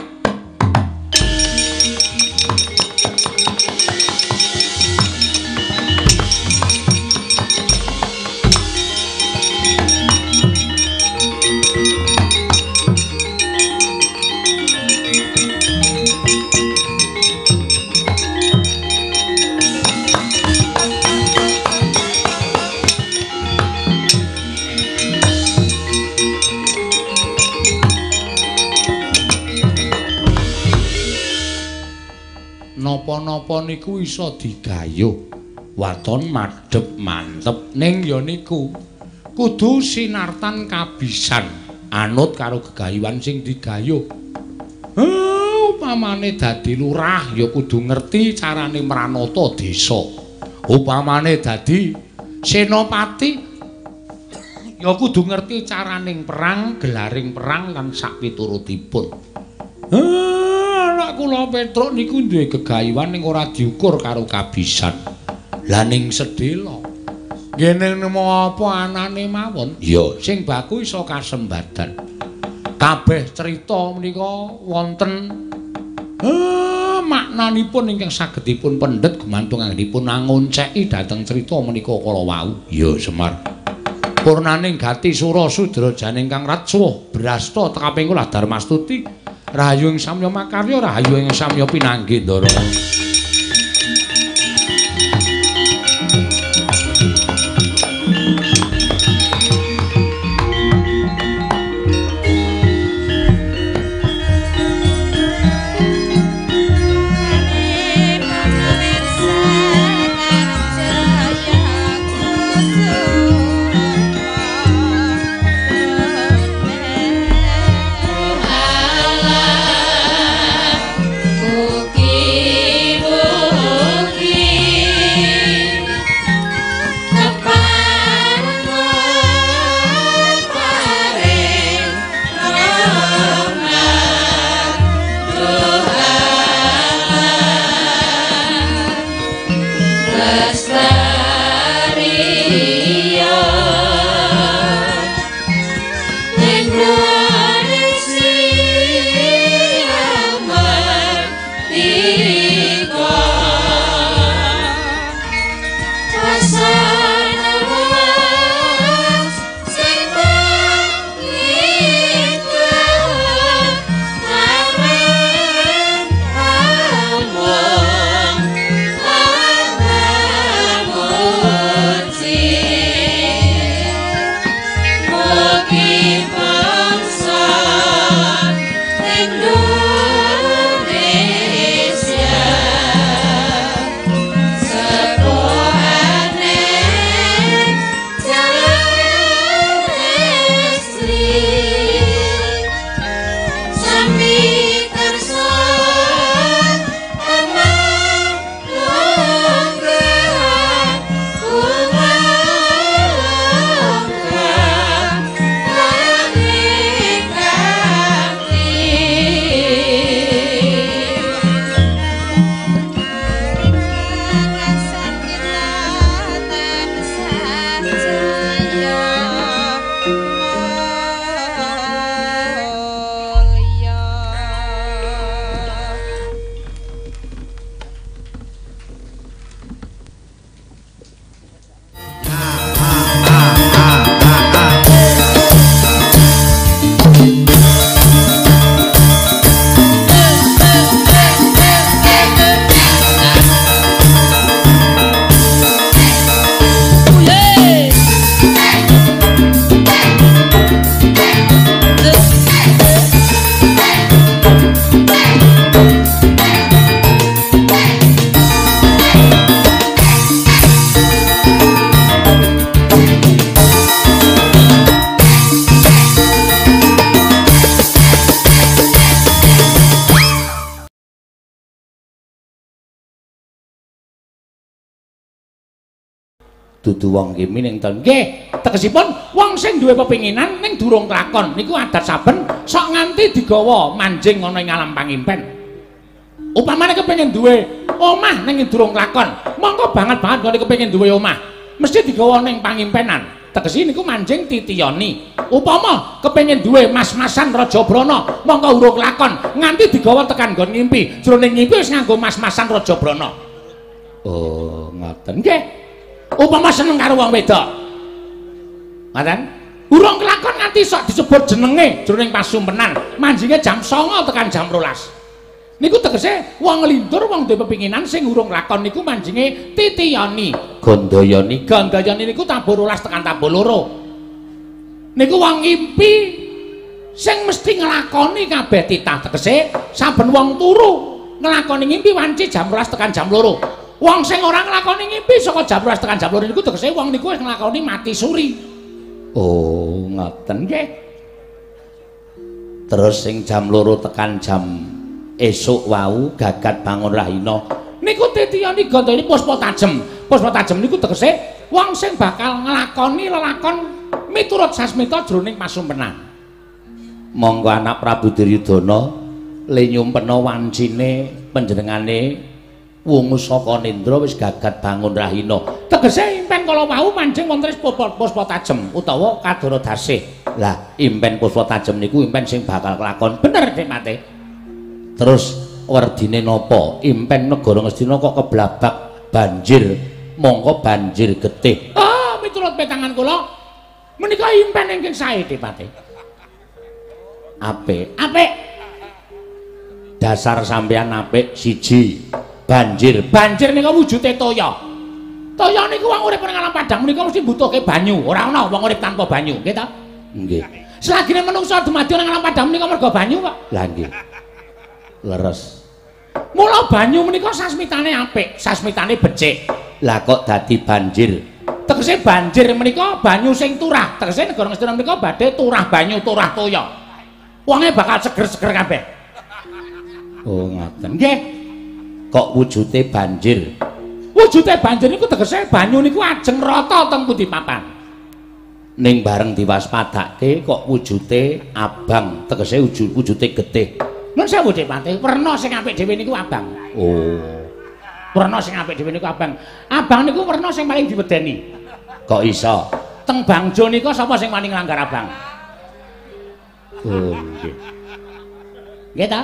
Speaker 1: napa-napa niku iso digayuh waton madhep mantep ning ya niku kudu sinartan kabisan anut karo gegayuhan sing digayuh. Upamane dadi lurah ya kudu ngerti carane mranata desa. Upamane dadi senopati ya kudu ngerti caraning perang, gelaring perang lan sakpiturutipun. Anak kula Petruk niku duwe gegayuhan ning ora diukur karo kabisan. Lah ning sedhela ngene nemu apa anane mawon? Ya, sing baku iso kasembadan. Kabeh crita menika wonten maknanipun ingkang saged dipun pendhet gumantung anggenipun ngonceki dhateng crita menika kala wau. Ya, Semar. Purnaning gati sura sudrajane ingkang rajwa brasta tekaping kula Darmastuti. Rahayu ing samya makarya, rahayu ing samya pinanggih Ndara.
Speaker 6: Kuki
Speaker 5: Dudu wong kimi ning ten. Nggih, tegesipun wong sing duwe pepinginan ning durung kelakon niku adat saben sok nganti digawa manjing ana ing alam pangimpen. Upamane kepengin duwe omah ning durung kelakon, monggo banget kowe kepengin duwe omah, mesti digawa ning pangimpenan. Tegesi niku manjing titiyoni. Upama kepengin duwe mas-masan Raja Brana, monggo urung kelakon nganti digawa tekan nggon ngimpi. Jroning ngimpi wis nganggo mas-masan Raja Brana. Oh, ngoten nggih. Upama seneng karo wong wedok. Ngoten? Urung kelakon nganti sok disebut jenenge jroning pasumpenan, manjinge jam 09.00 tekan jam 12.00. Niku tegese wong nglindur wong duwe pepinginan sing urung lakon niku manjinge titiyoni. Gandayani niku tabuh 12 tekan tabuh 2. Niku wong ngimpi sing mesti nglakoni kabeh titah, tegese saben wong turu nglakoni ngimpi wanci jam 12 tekan jam 2. Wong sing ora nglakoni ngimpi saka jam 12 tekan jam 2 niku tegese wong niku wis nglakoni mati suri. Oh, ngoten nggih. Terus sing jam 2 tekan jam esuk wau gagat bangun rahina niku titiyani gandane puspa tajem. Puspa tajem niku tegese wong sing bakal nglakoni lelakon miturut sasmita jroning pasumpenan. Monggo anak Prabu Duryudana le nyumpena wancine panjenengane wungu saka nendra wis gagat bangun rahina. Tegese impen kala wau manjing wonten puspa tajem utawa kadara dasih. Lah impen puspa tajem niku impen sing bakal kelakon bener Dik Mate. Terus werdine napa? Impen negara Ngastina kok keblabak banjir, mongko banjir getih. Ah, miturut petangan kula menika impen ingkang sae Dik Mate. Apik. Dasar sampeyan apik siji. Banjir nika wujude toya. Toya niku wong urip ning alam padang menika mesti mbutuhke banyu. Ora ana wong urip tanpa banyu, nggih ta? Nggih. Selagine manungsa dumadi ning alam padang menika mergo banyu kok. Lah nggih. Leres. Mula banyu menika sasmitane apik, sasmitane becik. Lah kok dadi banjir? Tegese banjir menika banyu sing turah. Tegese negara Ngastina menika badhe turah banyu, turah toya. Wonge bakal seger-seger kabeh. Oh, ngoten. Nggih. Kok wujude banjir? Wujude banjir niku tegese banyu niku ajeng rata teng pundi papan. Ning bareng diwaspadake kok wujude abang, tegese wujude getih. Nun sewu Dik Mate, werna sing apik dhewe niku abang. Oh. Werna sing apik dhewe niku abang. Abang niku werna sing paling diwedeni. Kok iso? Teng Bangjo nika sapa sing wani nglanggar abang? Oh, nggih. Nggih ta?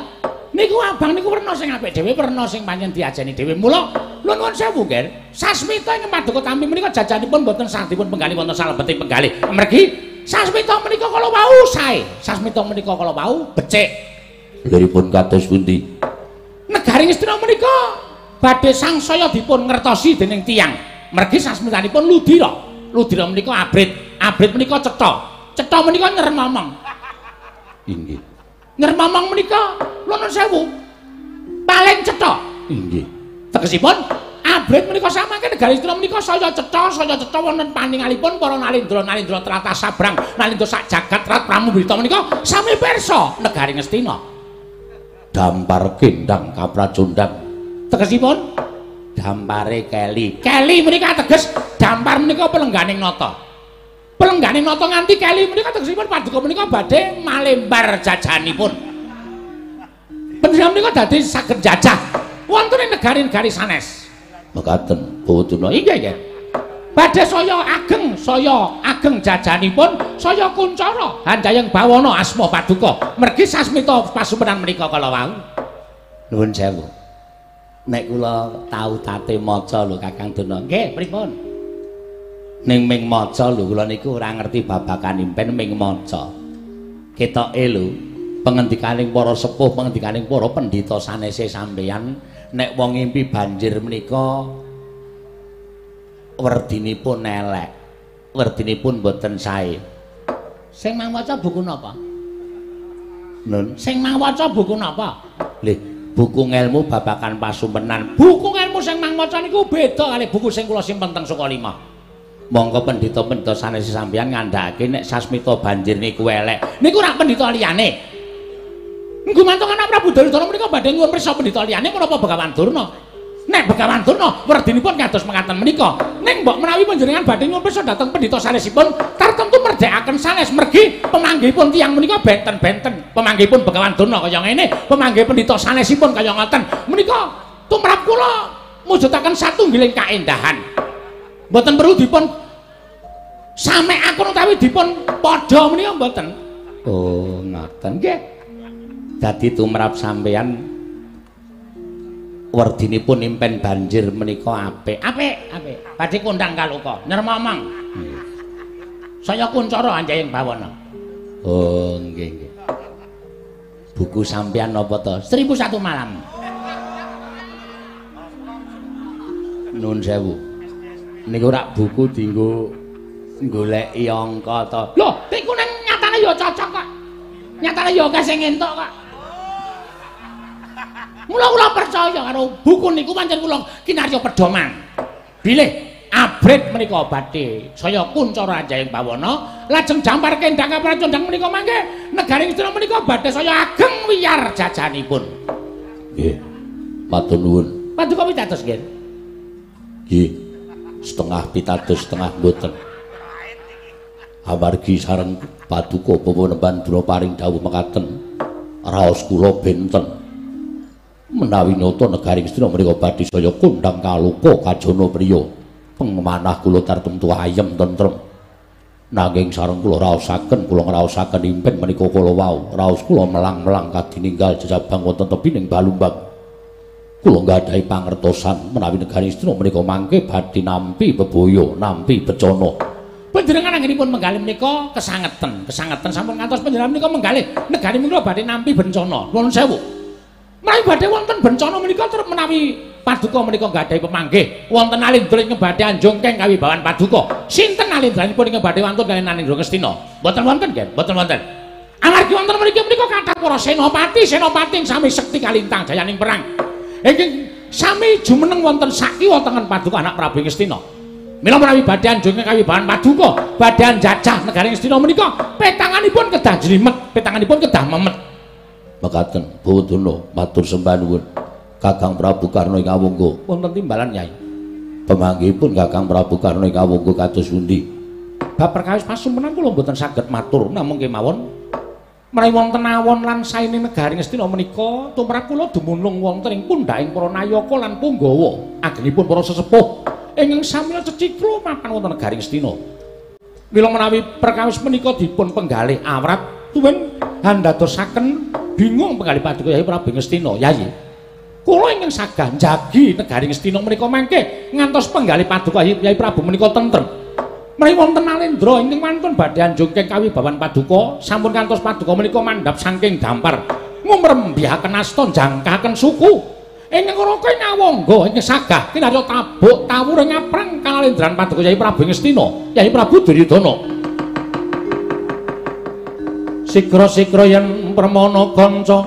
Speaker 1: Niku abang niku werna sing apik dhewe, werna sing pancen diajeni dhewe. Mula nuwun sewu, Ger. Sasmita ing Paduka Tampi menika jajanipun boten saged dipun penggali wonten salebeting penggali. Amargi sasmita menika kala wau sae. Sasmita menika kala wau becik.
Speaker 5: Liripun kados pundi?
Speaker 1: Negari Ngastina menika badhe sangsaya dipun ngertosi dening tiyang. Mergi sasmitanipun Ludira. Ludira menika abrit. Abrit menika cetha. Cetha menika nyermamang.
Speaker 5: Inggih.
Speaker 1: Nyermamang menika nuwun sewu. Paling cetha.
Speaker 5: Inggih.
Speaker 1: Tegesipun abrit menika samangke negari Ngastina menika saya cetha wonten paningalipun para nalindra tlatah sabrang, nalindra sak jagat rat pramubrita menika sami pirsa negari Ngastina.
Speaker 5: Dampar kendang kapracondang.
Speaker 1: Tegesipun dampare keli. Keli menika teges dampar menika pelengganing nata. Pelengganing nata nganti keli menika tegesipun Paduka menika badhe malembar jajanipun. Panjenengan menika dadi saged jajah wonten ing negari-negari sanes.
Speaker 5: Mekaten, Bawatuna.
Speaker 1: Inggih, nggih. Badhe saya ageng jajanipun saya kuncara Handayeng Bawana asma Paduka. Mergi sasmita pasumpenan menika kala wau.
Speaker 5: Nuwun sewu. Nek kula tau tate maca lho Kakang Duna.
Speaker 1: Nggih, pripun?
Speaker 5: Ning ming maca lho kula niku ora ngerti babakan impen ming maca. Ketoke lho pengendikaning para sepuh, pengendikaning para pendhita sanese sampeyan nek wong ngimpi banjir menika werdinipun elek. Werdinipun boten sae.
Speaker 1: Sing maca buku napa?
Speaker 5: Nun,
Speaker 1: Sing maca buku napa?
Speaker 5: lih, buku ngelmu babakan pasumpenan.
Speaker 1: Buku ngelmu sing maca niku beda kali buku sing kula simpen teng Sukalima.
Speaker 5: Monggo pendhita-pendhita sanese sampeyan ngandhakake nek sasmita banjir niku elek.
Speaker 1: Niku rak pendhita liyane. Gumantung anak Prabu Duryudana menika badhe nyuwun pirsa pendhita liyane menapa Begawan Durna. Nek Begawan Durna werdinipun kados mekaten menika. Ning mbok menawi panjenengan badhe nyuwun pirsa dhateng pendhita sanesipun tartemtu merdekaken sanes mergi pamanggihipun tiyang menika benten-benten. Pamanggihipun Begawan Durna kaya ngene, pamanggih pendhita sanesipun kaya ngoten. Menika tumrap kula mujudaken satunggiling kaendahan. Mboten perlu dipun samekaken utawi dipun padha menika mboten.
Speaker 5: Oh, ngoten nggih. Dadi tumrap sampeyan werdinipun impen banjir menika apik.
Speaker 1: Apik. Badhe kondang kaloka, nyermamang. Saya kuncara Handayeng Bawana.
Speaker 5: Oh, nggih. Buku sampeyan napa to?
Speaker 1: 1001 malam.
Speaker 5: Nuwun sewu. Niku rak buku dienggo goleki angka to.
Speaker 1: Lho, niku nang nyatane ya cocok kok. Nyatane ya akeh sing entuk kok. Mula kula percaya karo buku niku pancen kula kinarya pedoman. Bilih abrit menika badhe saya kuncara Handayeng Bawana, lajeng jampar kendang kapracondang menika mangke negari Ngastina menika badhe saya ageng wiyar jajanipun.
Speaker 5: Nggih. Matur nuwun.
Speaker 1: Paduka pitados nggih.
Speaker 5: Nggih. Setengah pitados setengah mboten. Amargi sareng Paduka pepunemban dula paring dawuh mekaten. Raos kula benten. Menawi nata negari Ngastina menika badhe saya kondang kaloka kajana priya. Pengemanah kula tartemtu ayem tentrem. Nanging sareng kula raosaken, kula ngraosaken impen menika kala wau. Raos kula melang-melang kadininggal jejabang wonten tepining Balumbang. Kula nggadahi pangertosan menawi negari Ngastina menika mangke badhe nampi bebaya, nampi becana.
Speaker 1: Panjenengan anggenipun menggalih menika kesangeten sampun ngantos panjenengan menika menggalih negari menika badhe nampi bencana. Nuwun sewu. Menawi badhe wonten bencana menika menawi Paduka menika nggadahi pemanggih wonten Alindra ing badhe anjungkeng kawibawan Paduka. Sinten alindranipun ing badhe wantun kaliyan Alindra Ngastina? Mboten wonten nggih, mboten wonten. Amargi wonten mriki menika kathah para senopati ing sami sekti kalintang jayaning perang. Ingkang sami jumeneng wonten sakiwa tengen Paduka anak Prabu Ngastina. Mila menawi badhe anjungkeng kawibawan Paduka, badhe njajah negari Ngastina menika petanganipun kedah jlimet, petanganipun kedah memet.
Speaker 5: Mekaten, Bawatuna matur sembah nuwun. Kakang Prabu Karna ing Awangga wonten timbalan Nyai. Pamanggihipun Kakang Prabu Karna ing Awangga kados pundi?
Speaker 1: Bab perkawis pasumpenan kula mboten saged matur namung kemawon. Menawi wonten awon lan saene negari Ngastina menika tumrap kula dumunung wonten ing pundhaking para nayaka lan punggawa agengipun para sesepuh ingkang sami ceciklo mapan wonten negari Ngastina. Mila menawi perkawis menika dipun penggalih awrat tuwin handadosaken bingung penggalih paduka Yai Prabu Ngastina. Yayi, kula ingkang sagah njagi negari Ngastina menika mangke ngantos penggalih paduka Yai Prabu menika tentrem. Menawi wonten Nalendra ingkang mantun badhe anjungking kawibawan paduka, sampun kantos paduka menika mandhap saking dampar ngumrembihaken asta jangkaken suku. Ingkang raka nyawangga ingkang sagah kinarya tabuk tawuring ngaprang kalendran paduka Yai Prabu Ngastina, Yai Prabu Duryudana. Sigra-sigra yen permana kanca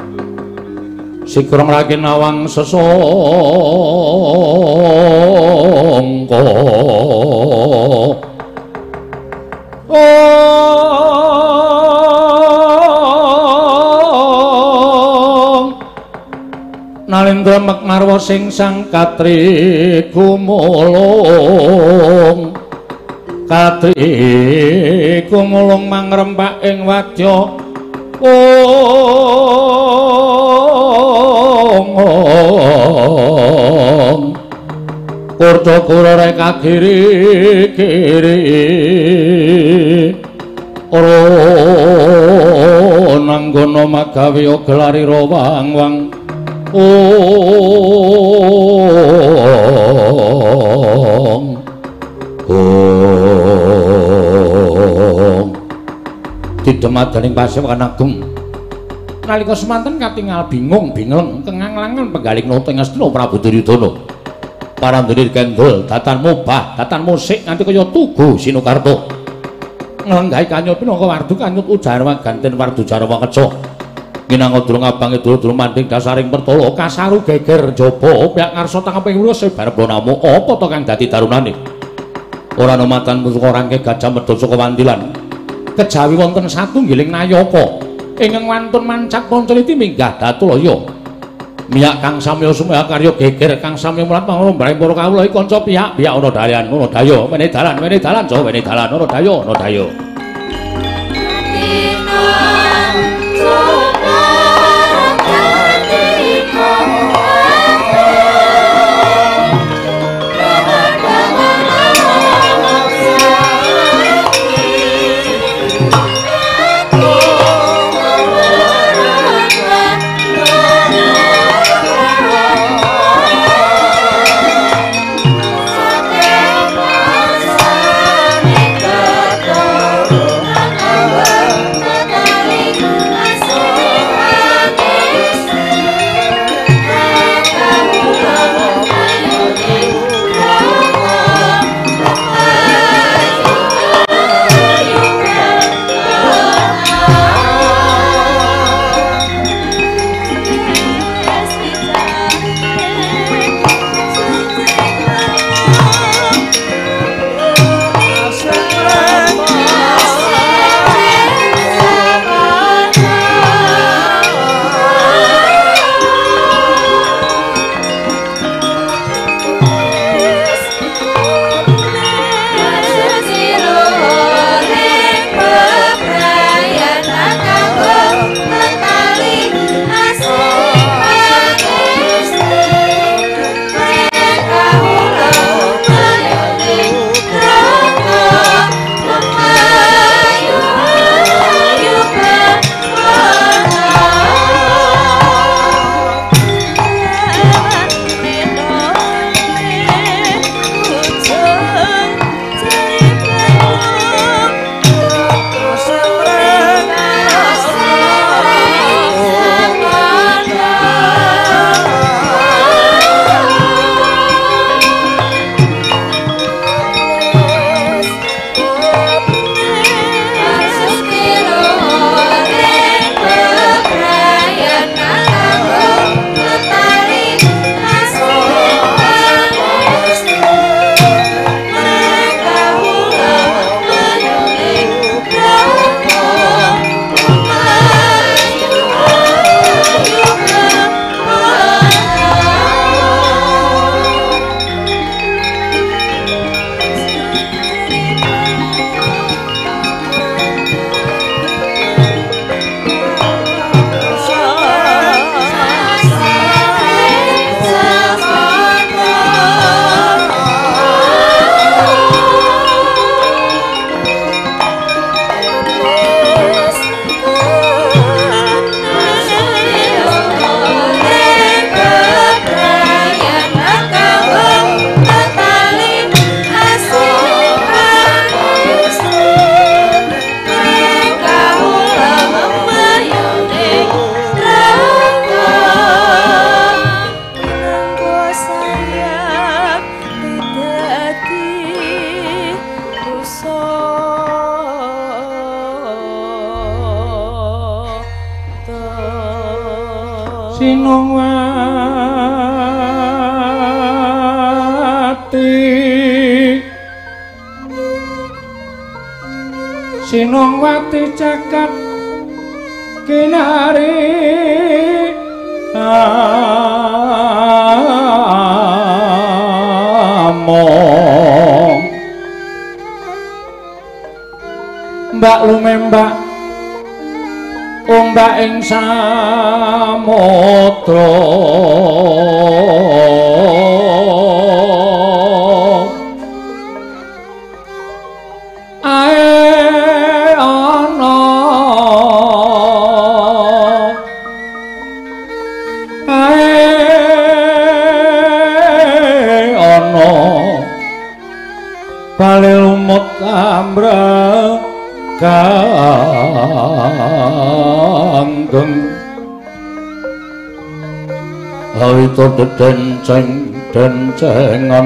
Speaker 1: sigra mrakin awang sesangka. Nalendra Makmarwa sing sang katri gumulung katri gumulung mangrembak ing wadya Kurta kurare kagiri-giri ora nanggono magawe gelari wang-wang didemadaning Pasewan Agung nalika semanten katingal bingung-bingung kenganglangan penggalih nata Ngastina Prabu Duryudana parandene kendel datan mubah datan musik nganti kaya tugu Sinokarta nglenggahi kanyut pinangka wardu kanyut ujarwa ganten wardu jarwa keca ginang durung abange durung manding dasaring pertala kasaru geger jaba pihak ngarsa tangeping wisa barep namu apa to kang dadi darunane ora nomatan pusuka rangke gajah medhot saka wandilan kejawi wonten satunggiling nayaka ingkang wantun mancak pancaliti minggah Datulaya miyak kang samya sumaya karya geger kang samya mulat pangrombaring para kawula iki kanca pihak ana dalan ana daya mene dalan Jawa mene dalan ana daya
Speaker 6: sayang dadi rusa
Speaker 1: Sinongwati cakat kinari among mbak lumembak ombak ing samudra lumut amra kanggeng awita dencengan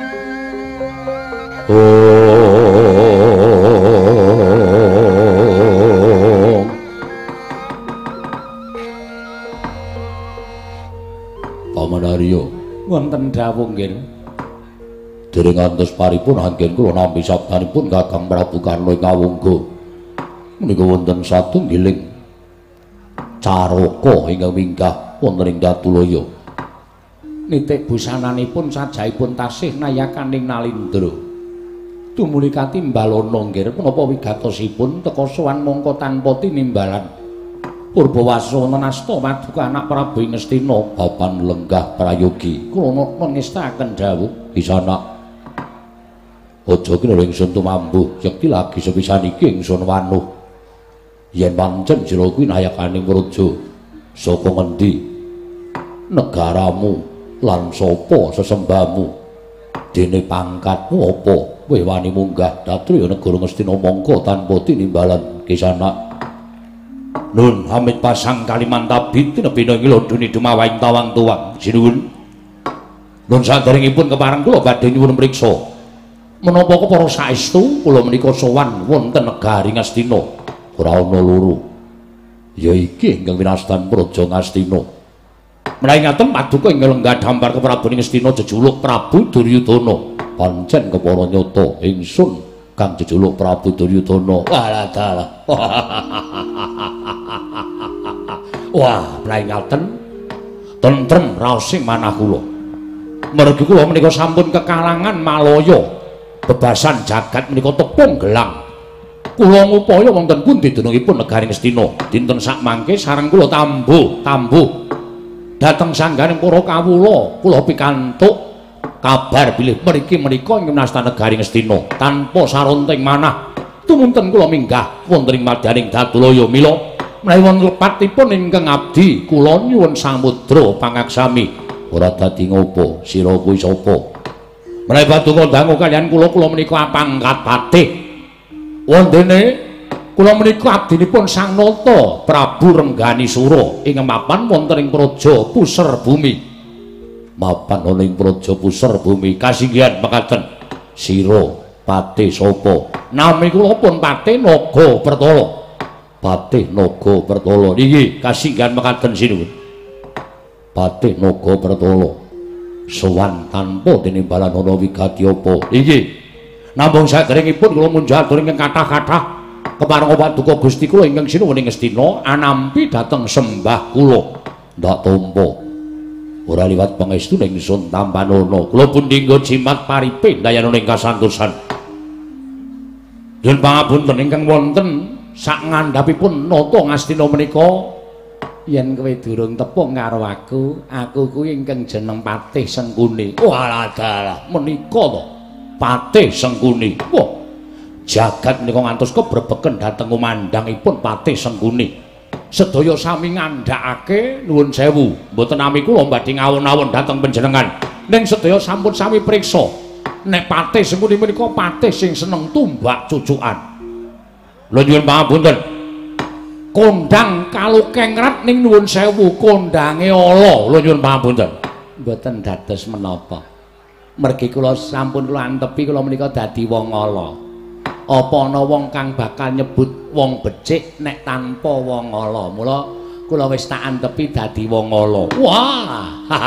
Speaker 5: Pamanarya wonten dawuh nggih dereng ngantos paripun anggen kula nampi sabdanipun Kakang Prabu Karna ing Awangga menika wonten satunggiling caraka ingkang minggah wonten ing Datulaya nitik busananipun sajaipun tasih nayakaning Nalindra tumuli katimbalana nggih menapa wigatosipun teka sowan mongko tanpa tinimbalan Purbawasa wonten asta Paduka anak Prabu Ngastina papan lenggah prayogi kula ngestaken dawuh Kisana aja kira ingsun tumambuh yekti lagi sepisan iki ingsun wanuh yen pancen sira kuwi nayakaning praja saka ngendi negaramu lan sapa sesembahmu dene pangkatmu apa kowe wani munggah datri negara Ngastina mangka tanpa tinimbalan Kisana Nun amit pasang Kalimantabit tinebina ngiloduni dumawahing tawang tuwang sinuwun nun saderengipun kepareng kula badhe nyuwun mriksa menapa kepara saestu kula menika sowan wonten negari Ngastina ora ana loro ya iki ingkang winastan praja Ngastina menawi ngaten Paduka ing lenggah dampar keprabuning Ngastina jejuluk Prabu Duryudana pancen kepara nyata ingsun kang jejuluk Prabu Duryudana walah dalah wah menawi ngaten tentrem raosing manah kula mergi kula menika sampun kekalangan malaya bebasan jagat menika tepung gelang kula ngupaya wonten pundi dunungipun negari Ngastina dinten sak mangke sareng kula tambuh dhateng sangganing para kawula kula pikantuk kabar bilih mriki menika ing nasta negari Ngastina tanpa saronting manah tumunten kula minggah wonten ing madyaning Datulaya mila menawi wonten lepatipun ingkang abdi kula nyuwun samudra pangaksami ora dadi ngopo sira kuwi sapa menawi Paduka dangu kaliyan kula menika pangkat patih wondene kula menika abdinipun Sang Nata Prabu Rengganisura ing mapan wonten ing praja Puser Bumi mapan ana ing praja Puser Bumi kasinggihan mekaten sira patih sapa nami kula pun Patih Naga Pertala Patih Naga Pertala niki kasinggihan mekaten sinuwun Patih Naga Pertala sowan tanpa tinimbalan ana wigati apa iki namung saderengipun kula munjal atur ingkang kathah-kathah kepareng Paduka Gusti kula ingkang sinuwun ing Ngastina anampi dhateng sembah kula ndak tampa ora liwat pangestune ingsun tampanana kula pun dinggo jimat paripe dayana ing kasantosan yen pangapunten ingkang wonten sak ngandhapipun nata Ngastina menika yen kowe durung tepung karo aku kuwi ingkang jeneng Patih Sengkuni walah dalah menika to Patih Sengkuni wah jagat menika ngantos kebrebeken dhateng kumandhangipun Patih Sengkuni sedaya sami ngandhakake nuwun sewu mboten nami kula badhe ngawon-awon dhateng panjenengan ning sedaya sampun sami priksa nek Patih Sengkuni menika patih sing seneng tumbak cucukan lho nyuwun pangapunten kondang kalukengrat ning nuwun sewu kondange ala lho nyuwun pangapunten mboten dados menapa. Mergi kula sampun kula antepi kula menika dadi wong ala. Apa ana wong kang bakal nyebut wong becik nek tanpa wong ala. Mula kula wis tak antepi dadi wong ala. Wah.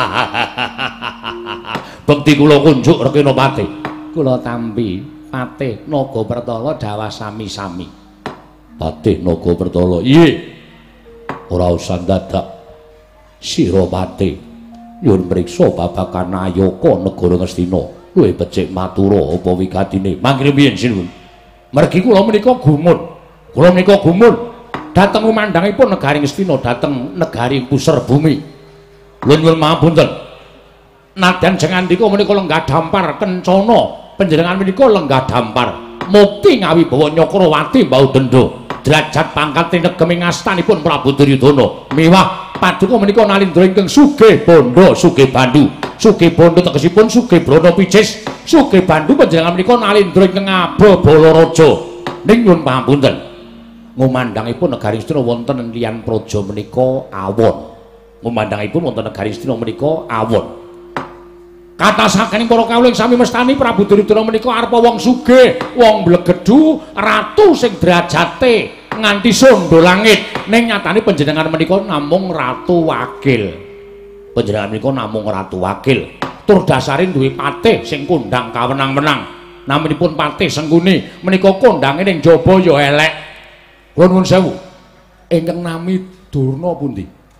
Speaker 5: Bekti kula kunjuk Rekinopati. Kula tampi Patih Nagapertala dawah sami-sami. Patih Nagapertala, iye. Ora usah dadak. Sira Patih nyuwun mriksa babagan Ayaka negara Ngastina. Luwih becik matura apa wigatine? Mangkene piye sinuwun? Mergi kula menika gumun. Kula menika gumun dhateng umandhangipun negari Ngastina, dhateng negari pusar bumi. Lha nyuwun mapunten. Nadyan jeng andika menika lenggah dampar kencana, panjenengan menika lenggah dampar. Mukti ngawi bawa Nyakrawati mbau dendha. Derajat pangkate negemi ngastanipun Prabu Duryudana. Miwah paduka menika nalindra ingkang sugih bondo, sugih bandu. Sugih bondo tegesipun sugih brana picis. Sugih bandu panjenengan menika nalindra ingkang aba Balaraja. Ning nyuwun pamunten. Ngumandhangipun negari Astina wonten liyan praja menika awon. Ngumandhangipun wonten negari Astina menika awon. Kata saking para kawuling sami mestani Prabu Duryudana menika arepa wong sugih, wong blegedhu, ratu sing derajate nganti sondha langit. Ning nyatane panjenengan menika namung ratu wakil. Panjenengan menika namung ratu wakil. Tur dasare duwe patih sing kondhang kawenang-menang. Naminipun Patih Sengkuni menika kondhange ning jaba ya elek. Kula nuwun sewu. Ingkang nami Durna pundi?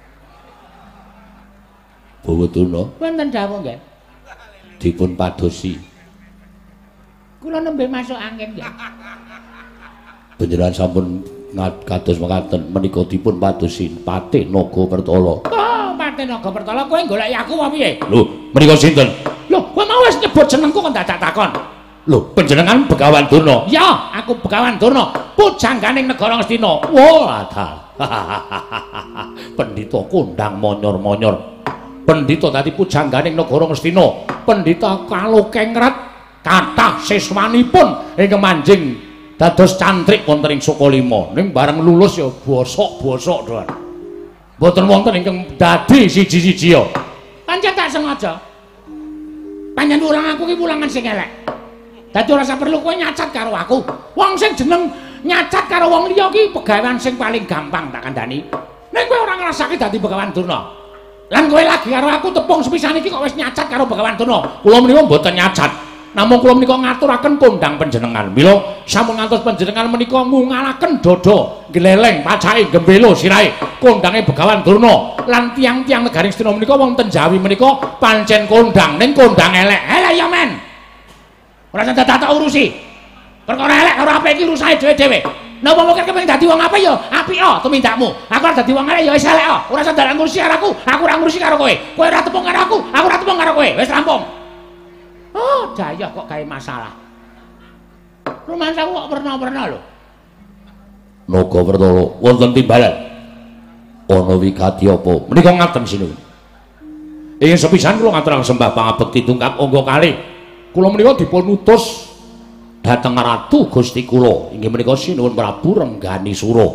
Speaker 5: Bawadurna.
Speaker 4: Wonten dawuh nggih.
Speaker 5: Dipun padosi.
Speaker 4: Kula nembe masuk angin nggih.
Speaker 5: Panjenengan sampun kados mekaten menika dipun padosi Patih Nagapertala.
Speaker 4: Oh, Patih Nagapertala kowe golek aku apa piye?
Speaker 5: Lho, menika sinten?
Speaker 4: Lho, kowe mau wis nyebut jenengku kok dadak takon.
Speaker 5: Lho, panjenengan Begawan Durna.
Speaker 4: Ya, aku Begawan Durna, pujangganing negara Ngastina.
Speaker 5: Wah, adal. Pendhita kondhang monyor-monyor. Pendhita dadi pujangganing negara Ngastina. Pendhita kalukengret kathah siswanipun ingkang manjing dados cantrik wonten ing Sukalima. Ning bareng lulus ya bosok-bosok doan. Mboten wonten ingkang dadi siji-siji ya.
Speaker 4: Pancen tak sengaja. Panjenengan ulang aku ki wulangan sing elek. Dadi ora usah perlu kowe nyacat karo aku. Wong sing jeneng nyacat karo wong liya ki pegawean sing paling gampang tak kandhani. Nek kowe ora ngrasake dadi Begawan Durna. Lan kowe lagi karo aku tepung sepisan iki kok wis nyacat karo Begawan Durna. Kula menika mboten nyacat. Namung kula menika ngaturaken kondhang panjenengan. Mila sampun ngantos panjenengan menika ngungalaken dada, gleleng, pacake, gembelo sirahe kondhange Begawan Durna. Lan tiang-tiang negari Astina menika wonten Jawi menika pancen kondhang ning kondhang elek. Hele ya men. Ora usah tak urusi. Perkara elek karo apik iki urusane dhewe-dhewe. Napa mungkin kepengin dadi wong apik ya? Apik tumindakmu. Aku ora dadi wong elek ya wis elek. Ora usah ndarang ngurusi karo aku ora ngurusi karo kowe. Kowe ora tepung karo aku ora tepung karo kowe. Wis rampung. Oh, jaya kok gawe masalah. Rumasaku kok pernah-pernah lho.
Speaker 5: Nagapertala wonten timbalan. Ana wigati apa? Menika ngaten sinuwun. Ing sepisan kula ngaturaken sembah pangabekti tungkap angga kalih. Kula menika dipun utus dhateng ratu Gusti kula inggih menika sinuwun Prabu Rengganisura.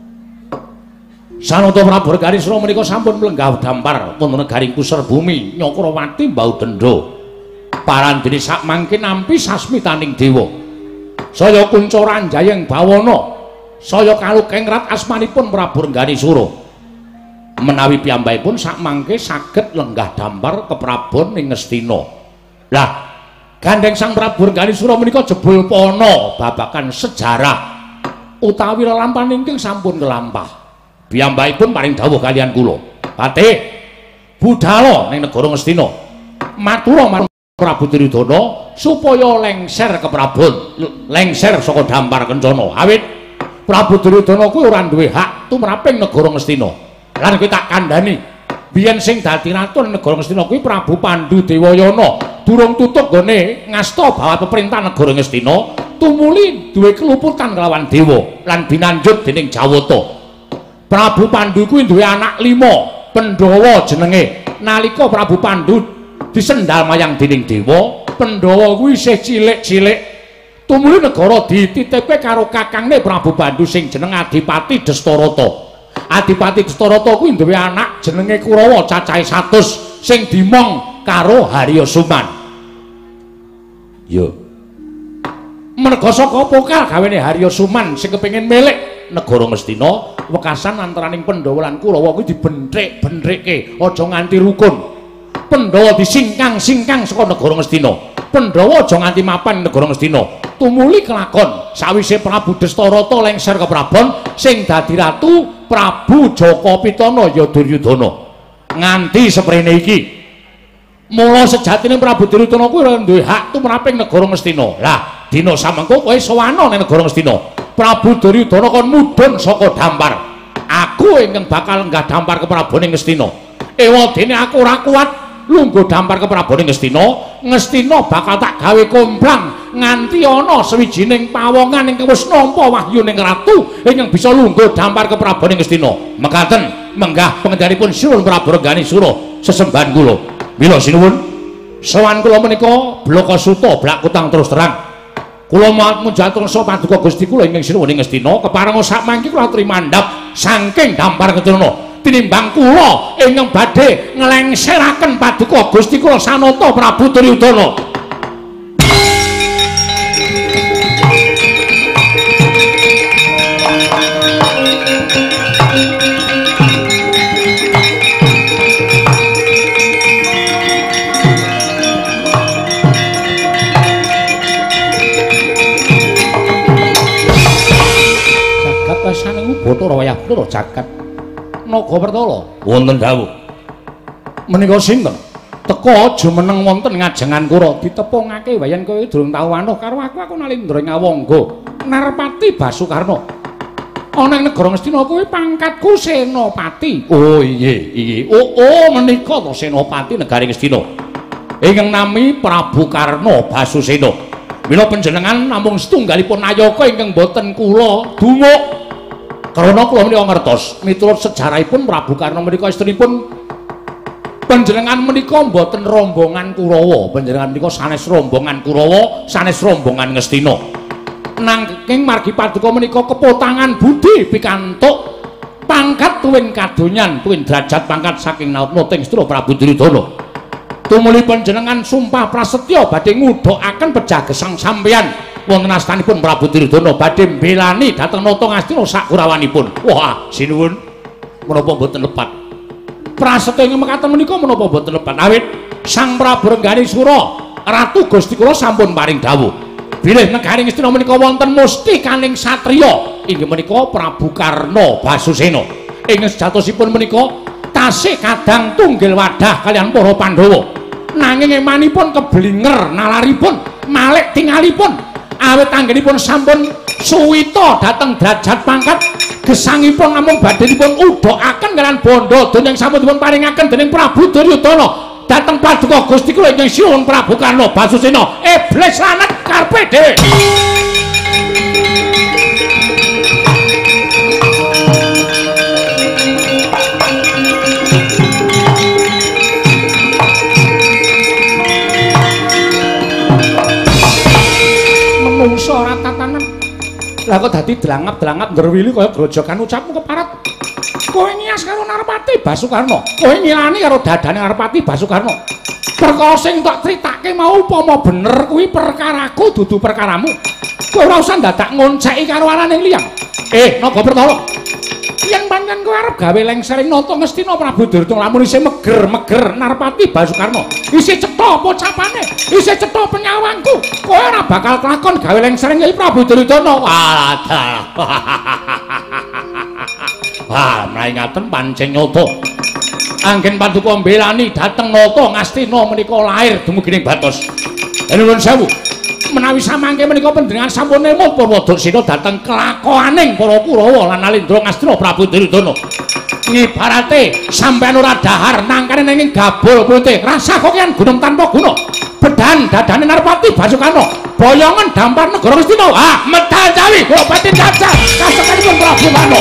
Speaker 5: Sanata Prabu Rengganisura menika sampun mlenggah dampar wonten negari pusar bumi Nyakrawati mbau dendha. Parandene sak mangke nampi sasmitaning dewa. Saya Kunca Ranjayeng Bawana, saya kalukengrat asmanipun Prabu Rengganisura. Menawi piyambakipun sak mangke saged lenggah dampar keprabon ing Ngastina. Lah gandeng Sang Prabu Rengganisura menika jebul pana babakan sejarah utawi lelampahan ingkang sampun kelampah. Piyambakipun paring dawuh kaliyan kula. Patih budhal ning negara Ngastina. Matura marang Prabu Duryudana supaya lengser keprabon, lengser saka dampar kencana. Awit Prabu Duryudana kuwi ora duwe hak tumraping negara Ngastina. Lan kowe tak kandhani, biyen sing dadi ratu negara Ngastina kuwi Prabu Pandhu Dewayana. Durung tutuk gone ngasta bawah peperintah negara Ngastina, tumuli duwe keluputan kelawan dewa lan binanjut dening Jawata. Prabu Pandhu kuwi duwe anak 5, Pandhawa jenenge. Nalika Prabu Pandhu disendal mayang dening dewa, Pandhawa kuwi isih cilik-cilik. Tumuli negara dititipke karo kakangne Prabu Pandhu sing jeneng Adipati Dastarata. Adipati Dastarata kuwi duwe anak jenenge Kurawa cacahe 100.
Speaker 4: sing dimong karo Harya Suman. Yo. Merga saka pokal gawene Harya Suman sing kepengin milik negara Ngastina, wekasan antaraning Pandhawa lan Kurawa kuwi dibendrik-bendrikke aja nganti rukun. Pandhawa disingkang-singkang saka negara Ngastina. Pandhawa aja nganti mapan negara Ngastina. Tumuli kelakon sawise Prabu Dastarata lengser ke Prabon sing dadi ratu Prabu Jaka Pitana ya Duryudana. Nganti seprene iki. Mula sejatine Prabu Duryudana kuwi ora duwe hak tumraping negara Ngastina. Lah, dina samengko kowe sowana ning negara Ngastina. Prabu Duryudana kon mudhun saka dampar. Aku ingkang bakal enggah dampar ke Prabone Ngastina. Ewadene aku ora kuat lungguh dampar ke Prabone Ngastina. Ngastina bakal tak gawe komplang nganti ana sawijining pawongan ingkang wis nampa wahyuning ratu ingkang bisa lungguh dampar ke Prabone Ngastina. Mekaten menggah pengendanipun Sinuwun Prabu Rengganisura sesembahan kula. Mila sinuwun, sowan kula menika Blakasuta blak kutang terus terang. Kula munjatursa paduka Gusti kula ingkang sinuwuning Ngastina keparenga sakmangke kula aturi mandhap saking dampar keturuna tinimbang kula ingkang badhe nglengseraken paduka Gusti kula Sanata Prabu Duryudana. Bathara wayah Bathara jagat Nagawertala wonten dawuh menika sinten teka aja meneng wonten ngajengan kura ditepungake wayan kowe durung tau wanuh karo aku Nalindra Ngawangga Narpati Basukarna ana ing negara Ngastina kuwi pangkatku Senopati. Oh iya oh menika to Senopati negari Ngastina ingkang nami Prabu Karna Basusena. Mila panjenengan namung setunggalipun nayaka ingkang boten kula dumuk. Karena kula menika ngertos miturut sejarahipun Prabu Karna menika istrinipun panjenengan menika mboten rombongan Kurawa, panjenengan menika sanes rombongan Kurawa, sanes rombongan Ngastina. Nanging margi paduka menika kepotangan budi pikantuk pangkat tuwin kadonyan, tuwin derajat pangkat saking nating sedaya Prabu Duryudana. Tumuli panjenengan sumpah prasetya badhe ngudhakaken pejah gesang sampeyan wonten astanipun Prabu Duryudana badhe mbelani dhateng nata Ngastina sakurawanipun. Wah, sinuwun menapa boten lepat. Prasetya ing mekaten menika menapa boten lepat awit Sang Prabu Rengganisura Ratu Gusti kula sampun paring dawuh. Bilih negari Ngastina menika wonten musti kaning satriya inggih menika Prabu Karna Basusena. Ing sejatosipun menika tasih kadang tunggil wadah kalian para Pandhawa. Nanging emanipun keblinger nalaripun malih tingalipun awit anggenipun sampun suwita dhateng derajat pangkat gesangipun namung badhe dipun udhakaken kalian bondo donya ingkang sampun dipun paringaken dening Prabu Duryudana dhateng paduka Gusti kula ingkang Sinuwun Prabu Karna Basusena. Iblis lanet karepe dhewe. Menungso ora tatanan. Lah kok dadi drangap-drangap ngerwili kaya grojokan ucapmu keparat. Kowe ngias karo Narpati Basukarna. Kowe ngilani karo dadane Narpati Basukarna. Perkara sing tak critake mau upama bener kuwi perkaraku dudu perkaramu. Kowe ora usah dadak ngonceki karo araning liyang. Nagawertala. Yen pancen kowe arep gawe lengsering nata Ngastina Prabu Duryudana lamun isih meger-meger Narpati Basukarna, isih cetha pocapane, isih cetha penyawangku, kowe ora bakal kelakon gawe lengsering iki Prabu Duryudana. Wah, mlayu ngaten pancen nyata. Anggen paduka mbelani dhateng nata Ngastina menika lair dumugi ning batos. Nuwun sewu. Menawi samangke menika panjenengan sampun nemu Purwadasena dhateng kelakoaning para Kurawa lan Nalindra Ngastina Prabu Duryudana. Ngibarate sampeyan ora dahar nangkane nanging gabul putih rasa kokean gunung tanpa guna. Bedan dadane Narpati Basukarna. Boyongan dampar negara Ngastina. Medal cawi kula batin cacat kasekanipun Prabu Karna.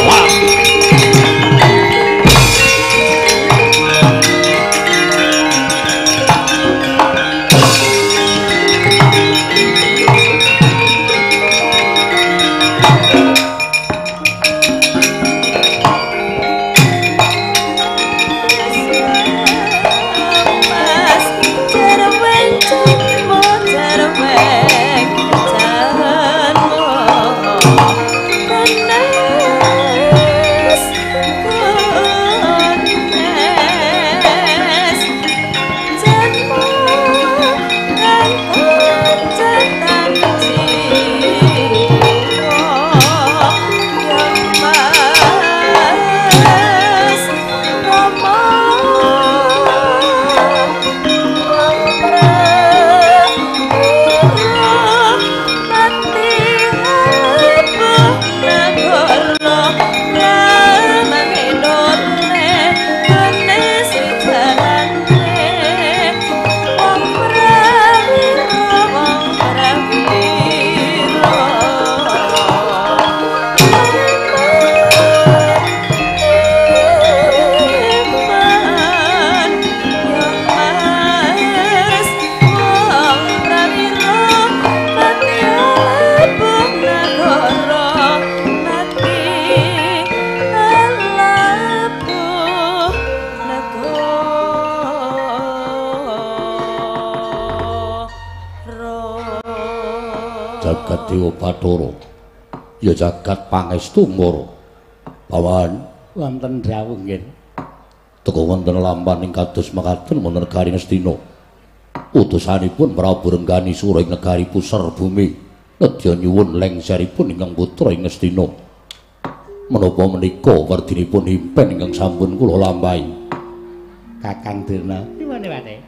Speaker 5: jagat Dewa Bathara ya jagat pangestu mara pawan
Speaker 4: wonten dawuh nggih
Speaker 5: teka wonten lampahan ing kados mekaten wonten negari Ngastina utusanipun Prabu Rengganisura ing negari Pusar Bumi nedya nyuwun lengseripun ingkang putra ing Ngastina menapa menika werdinipun impen ingkang sampun kula lampahi
Speaker 4: Kakang Durna piwone wate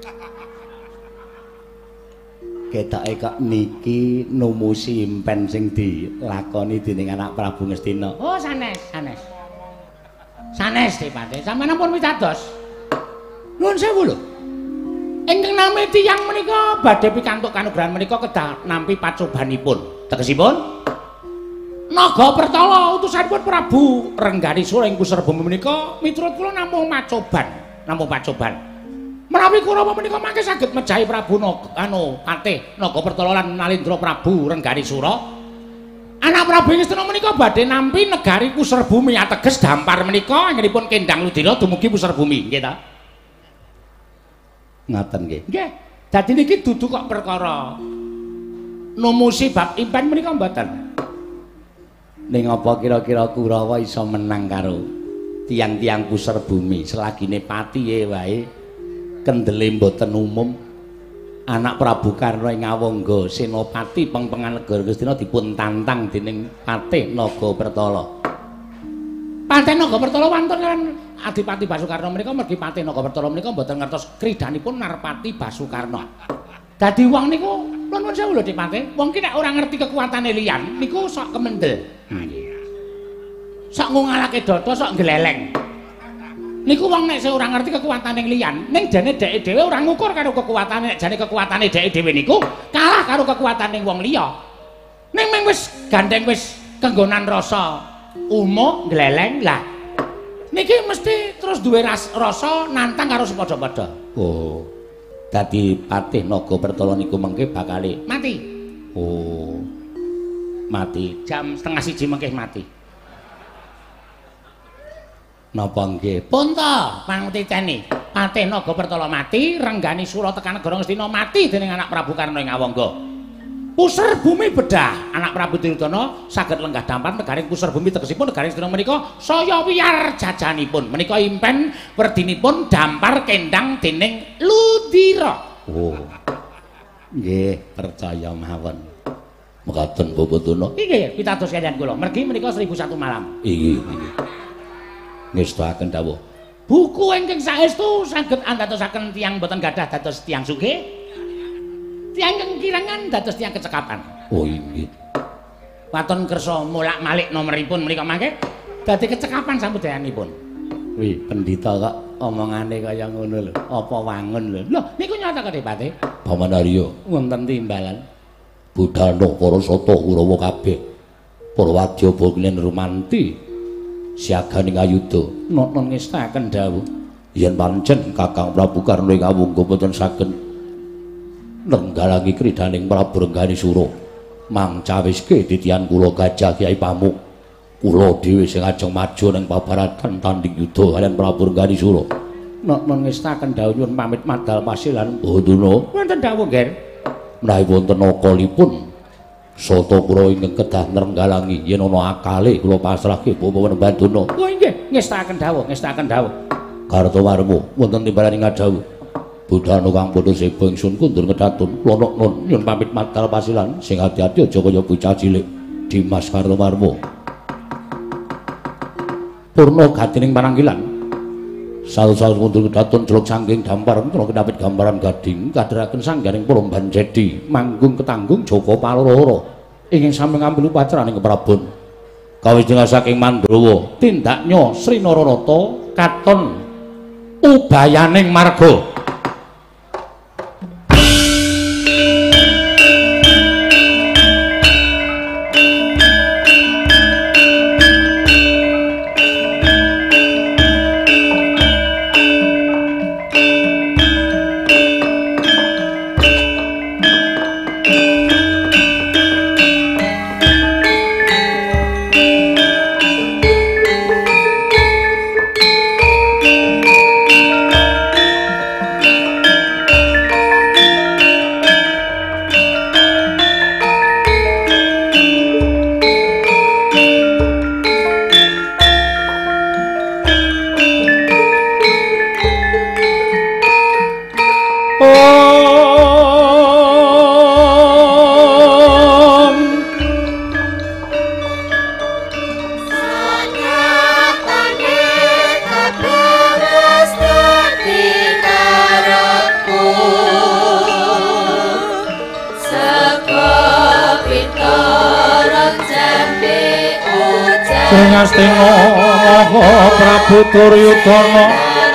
Speaker 4: ketoke kok niki numusi impen sing dilakoni dening anak Prabu Ngastina. Oh sanes, sanes. Sanes Dipate, sampeyan ampun witados. Nuwun sewu lho. Ingkang nami tiyang menika badhe pikantuk kanugrahan menika kedah nampi pacobanipun. Tegesipun Naga Pertala utusanipun Prabu Rengganisura ing Pusar Bumi menika miturut kula namung pacoban. Menawi Kurawa menika mangke saged mejahi Prabu Patih Naga Pertala lan Nalindra Prabu Rengganisura. Anak Prabu Ngastina menika badhe nampi negari Pusar Bumi ateges dampar menika anggenipun kendang ludira dumugi Pusar Bumi, nggih ta? Ngaten nggih. Nggih. Dadi niki dudu kok perkara numusi bab impen menika mboten. Ning apa kira-kira Kurawa iso menang karo tiang-tiang Pusar Bumi selagine patihe wae? Kendele mboten umum anak Prabu Karna ing Ngawangga Senopati pengpengan negara Ngastina dipun tantang dening Patih Naga Pertala. Patih Naga Pertala wonten kan Adipati Basukarna menika mergi Patih Naga Pertala menika mboten ngertos kridanipun Narpati Basukarna. Dadi wong niku nuwun sewu lho Dik Patih, wong ki nek ora ngerti kekuatane liyan niku sok kemendel. Sok ngungalake dada sok gleleng. Niku wong nek ora ngerti kekuatane liyan, ning jane dheke dhewe ora ngukur karo kekuatane, nek jane kekuatane dheke dhewe niku kalah karo kekuatane wong liya. Ning mung wis gandeng wis kenggonan rasa umuk gleleng lah. Niki mesti terus duwe rasa nantang karo sepadha-padha. Oh. Dadi Patih Naga Pertala niku mengke bakale mati. Oh. Mati jam 12:30 mengke mati. Napa nggih? Pun ta, pangtiteni. Patih Naga Pertala mati, Rengganisura tekan negara Ngastina mati dening anak Prabu Karna ing Ngawangga. Pusar Bumi bedah, anak Prabu Duryudana saged lenggah dampar negari Pusar Bumi tegesipun negari Ngastina menika saya wiyar jajanipun. Menika impen werdinipun dampar kendang dening ludira. Oh. Nggih, percaya mawon. Mekaten Bapak Tuna. Nggih, pitados kaliyan kula. Mergi menika 1001 malam. Nggih. Ngestakaken dawuh. Buku ingkang saestu saged andadosaken tiyang boten gadah dados tiyang sugih. Tiyang ingkang kirangan dados tiyang kecekapan. Oh inggih. Waton kersa molak-malik nomeripun menika mangke dadi kecekapan sambudayanipun. Wih, pendhita kok omongane kaya ngono lho. Apa wangun lho. Lho, niku nyata kok Dipati. Paman Arya, wonten timbalan. Budhana para sata Kurawa kabeh. Para wadya boglen rumanti. Siaganing ayuda non ngestaken dawuh yen pancen Kakang Prabu Karna ing Ngawangga boten saged nenggalangi kridaning Prabu Rengganisura mangcawiske titian kula Gajah Kyai Pamuk kula dhewe sing ajeng maju ning pabaratan tanding yuda kaliyan Prabu Rengganisura non ngestaken dawuh nyuwun pamit madal pasilan Baduna wonten dawuh nggih menawi wonten akalipun Soto kula ingkang kedah nrenggalangi yen ana akale kula pasrahke Bapak Baduna. Oh nggih, ngestaken dawuh, ngestaken dawuh. Kartowarma wonten timbalan ing dawuh. Budhana kang padha seba ingsun kundur ngedatun kula nun nyuwun pamit madal pasilan sing ati-ati aja kaya bocah cilik. Dimas Kartowarma. Purna gatining pananggilan. Saus-saus kundur ngedatun celuk sangking dampar kula kedapit gambaran gading kadheraken sanggaring Promban Jedi manggung ketanggung Joko Paloro ingkang sami ngambil upacara ing Prabon kawijengan saking Mandrawa tindaknya Sri Nararata katon ubayaning marga. Ngastina Prabu Duryudana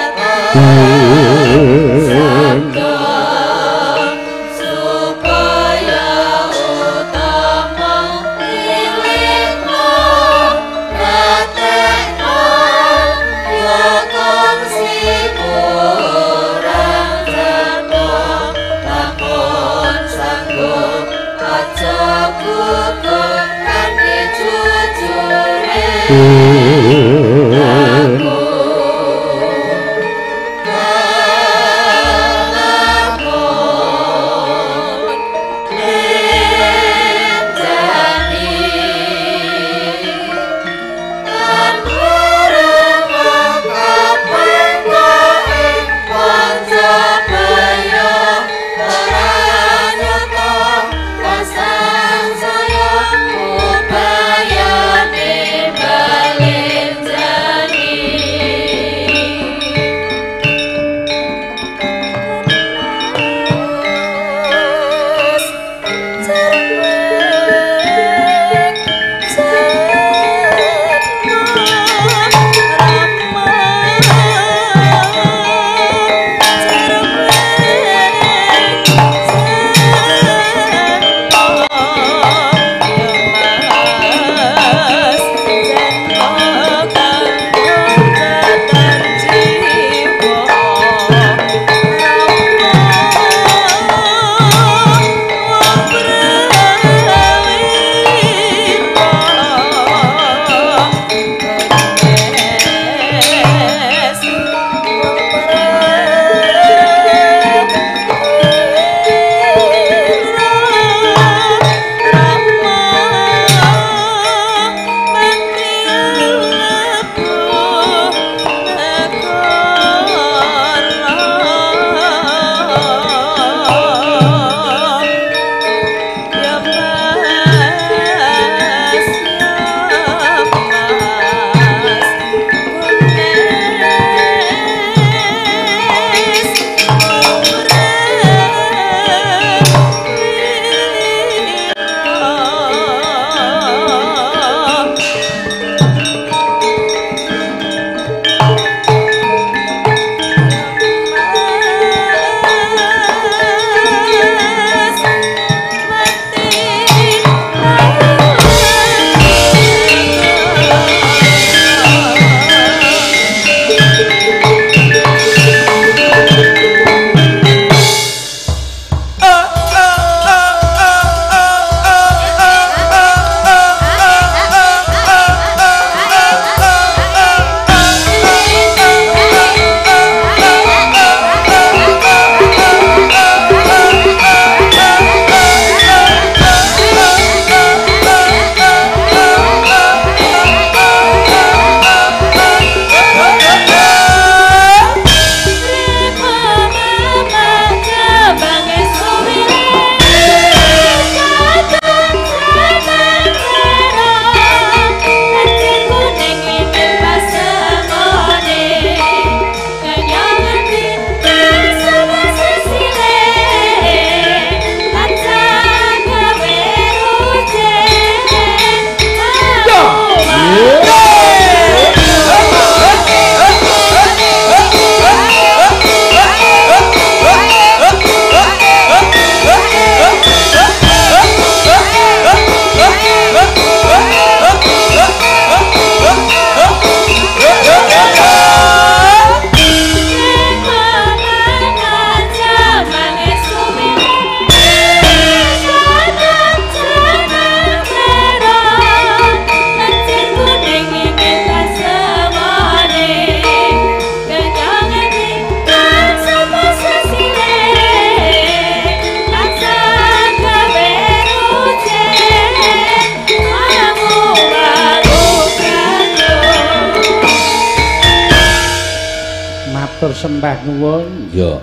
Speaker 4: matur sembah nuwun.
Speaker 5: Ya.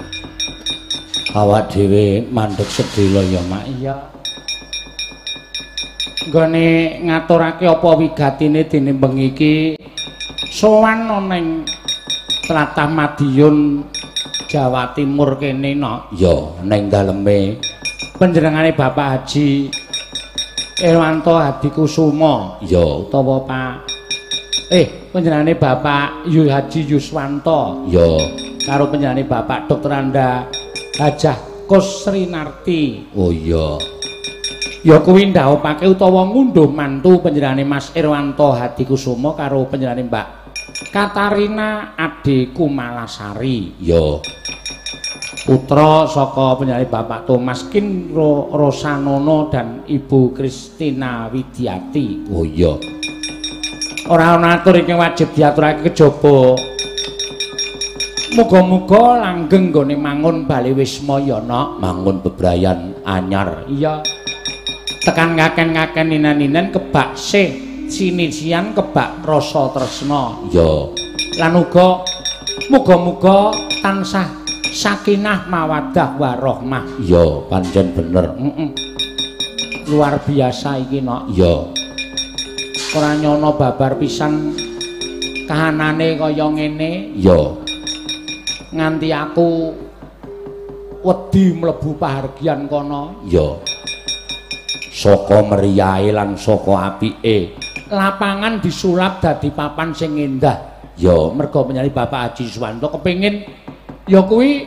Speaker 5: Awak dhewe mandheg sedhela ya, Mak. Iya.
Speaker 4: Nggone ngaturake apa wigatine dene bengi iki sowan ning tlatah Madiun Jawa Timur kene no.
Speaker 5: Ya, ning daleme
Speaker 4: panjenengane Bapak Haji Irwanto Hadikusuma.
Speaker 5: Ya,
Speaker 4: Utawa Pak panjenengane Bapak Haji Yuswanto.
Speaker 5: ya.
Speaker 4: Karo panjenengane Bapak Dr. Anda Hajah Kusrinarti.
Speaker 5: Oh iya.
Speaker 4: Ya kuwi ndhawuhake utawa ngunduh mantu panjenengane Mas Irwanto Hadikusuma karo panjenengane Mbak Katarina Ade Kumalasari.
Speaker 5: Ya.
Speaker 4: Putra saka penyanyi Bapak Thomas Kinro Rosanono dan Ibu Kristina Widiati.
Speaker 5: Oh iya.
Speaker 4: Ora ana atur iki wajib diaturake kejaba. Muga-muga langgeng nggone mangun bali wismaya nak
Speaker 5: Mangun bebrayan anyar.
Speaker 4: iya. Tekan ngaken-ngaken ninan-ninan kebak sinisian kebak rasa tresna.
Speaker 5: Ya.
Speaker 4: Lan uga muga-muga tansah sakinah mawaddah warahmah.
Speaker 5: Ya, pancen bener.
Speaker 4: Luar biasa iki nok.
Speaker 5: Ya.
Speaker 4: Ora nyono babar pisan kahanane kaya ngene.
Speaker 5: Ya.
Speaker 4: Nganti aku wedi mlebu pahargyan kono.
Speaker 5: Ya. Saka meriyahe lan saka apike.
Speaker 4: Lapangan disulap dadi papan sing endah.
Speaker 5: Ya,
Speaker 4: Merga penyanyi Bapak Haji Swanto kepengin ya kuwi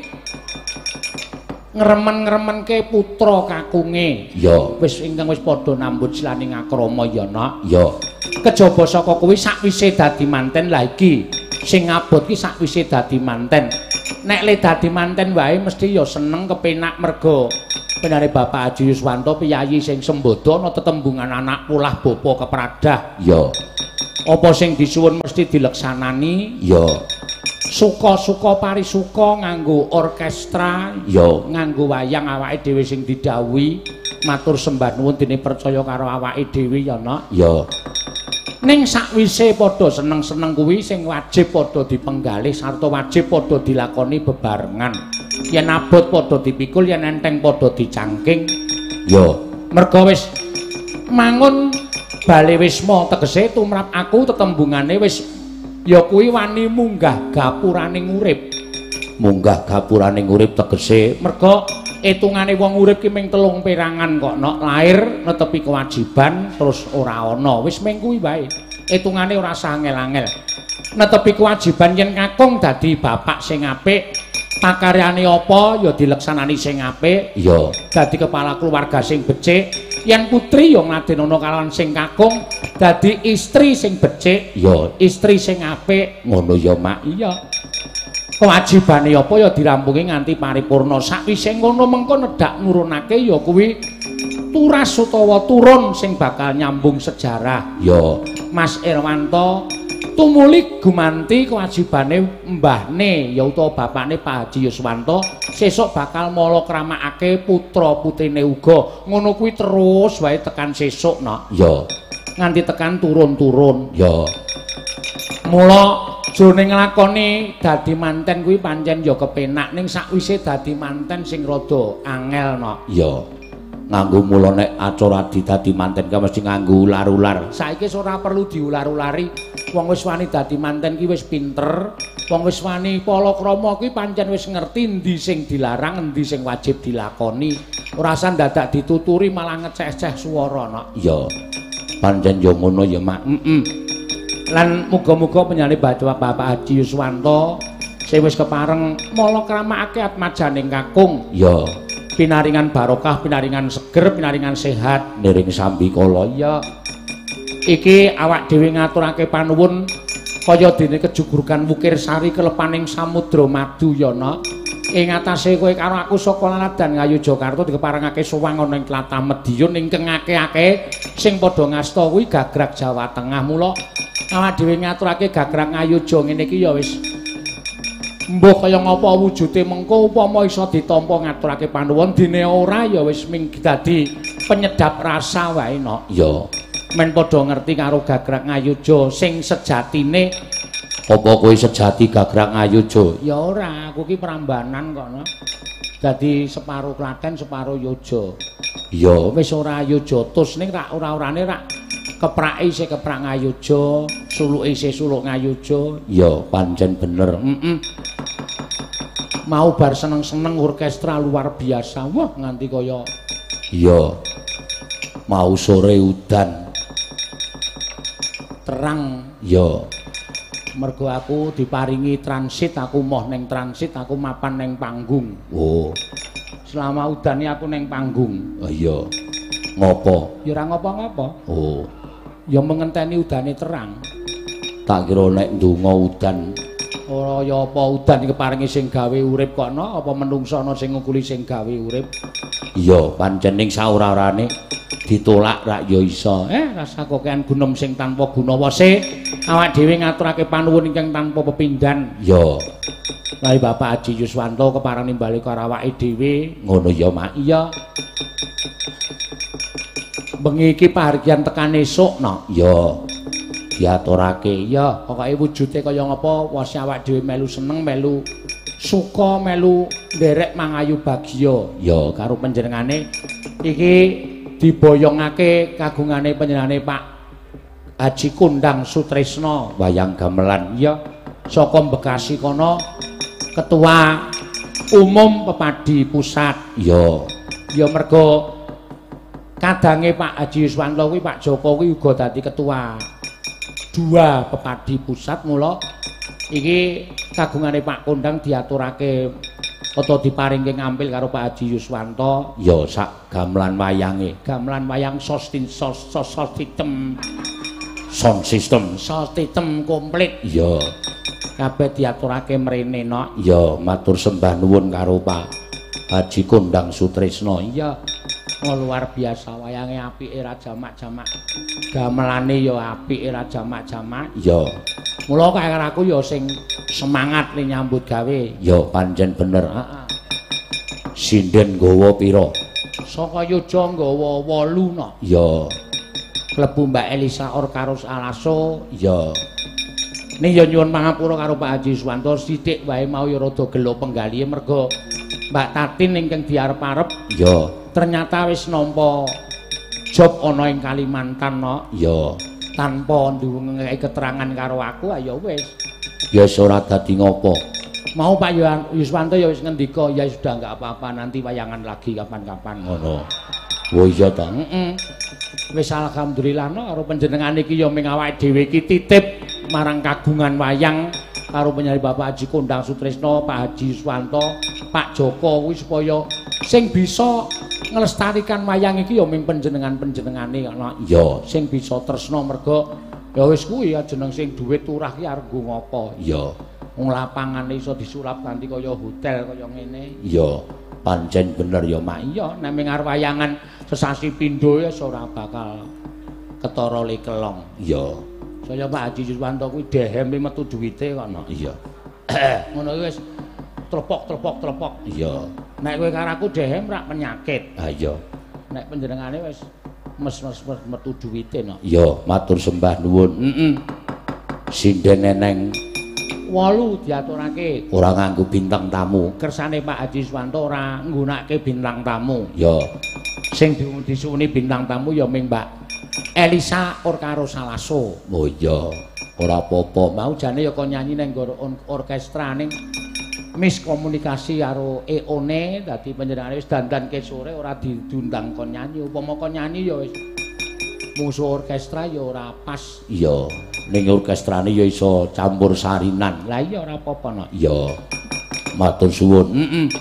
Speaker 4: ngremen-ngremenke putra kakunge.
Speaker 5: Ya.
Speaker 4: Wis ingkang wis padha nambut silaning akrama ya nak.
Speaker 5: Ya.
Speaker 4: Kejaba saka kuwi sakwise dadi manten lah iki sing abot ki sakwise dadi manten. Nek le dadi manten wae mesti ya seneng kepenak merga penare Bapak Haji Yuswanto piyayi sing sembodo ana tetembungan anak pulah bapa kepradah.
Speaker 5: Ya.
Speaker 4: Apa sing disuwun mesti dileksanani.
Speaker 5: Ya.
Speaker 4: Suka-suka parisuka nganggo orkestra.
Speaker 5: Ya.
Speaker 4: Nganggo wayang awake dhewe sing didhawuhi. Matur sembah nuwun dene percaya karo awake dhewe ya nak.
Speaker 5: Ya.
Speaker 4: Ning sakwise padha seneng-seneng kuwi sing wajib padha dipenggalih sarta wajib padha dilakoni bebarengan. Yen abot padha dipikul, yen enteng padha dicangking.
Speaker 5: Ya.
Speaker 4: Merga wis mangun bale wisma tegese tumrap aku tetembungane wis ya kuwi wani munggah gapuraning urip.
Speaker 5: Munggah gapuraning urip tegese
Speaker 4: Merga etungane wong urip ki mung 3 perangan kok nok lair netepi kewajiban terus ora ana. Wis mung kuwi wae. Etungane ora usah angel-angel. Netepi kewajiban yen kakung dadi bapak sing apik, pakaryane apa ya dileksanani sing apik.
Speaker 5: Ya.
Speaker 4: Dadi kepala keluarga sing becik. Yen putri ya ngladenono kalawan sing kakung, dadi istri sing becik.
Speaker 5: Ya.
Speaker 4: Istri sing apik.
Speaker 5: Ngono ya, Mak.
Speaker 4: Iya. Kewajibane apa ya dirampungi nganti paripurna. Sakwise ngono mengko nedhak nurunake ya kuwi turas utawa turun sing bakal nyambung sejarah.
Speaker 5: Ya.
Speaker 4: Mas Irwanto tumuli gumanti kewajibane mbahne ya utawa bapakne Pak Haji Yuswanto sesuk bakal mala kramakake putra putrine uga. Ngono kuwi terus wae tekan sesuk nak.
Speaker 5: Ya.
Speaker 4: Nganti tekan turun-turun.
Speaker 5: Ya.
Speaker 4: Mula jroning nglakoni dadi manten kuwi pancen ya kepenak ning sakwise dadi manten sing rada angel nok.
Speaker 5: Ya. Nganggo mula nek acara dadi manten ka mesti nganggo ular-ular.
Speaker 4: Saiki ora perlu diular-ulari. Wong wis wani dadi manten ki wis pinter. Wong wis wani palakrama kuwi pancen wis ngerti endi sing dilarang, endi sing wajib dilakoni. Ora usah dadak dituturi malah ngeceh-ceh swara nok.
Speaker 5: Ya. Pancen ya ngono ya, Mak.
Speaker 4: Lan muga-muga penyanyi Bapak Haji Yuswanto sing wis kepareng mala kramakake atmajaning kakung.
Speaker 5: Ya.
Speaker 4: Pinaringan barokah, pinaringan seger, pinaringan sehat.
Speaker 5: Niring sambikala.
Speaker 4: Ya. Iki awak dhewe ngaturake panuwun kaya dene kejugurukan Wukir Sari kelepaning Samudra Madu ya nak. Ing atase kowe karo aku saka Laladan Ngayogyakarta dikeparengake sowang ana ing tlatah Medion ingkang akeh-akeh sing padha ngasta kuwi gagrag Jawa Tengah. Mula awak dhewe ngaturake gagrag Ngayogya ngene iki ya wis mbuh kaya ngapa wujude mengko upama iso ditampa ngaturake panuwun dene ora ya wis ming dadi penyedap rasa wae nok.
Speaker 5: Ya.
Speaker 4: Men padha ngerti karo gagrag Ngayogya sing sejatine.
Speaker 5: Apa kowe sejati gagrag Ngayogya?
Speaker 4: Ya ora, aku ki Prambanan kok nok. Dadi separo Klaten, separo Yoja.
Speaker 5: Ya.
Speaker 4: Wis ora Yojatus ning rak ora-orane rak keprake isih keprak Ngayogya, suluke isih suluk Ngayogya.
Speaker 5: Ya, pancen bener.
Speaker 4: Mau bar seneng-seneng orkestra luar biasa. Wah, nganti kaya
Speaker 5: iya Mau sore udan.
Speaker 4: Terang.
Speaker 5: Ya.
Speaker 4: Mergo aku diparingi transit, aku moh ning transit, aku mapan ning panggung.
Speaker 5: Oh.
Speaker 4: Selama udane aku ning panggung.
Speaker 5: Oh iya. Ngopo?
Speaker 4: Ya ora ngopo-ngopo.
Speaker 5: Oh.
Speaker 4: Ya mengenteni udane terang.
Speaker 5: Tak kira nek ndonga udan.
Speaker 4: Ora ya apa udan keparingi sing gawe urip kono, apa menungso ana sing ngukuli sing gawe urip.
Speaker 5: Iya, pancen ning saora-orane ditolak rak ya iso.
Speaker 4: Rasa kokean gunem sing tanpa guna wase, awak dhewe ngaturake panuwun ingkang tanpa pepindhan.
Speaker 5: Ya.
Speaker 4: Lai Bapak Haji Yuswanto keparang nimbali karo awake dhewe.
Speaker 5: Ngono ya, Mak.
Speaker 4: Iya. Bengi iki pahargyan tekan esuk, no.
Speaker 5: Ya. Diaturake.
Speaker 4: Iya, pokoke wujude kaya ngapa wase awak dhewe melu seneng, melu suka, melu nderek mangayu bagya.
Speaker 5: Ya,
Speaker 4: Karo panjenengane iki diboyongake kagungane panjenengane Pak Haji Kondang Sutresna
Speaker 5: wayang gamelan.
Speaker 4: iya saka Bekasi kono ketua umum Pepadi Pusat. Ya mergo kadange Pak Haji Yuswanto kuwi Pak Joko kuwi uga dadi ketua dua Pepadi Pusat, mula iki kagungane Pak Kondang diaturake atau diparingke ngampil karo Pak Haji Yuswanto.
Speaker 5: Ya sak gamelan wayange.
Speaker 4: Gamelan wayang sound system komplit.
Speaker 5: Ya.
Speaker 4: Kabeh diaturake mrene nok.
Speaker 5: Ya matur sembah nuwun karo Pak Haji Kondang Sutresna.
Speaker 4: Iya. Oh, luar biasa wayange apike ra jamak-jamak. Gamelane ya apike ra jamak-jamak.
Speaker 5: Ya.
Speaker 4: Mula karo aku ya sing semangat ning nyambut gawe.
Speaker 5: Ya pancen bener.
Speaker 4: Heeh.
Speaker 5: Sinden nggawa pira?
Speaker 4: Saka Yoja nggawa 8 nok.
Speaker 5: Ya.
Speaker 4: Klebu Mbak Elisa Orkarus Alaso.
Speaker 5: Ya.
Speaker 4: Ning ya nyuwun pangapura karo Pak Haji Yuswanto sithik wae mau ya rada gelo penggalihe mergo Mbak Tatin ingkang diarep-arep
Speaker 5: ya
Speaker 4: ternyata wis nampa job ana ing Kalimantan no.
Speaker 5: Ya
Speaker 4: Tanpa ndhungi keterangan karo aku ya wis.
Speaker 5: Ya ora dadi ngopo.
Speaker 4: Mau Pak Yuswanto ya wis ngendika ya sudah enggak apa-apa nanti wayangan lagi kapan-kapan.
Speaker 5: Ngono. Oh iya ta.
Speaker 4: Heeh. Wis alhamdulillah no karo panjenengan iki ya ming awake dhewe iki titip marang kagungan wayang karo penyanyi Bapak Haji Kondang Sutresna, Pak Haji Yuswanto, Pak Joko kuwi supaya sing bisa nglestarikan wayang iki ya ming panjenengan-panjenengane ana.
Speaker 5: Ya,
Speaker 4: sing bisa tresna merga ya wis kuwi ya jeneng sing dhuwit turah ki arep nggo ngopo.
Speaker 5: Ya.
Speaker 4: Wong lapangane iso disulap kanthi kaya hotel kaya ngene.
Speaker 5: Ya, pancen bener ya, Mak.
Speaker 4: Iya, nek ming arep wayangan sesasi pindho ya ora bakal ketara lekelong.
Speaker 5: Ya.
Speaker 4: Saya Pak Haji Yuswanto kuwi dehem metu duwite kono.
Speaker 5: Iya.
Speaker 4: Ngono wis trepok.
Speaker 5: Iya.
Speaker 4: Nek kowe karo aku dehem rak penyakit.
Speaker 5: Ah iya.
Speaker 4: Nek panjenengane wis mes metu duwite no.
Speaker 5: Iya, matur sembah nuwun. Sinden eneng
Speaker 4: 8 diaturake.
Speaker 5: Ora nganggo bintang tamu.
Speaker 4: Kersane Pak Haji Yuswanto ora nggunakake bintang tamu.
Speaker 5: Ya.
Speaker 4: Sing disuwuni bintang tamu ya ming Mbak Elisa Orkaro Salaso.
Speaker 5: Oh iya, ora apa-apa.
Speaker 4: Mau jane ya kok nyanyi ning orkestra ning miskomunikasi karo Eone dadi panjenengane wis dandan ke sore ora diundang kon nyanyi. Upama kon nyanyi ya wis musuh orkestra ya ora pas.
Speaker 5: Iya, ning orkestrane ya iso campur sarinan.
Speaker 4: Lah iya ora apa-apa no.
Speaker 5: Iya. Matur suwun.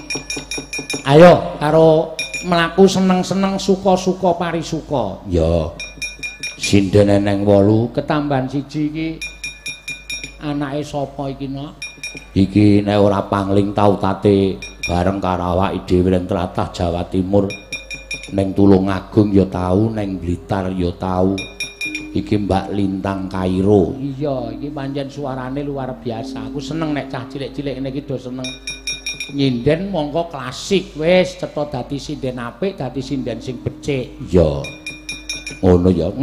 Speaker 4: Ayo karo mlaku seneng-seneng suka-suka parisuka.
Speaker 5: Ya. Sinden eneng 8
Speaker 4: ketambahan siji iki anake sapa iki no?
Speaker 5: Iki nek ora pangling tau tate bareng karo awake dhewe ning tlatah Jawa Timur. Ning Tulungagung ya tau, ning Blitar ya tau. Iki Mbak Lintang Kairo.
Speaker 4: Iya, iki pancen suarane luar biasa. Aku seneng nek cah cilik-cilik ngene iki do seneng nyinden mongko klasik wis cetha dadi sinden apik, dadi sinden sing becik.
Speaker 5: Ya. Ngono ya.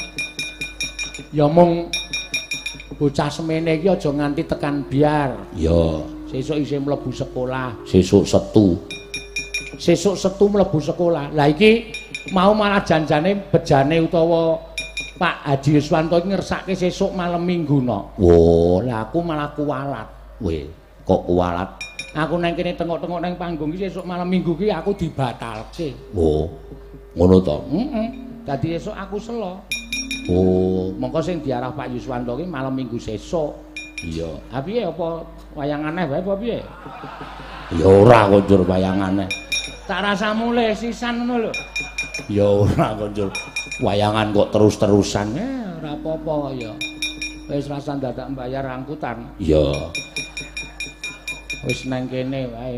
Speaker 4: Ya mung bocah semene iki aja nganti tekan biar.
Speaker 5: Ya.
Speaker 4: Sesuk isih mlebu sekolah.
Speaker 5: Sesuk Setu.
Speaker 4: Sesuk Setu mlebu sekolah. Lah iki mau malah janjane bejane utawa Pak Haji Yuswanto iki ngersake sesuk malam Minggu no.
Speaker 5: Wo,
Speaker 4: lah aku malah kuwalat.
Speaker 5: Weh, kok kuwalat?
Speaker 4: Aku nang kene tengok-tengok nang panggung iki sesuk malam Minggu iki aku dibatalke.
Speaker 5: Wo. Ngono to?
Speaker 4: Dadi esuk aku selo. Oh, mongko sing diarah Pak Yuswanto ki malam Minggu sesuk. Iya. Ha piye apa wayang aneh wae apa piye? Ya ora kok njur wayang aneh. Tak rasa mulih sisan ngono lho. Ya ora kok njur wayangan kok terus-terusan. Ora apa-apa ya. Wis rasa dadak mbayar angkutan. Iya. Wis nang kene wae.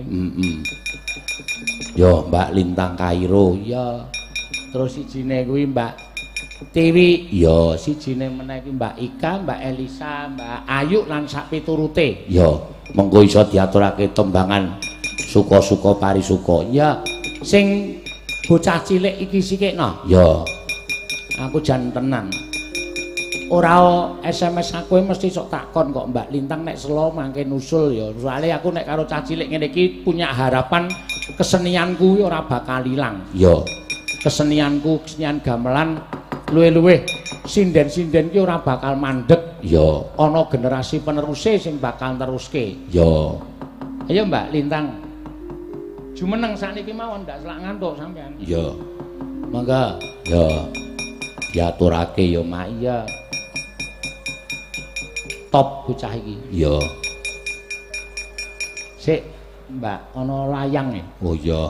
Speaker 4: Yo Mbak Lintang Kairo. Iya. Terus sijine kuwi Mbak Tiwi. Yo sijine meneh iki Mbak Ika, Mbak Elisa, Mbak Ayu lan sak piturute. Yo mengko iso diaturake tembangan suka-suka parisuka. Ya sing bocah cilik iki sikikno. Yo. Aku jan tenan. Ora SMS aku mesti sok takon kok Mbak Lintang nek selo mangke nusul ya. Soale aku nek karo cah cilik ngene iki punya harapan kesenianku ora bakal ilang. Ya. Kesenianku, kesenian gamelan luwih-luwih sinden-sinden ki ora bakal mandeg. Ya. Ana generasi peneruse sing bakal teruske. Ya. Ayo Mbak Lintang. Jumeneng sakniki mawon ndak selak ngantuk sampean. Ya. Mangga. Ya. Diaturake ya Mak iya. Top bocah iki. Iya. Sik, Mbak, ana layang e. Oh iya.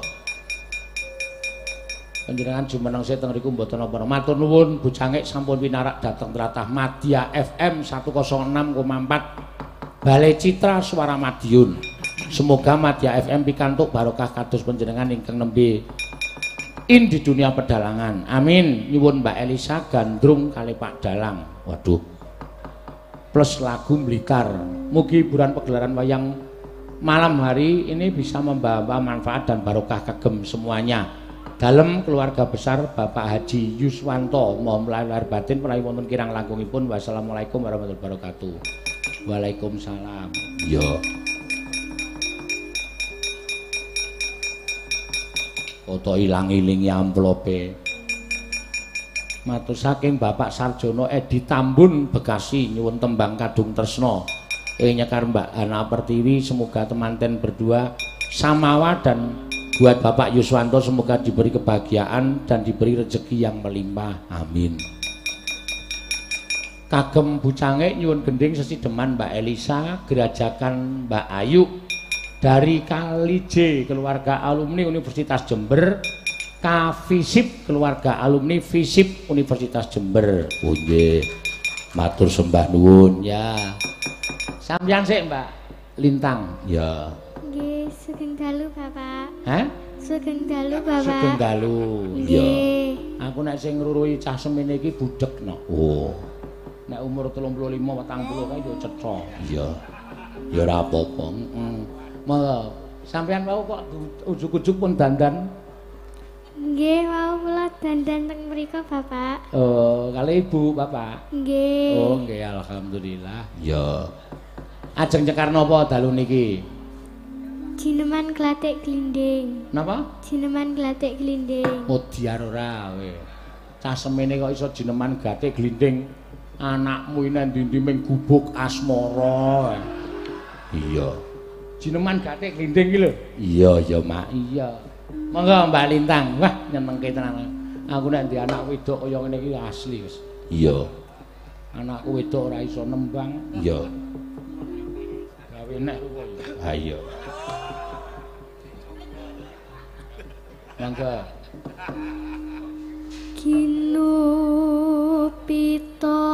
Speaker 4: Panjenengan jumeneng sik teng riku mboten napa. Matur nuwun bocangik sampun pinarak dhateng tlatah Madya FM 106,4 Balai Citra Suara Madiun. Semoga Madya FM pikantuk barokah kados panjenengan ingkang nembe in di dunia pedalangan. Amin. Nyuwun Mbak Elisa gandrung kali Pak Dalang. Waduh. Plus lagu Blitar. Mugi hiburan pegelaran wayang malam hari ini bisa membawa manfaat dan barokah kagem semuanya. Dalam keluarga besar Bapak Haji Yuswanto, mohon lahir batin menawi wonten kirang langkungipun. Wassalamualaikum warahmatullahi wabarakatuh. Waalaikumsalam. Yo. Foto ilang-ilingi amplope. Matur saking Bapak Sarjono Edi Tambun Bekasi nyuwun tembang Kadung Tresno nyekar Mbak Hana Pertiwi. Semoga temanten berdua samawa dan buat Bapak Yuswanto semoga diberi kebahagiaan dan diberi rezeki yang melimpah. Amin. Kagem bucange nyuwun gending sesideman Mbak Elisa, gerajakan Mbak Ayu dari Kali J keluarga alumni Universitas Jember, Kavisip keluarga alumni Visip Universitas Jember. Oh nggih. Matur sembah nuwun ya. Sampeyan sik Mbak Lintang. Ya.
Speaker 7: Nggih, sugeng dalu Bapak.
Speaker 4: Hah?
Speaker 7: Sugeng dalu Bapak.
Speaker 4: Sugeng dalu. Ya.
Speaker 7: Nggih.
Speaker 4: Aku nek sing ngruruhi cah semene iki budhekno. Oh. Nek umur 35 40 kae yo cetha. Iya. Ya ora apa-apa. Heeh. Sampeyan wau kok ujug-ujug pun dandan.
Speaker 7: Nggih, wau kula dandan teng mriku, Bapak.
Speaker 4: Oh, kali Ibu, Bapak.
Speaker 7: Nggih.
Speaker 4: Oh, nggih, alhamdulillah. Ya. Ajeng cekar napa dalu niki?
Speaker 7: Jineman glatik glinding.
Speaker 4: Napa?
Speaker 7: Jineman glatik glinding.
Speaker 4: Oh, diar ora kowe. Cah semene kok iso jineman glatik glinding. Anakmu ini ndi-ndi ming gubuk asmara. Iya. Jineman glatik glinding iki lho. Iya, ya Mak, iya. Monggo Mbak Lintang. Wah, nyenengke tenan. Aku nek ndek anak wedok kaya ngene iki asli wis. Iya. Anakku wedok ora iso nembang. Iya. Gawe nek kok. Ha iya. Monggo. Kinupita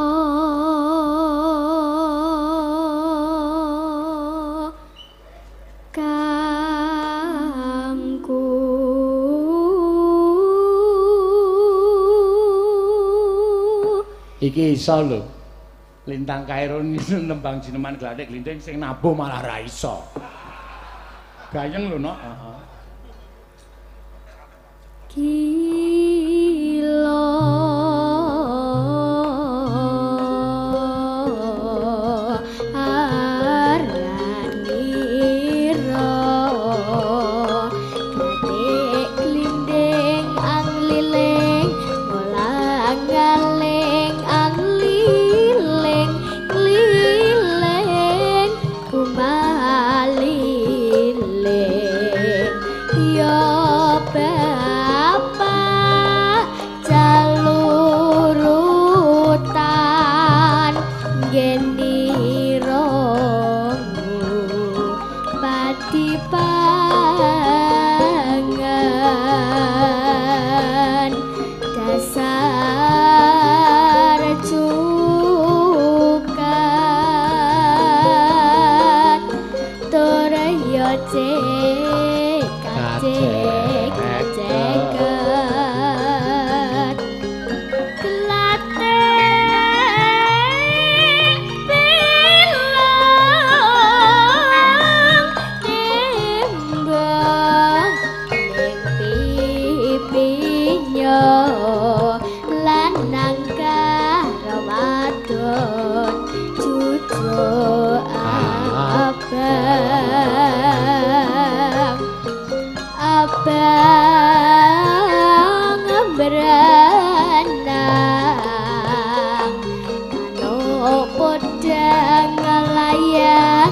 Speaker 4: iki iso lho. Lintang Kairo nembang jineman glatik glinding sing nabuh malah ra iso. Gayeng lho, Nok. Heeh. Kilo aranira glatik glinding angliling bolang-galing angliling kliling kumaliling ya Bapak
Speaker 7: Indra lanang karo wadon cucu abang berenang kano podang layang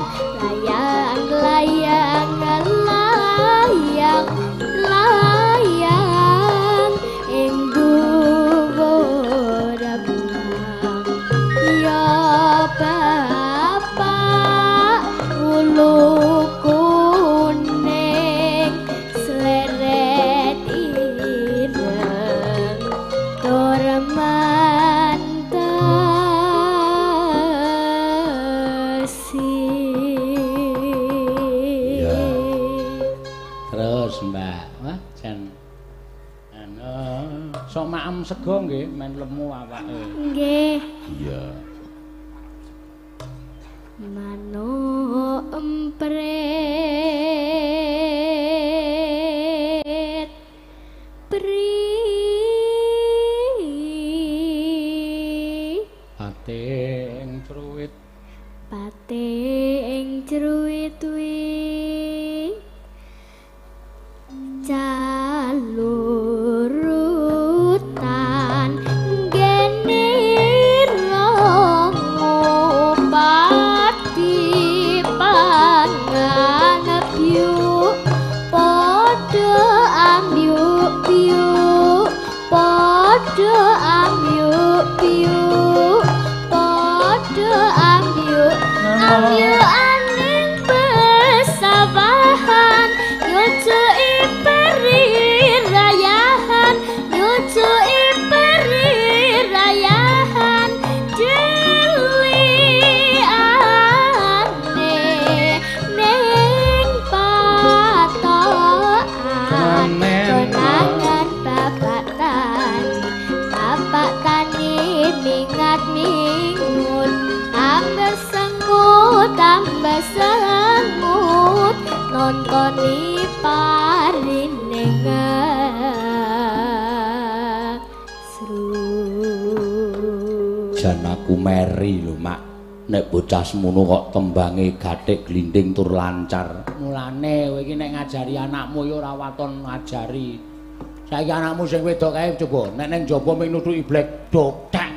Speaker 7: ing dhuwur bulan ya bapak ulu kuning sleret ireng tormantesi
Speaker 4: ya terus Mbak wah jan sok maem sego nggih men lemu awake
Speaker 7: nggih
Speaker 4: iya
Speaker 7: mano empret pri
Speaker 4: pating cruwit
Speaker 7: wi calurutan gene rongo pati pangan piu padha ambyuk piu padha ambyuk piu padha ambyuk aning pesawahan nyucu iperi rayahan nyucu iperi rayahan diliane ning patokan konangan bapak tani mingat mingut tambah sengut nontoni parinenga
Speaker 4: jan aku meri lho mak nek bocah semono kok tembange gathik glinding tur lancar mulane kowe iki nek ngajari anakmu ya ora waton ngajari saiki anakmu sing wedok kae coba nek ning jaba ming nutuki blek dok tak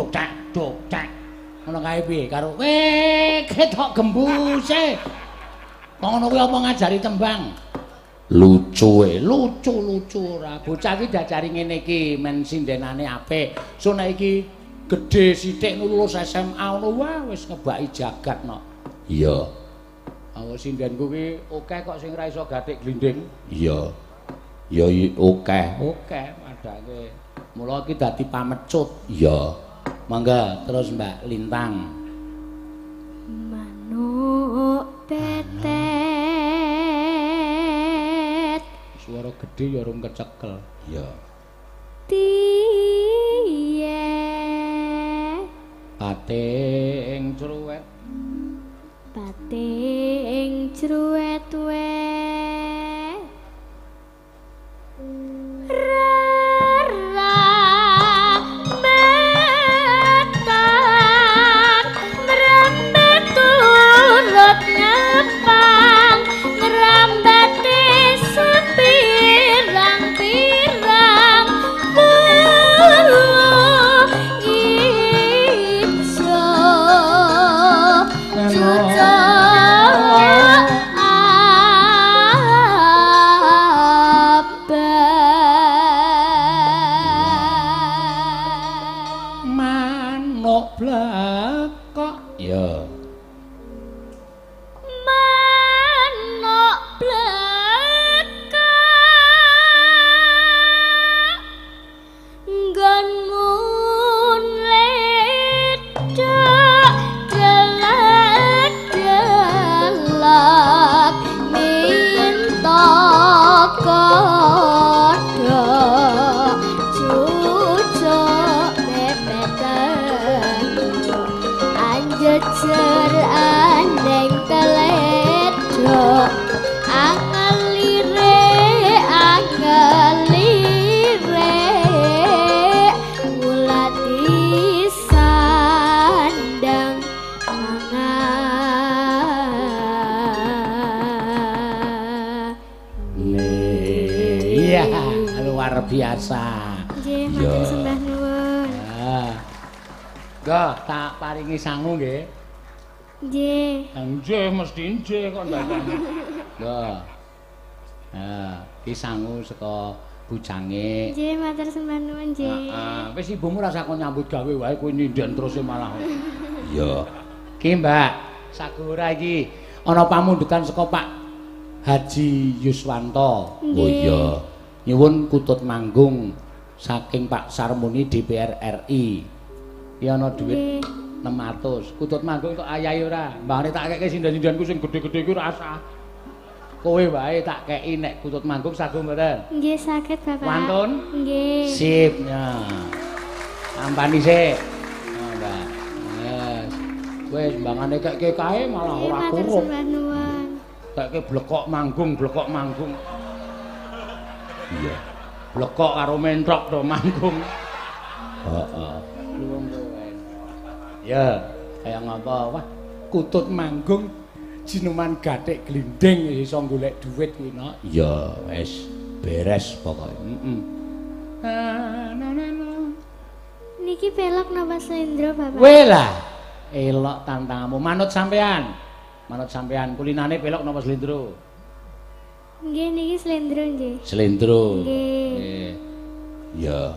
Speaker 4: ngono kae piye karo ketok gembuse ngono kuwi apa ngajari tembang lucu ora bocah iki diajari ngene iki men sindenane apik so nek iki gedhe sithik lulus SMA ngono wah wis ngebaki jagat no iya aku sindenku ki akeh kok sing ora iso gathik glinding iya ya akeh padake mula iki dadi pamecut iya mangga terus Mbak Lintang
Speaker 7: manuk tetet
Speaker 4: suara gede ya urung kecekel iya
Speaker 7: tiye
Speaker 4: pating cruwet we luar biasa.
Speaker 7: Nggih, matur sembah nuwun.
Speaker 4: Nggih, tak paringi sangu nggih.
Speaker 7: Nggih.
Speaker 4: Nggih, mesti nggih kok ndadak. Nggih. Ki sangu saka bujange.
Speaker 7: Nggih, matur sembah nuwun nggih.
Speaker 4: Wis ibumu rasa kon nyambut gawe wae kowe nyindan terus malah. Iya. Ki Mbak, Sagora iki ana pamundukan saka Pak Haji Yuswanto.
Speaker 7: Oh
Speaker 4: iya. Nyuwun kutut manggung saking Pak Sarmuni DPR RI. Ki ana dhuwit 600. Kutut manggung tok ayahe ora. Mbahane tak keke sindan-sindanku sing gedhe-gedhe iku ora usah. Kowe wae tak keki nek kutut manggung sagung mboten?
Speaker 7: Nggih, saged Bapak.
Speaker 4: Wantun?
Speaker 7: Nggih.
Speaker 4: Sip, ya. Ampani sik. Mbak. Yes. Wis mbangane keke kae malah ora
Speaker 7: Matur
Speaker 4: kurung.
Speaker 7: sembah nuwun.
Speaker 4: Keke blekok manggung. Iya. Blekok karo mentrok to manggung. Heeh. Luwung kowe. Ya, kaya ngapa? Wah, kutut manggung jineman gathik glinding iso golek dhuwit kuwi no. Iya, wis beres pokoke.
Speaker 7: Niki pelok napa slendro, Bapak?
Speaker 4: Weh lah, elok tantanganmu. Manut sampean. Kulinane pelok napa slendro?
Speaker 7: Nggih, niki slendro nggih.
Speaker 4: Slendro.
Speaker 7: Nggih.
Speaker 4: Ya.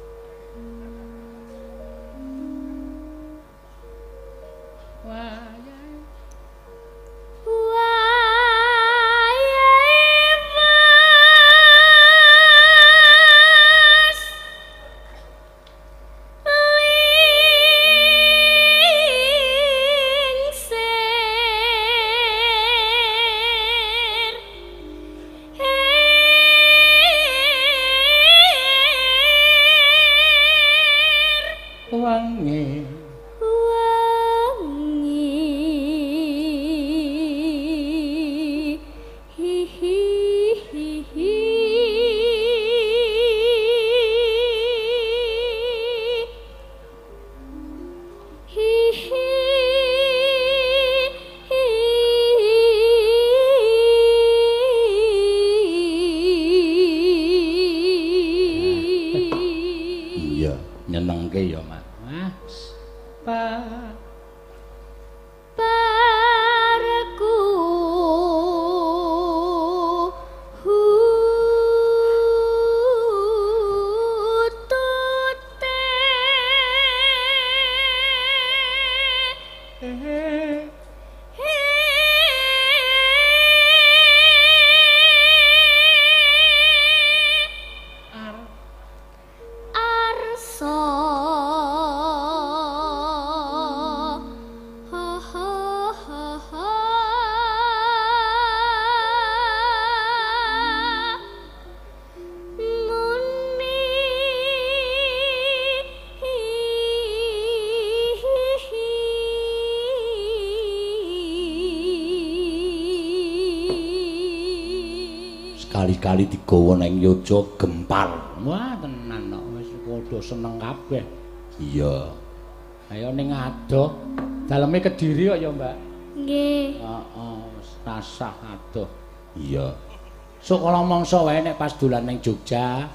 Speaker 4: Kali-kali digawa nang yoja gempar. Wah, tenan kok wis padha seneng kabeh. Iya. Ayo ning adoh. Daleme Kediri kok ya, Mbak? Nggih. Heeh, wis rasah adoh. Iya. Sok kala mangsa wae nek pas dolan ning Jogja,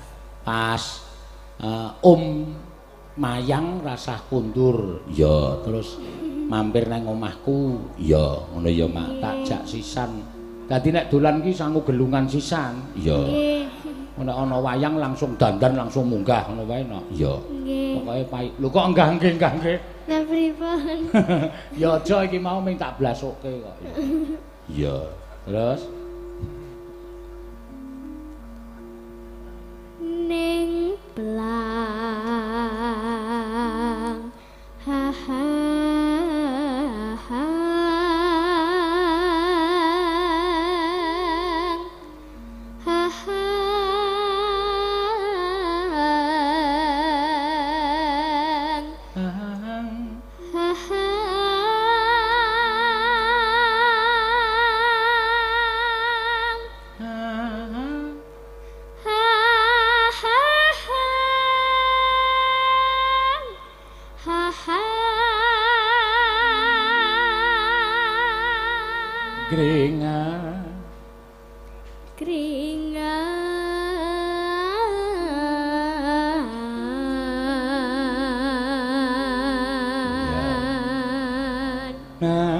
Speaker 4: pas Mayang rasah kundur. Iya, terus mampir nang omahku. Iya, ngono ya, Mak. Tak jak sisan. Dadi nek dolan ki sangu gelungan sisan. Iya. Nggih. Nek ana wayang langsung dandan langsung munggah ngono wae no. Iya. Nggih. Pokoke pait. Lho kok enggah nggih.
Speaker 7: Lah pripun?
Speaker 4: Ya aja iki mau ming tak blasokke kok. Iya. Terus
Speaker 7: ning plang. Ha ha.
Speaker 4: Nah,